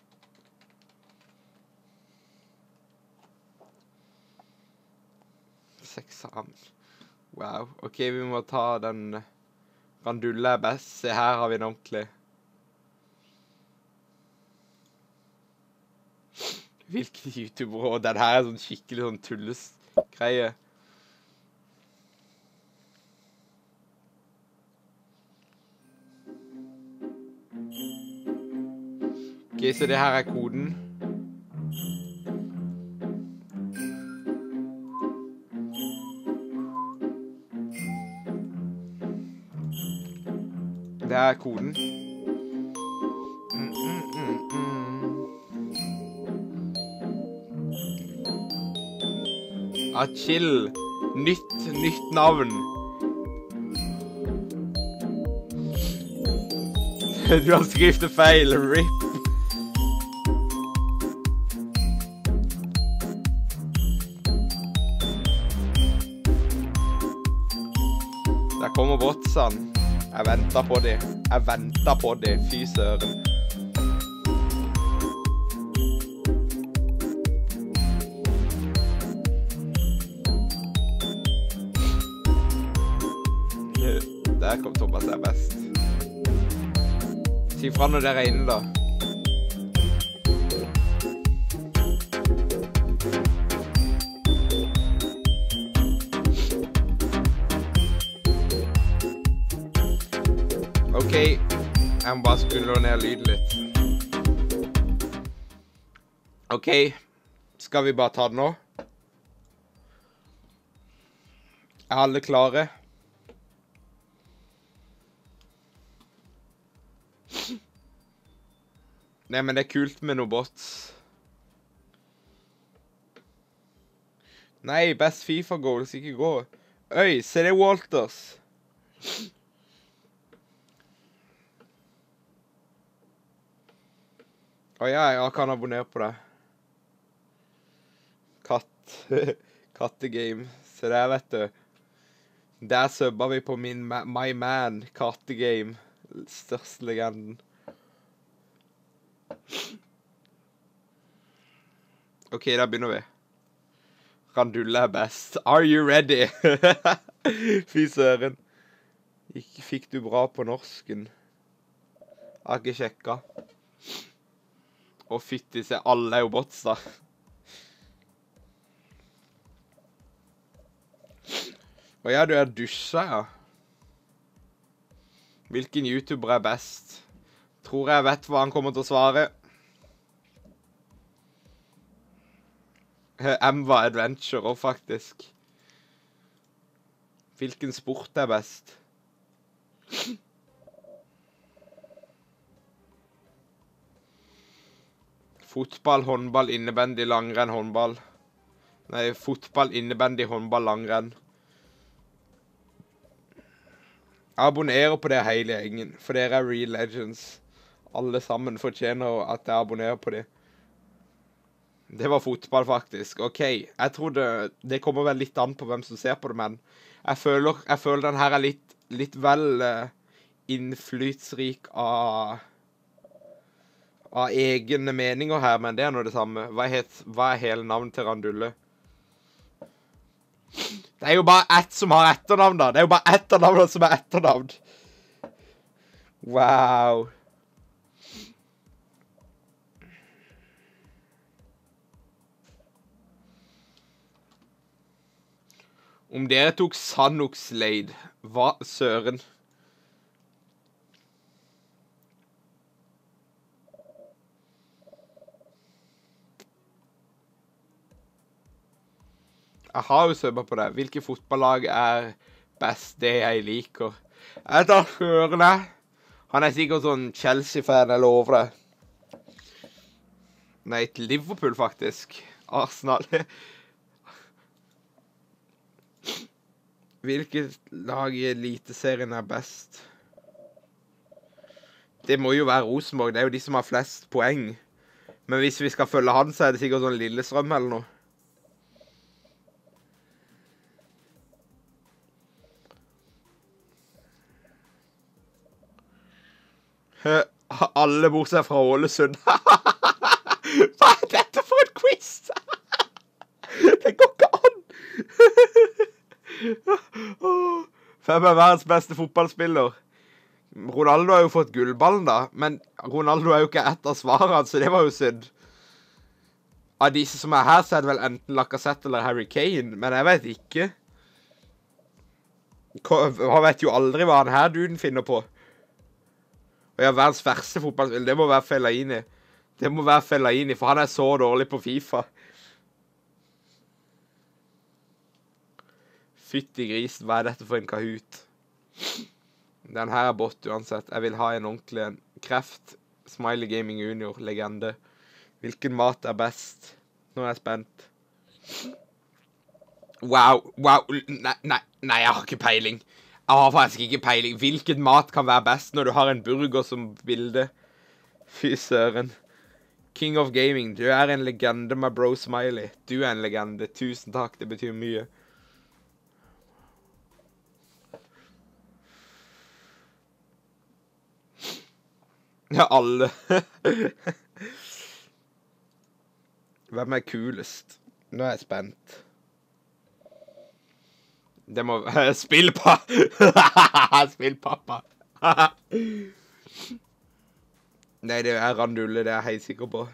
Speaker 1: Seksamen. Wow. Ok, vi må ta den. Randulle er best. Se, her har vi en ordentlig. Hvilke YouTubere? Og den her er sånn skikkelig sånn tullesgreie. Ok, så det her er koden. Det er koden. Mm, mm, mm, mm. Ah, chill. Nytt, nytt navn. Du har skriftet feil. Rip. Der kommer botsene. Jeg venter på det. Jeg venter på det. Fy søren. Der kom Thomas er best. Si fra når dere er inne da. Ok, jeg må bare skrulle ned lyden litt. Ok, skal vi bare ta det nå? Er alle klare? Nei, men det er kult med noen bots. Nei, best FIFA goals, ikke gå. Øy, se det Walters. Å ja, jeg kan abonnere på det. Katt. Kattegame. Se der, vet du. Der subba vi på min ma My Man. Kattegame. Største legenden. Ok, da begynner vi. Randulle er best. Are you ready? Fy søren. Ikke fikk du bra på norsken. Jeg har ikke sjekka. Og fytti se, alle er jo bots da. Og ja, du er dusja, ja. Hvilken YouTuber er best? Tror jeg vet hva han kommer til å svare. Emva Adventure også, faktisk. Hvilken sport er best? Fotball, håndball, innebandy, langrenn, håndball. Nei, fotball, innebandy, håndball, langrenn. Abonnerer på det hele gjengen, for dere er real legends. Alle sammen fortjener at jeg abonnerer på det. Det var fotball, faktisk. Ok, jeg tror det, det kommer vel litt an på hvem som ser på det, men jeg føler, jeg føler den her er litt, litt vel uh, innflytsrik av, av egne meninger her, men det er noe det samme. Hva, het, hva er hele navnet til Randulle? Det er jo bare ett som har etternavn da. Det er jo bare ett av navnene som er etternavn. Wow. Om dere tok Sanoxlade, hva søren? Jeg har jo søpet på det. Hvilke fotballag er best det jeg liker? Jeg tar Hørene. Han er sikkert sånn Chelsea-fan, jeg lover det. Nei, til Liverpool faktisk. Arsenal. Hvilket lag i eliteserien er best? Det må jo være Rosenborg. Det er jo de som har flest poeng. Men hvis vi skal følge han, så er det sikkert sånn Lillestrøm eller noe. Alle bortsett fra Ålesund. Hva er dette for en quiz? Det går ikke an. Hvem er verdens beste fotballspiller? Ronaldo har jo fått gullballen da, men Ronaldo er jo ikke ett av svarene, så det var jo synd. Av disse som er her, så er det vel enten Lacazette eller Harry Kane, men jeg vet ikke. Han vet jo aldri hva han her duden finner på. Og ja, verdens verste fotballspiller, det må være Fellaini. Det må være Fellaini, for han er så dårlig på FIFA. Fytti grisen, hva er dette for en Kahoot? Den her er bot uansett. Jeg vil ha en ordentlig en. Kreft, Smiley Gaming Junior, legende. Hvilken mat er best? Nå er jeg spent. Wow, wow, nei, nei, nei, jeg har ikke peiling. Jeg har faktisk ikke peiling. Hvilken mat kan være best når du har en burger som bilde? Fy søren. King of Gaming, du er en legende med bro Smiley. Du er en legende. Tusen takk, det betyr mye. Ja, alle. Hvem er kulest? Nå er jeg spent. Det må være spillpappa. Spillpappa. Nei, det er Randulle, det er jeg helt sikker på.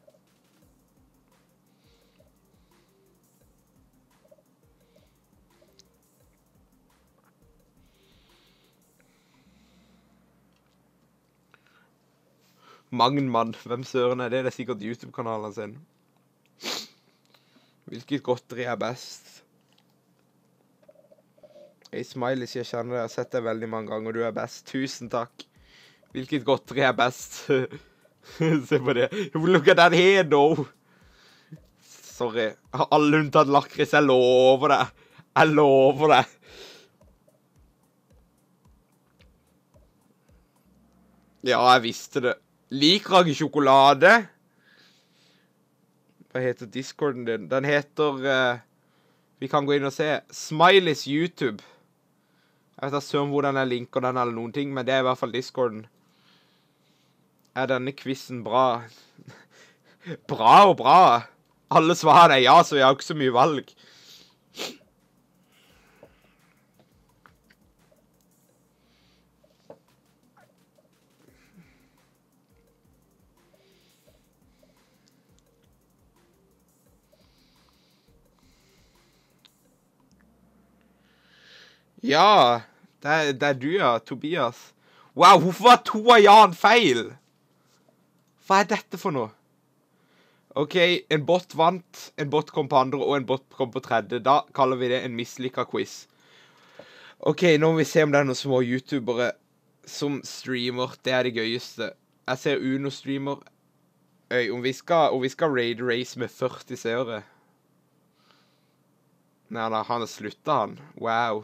Speaker 1: Magnmann, hvem søren er det? Det er sikkert YouTube-kanalen sin. Hvilket godteri er best? Hey Smiley, jeg kjenner deg, jeg har sett deg veldig mange ganger, og du er best. Tusen takk. Hvilket godteri er best? Se på det. Look at that head, though. Sorry. Jeg har alle unntatt lakris, jeg lover det. Jeg lover det. Ja, jeg visste det. Liker jeg ikke sjokolade? Hva heter Discorden din? Den heter, uh, vi kan gå inn og se, Smileys YouTube. Jeg vet ikke søren hvor den er linker den eller noen ting, men det er i hvert fall Discorden. Er denne quizen bra? Bra og bra. Alle svarer er ja, så jeg har ikke så mye valg. Ja, det er, det er du, ja, Tobias. Wow, hvorfor var to av Jan feil? Hva er dette for noe? OK, en bot vant, en bot kom på andre, og en bot kom på tredje. Da kaller vi det en mislykket quiz. OK, nå må vi se om det er noen små YouTubere som streamer. Det er det gøyeste. Jeg ser Uno streamer. Øy, om vi skal, om vi skal raid race med førti seere. Nei, da, han har sluttet han. Wow.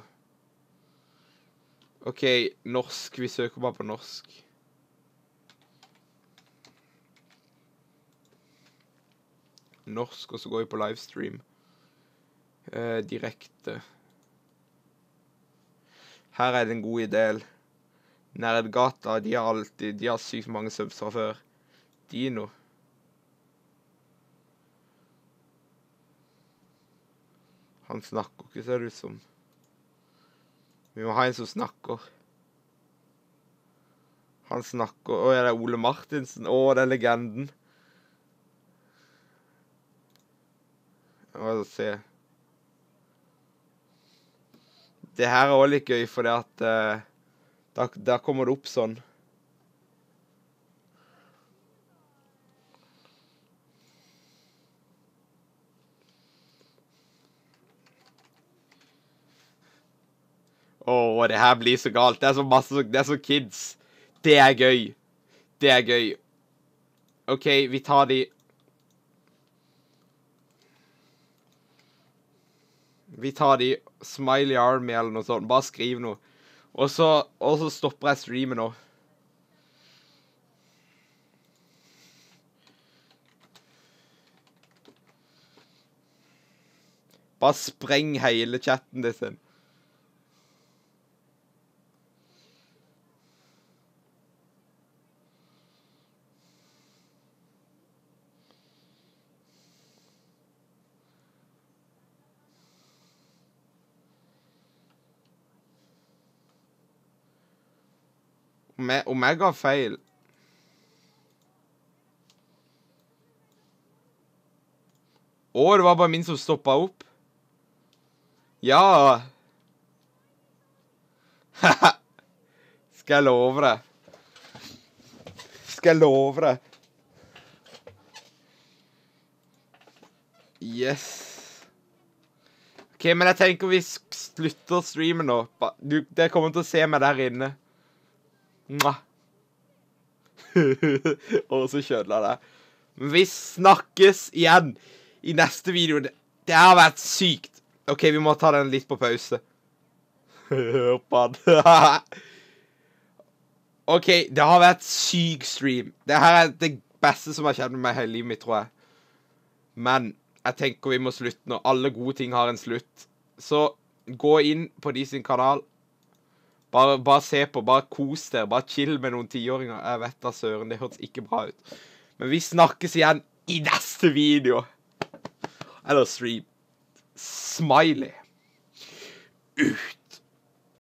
Speaker 1: OK, norsk. Vi søker bare på norsk. Norsk, og så går vi på livestream. Eh, direkte. Her er det en god idé. Nerdgata, de har alltid, de har sykt mange subs fra før. Dino. Han snakker ikke, ser det ut som. Vi må ha en som snakker. Han snakker. Åh, er det Ole Martinsen? Åh, det er legenden. Hva skal jeg se? Det her er også litt gøy, fordi at uh, da, der kommer det opp sånn. Åh, det her blir så galt. Det er så masse, det er så kids. Det er gøy. Det er gøy. OK, vi tar de. Vi tar de. Smiley Army eller noe sånt. Bare skriv noe. Og så, og så stopper jeg streamen nå. Bare spreng hele chatten din. Om jeg, om jeg ga feil. Åh, det var bare min som stoppet opp. Ja. Skal jeg love deg. Skal jeg love deg. Yes. Ok, men jeg tenker vi slutter streamen nå. Du, dere kommer til å se meg der inne. Mwah. Åh, så kjødler det. Men vi snakkes igjen i neste video. Det, det har vært sykt. Ok, vi må ta den litt på pause. Hør på den. Ok, det har vært syk stream. Det her er det beste som har skjedd med meg hele livet mitt, tror jeg. Men jeg tenker vi må slutte nå. Alle gode ting har en slutt. Så gå inn på de sin kanal. Bare, bare se på, bare kos dere, bare chill med noen tiåringer. Jeg vet da, søren, det hørtes ikke bra ut. Men vi snakkes igjen i neste video. Eller stream. Smiley. Ut.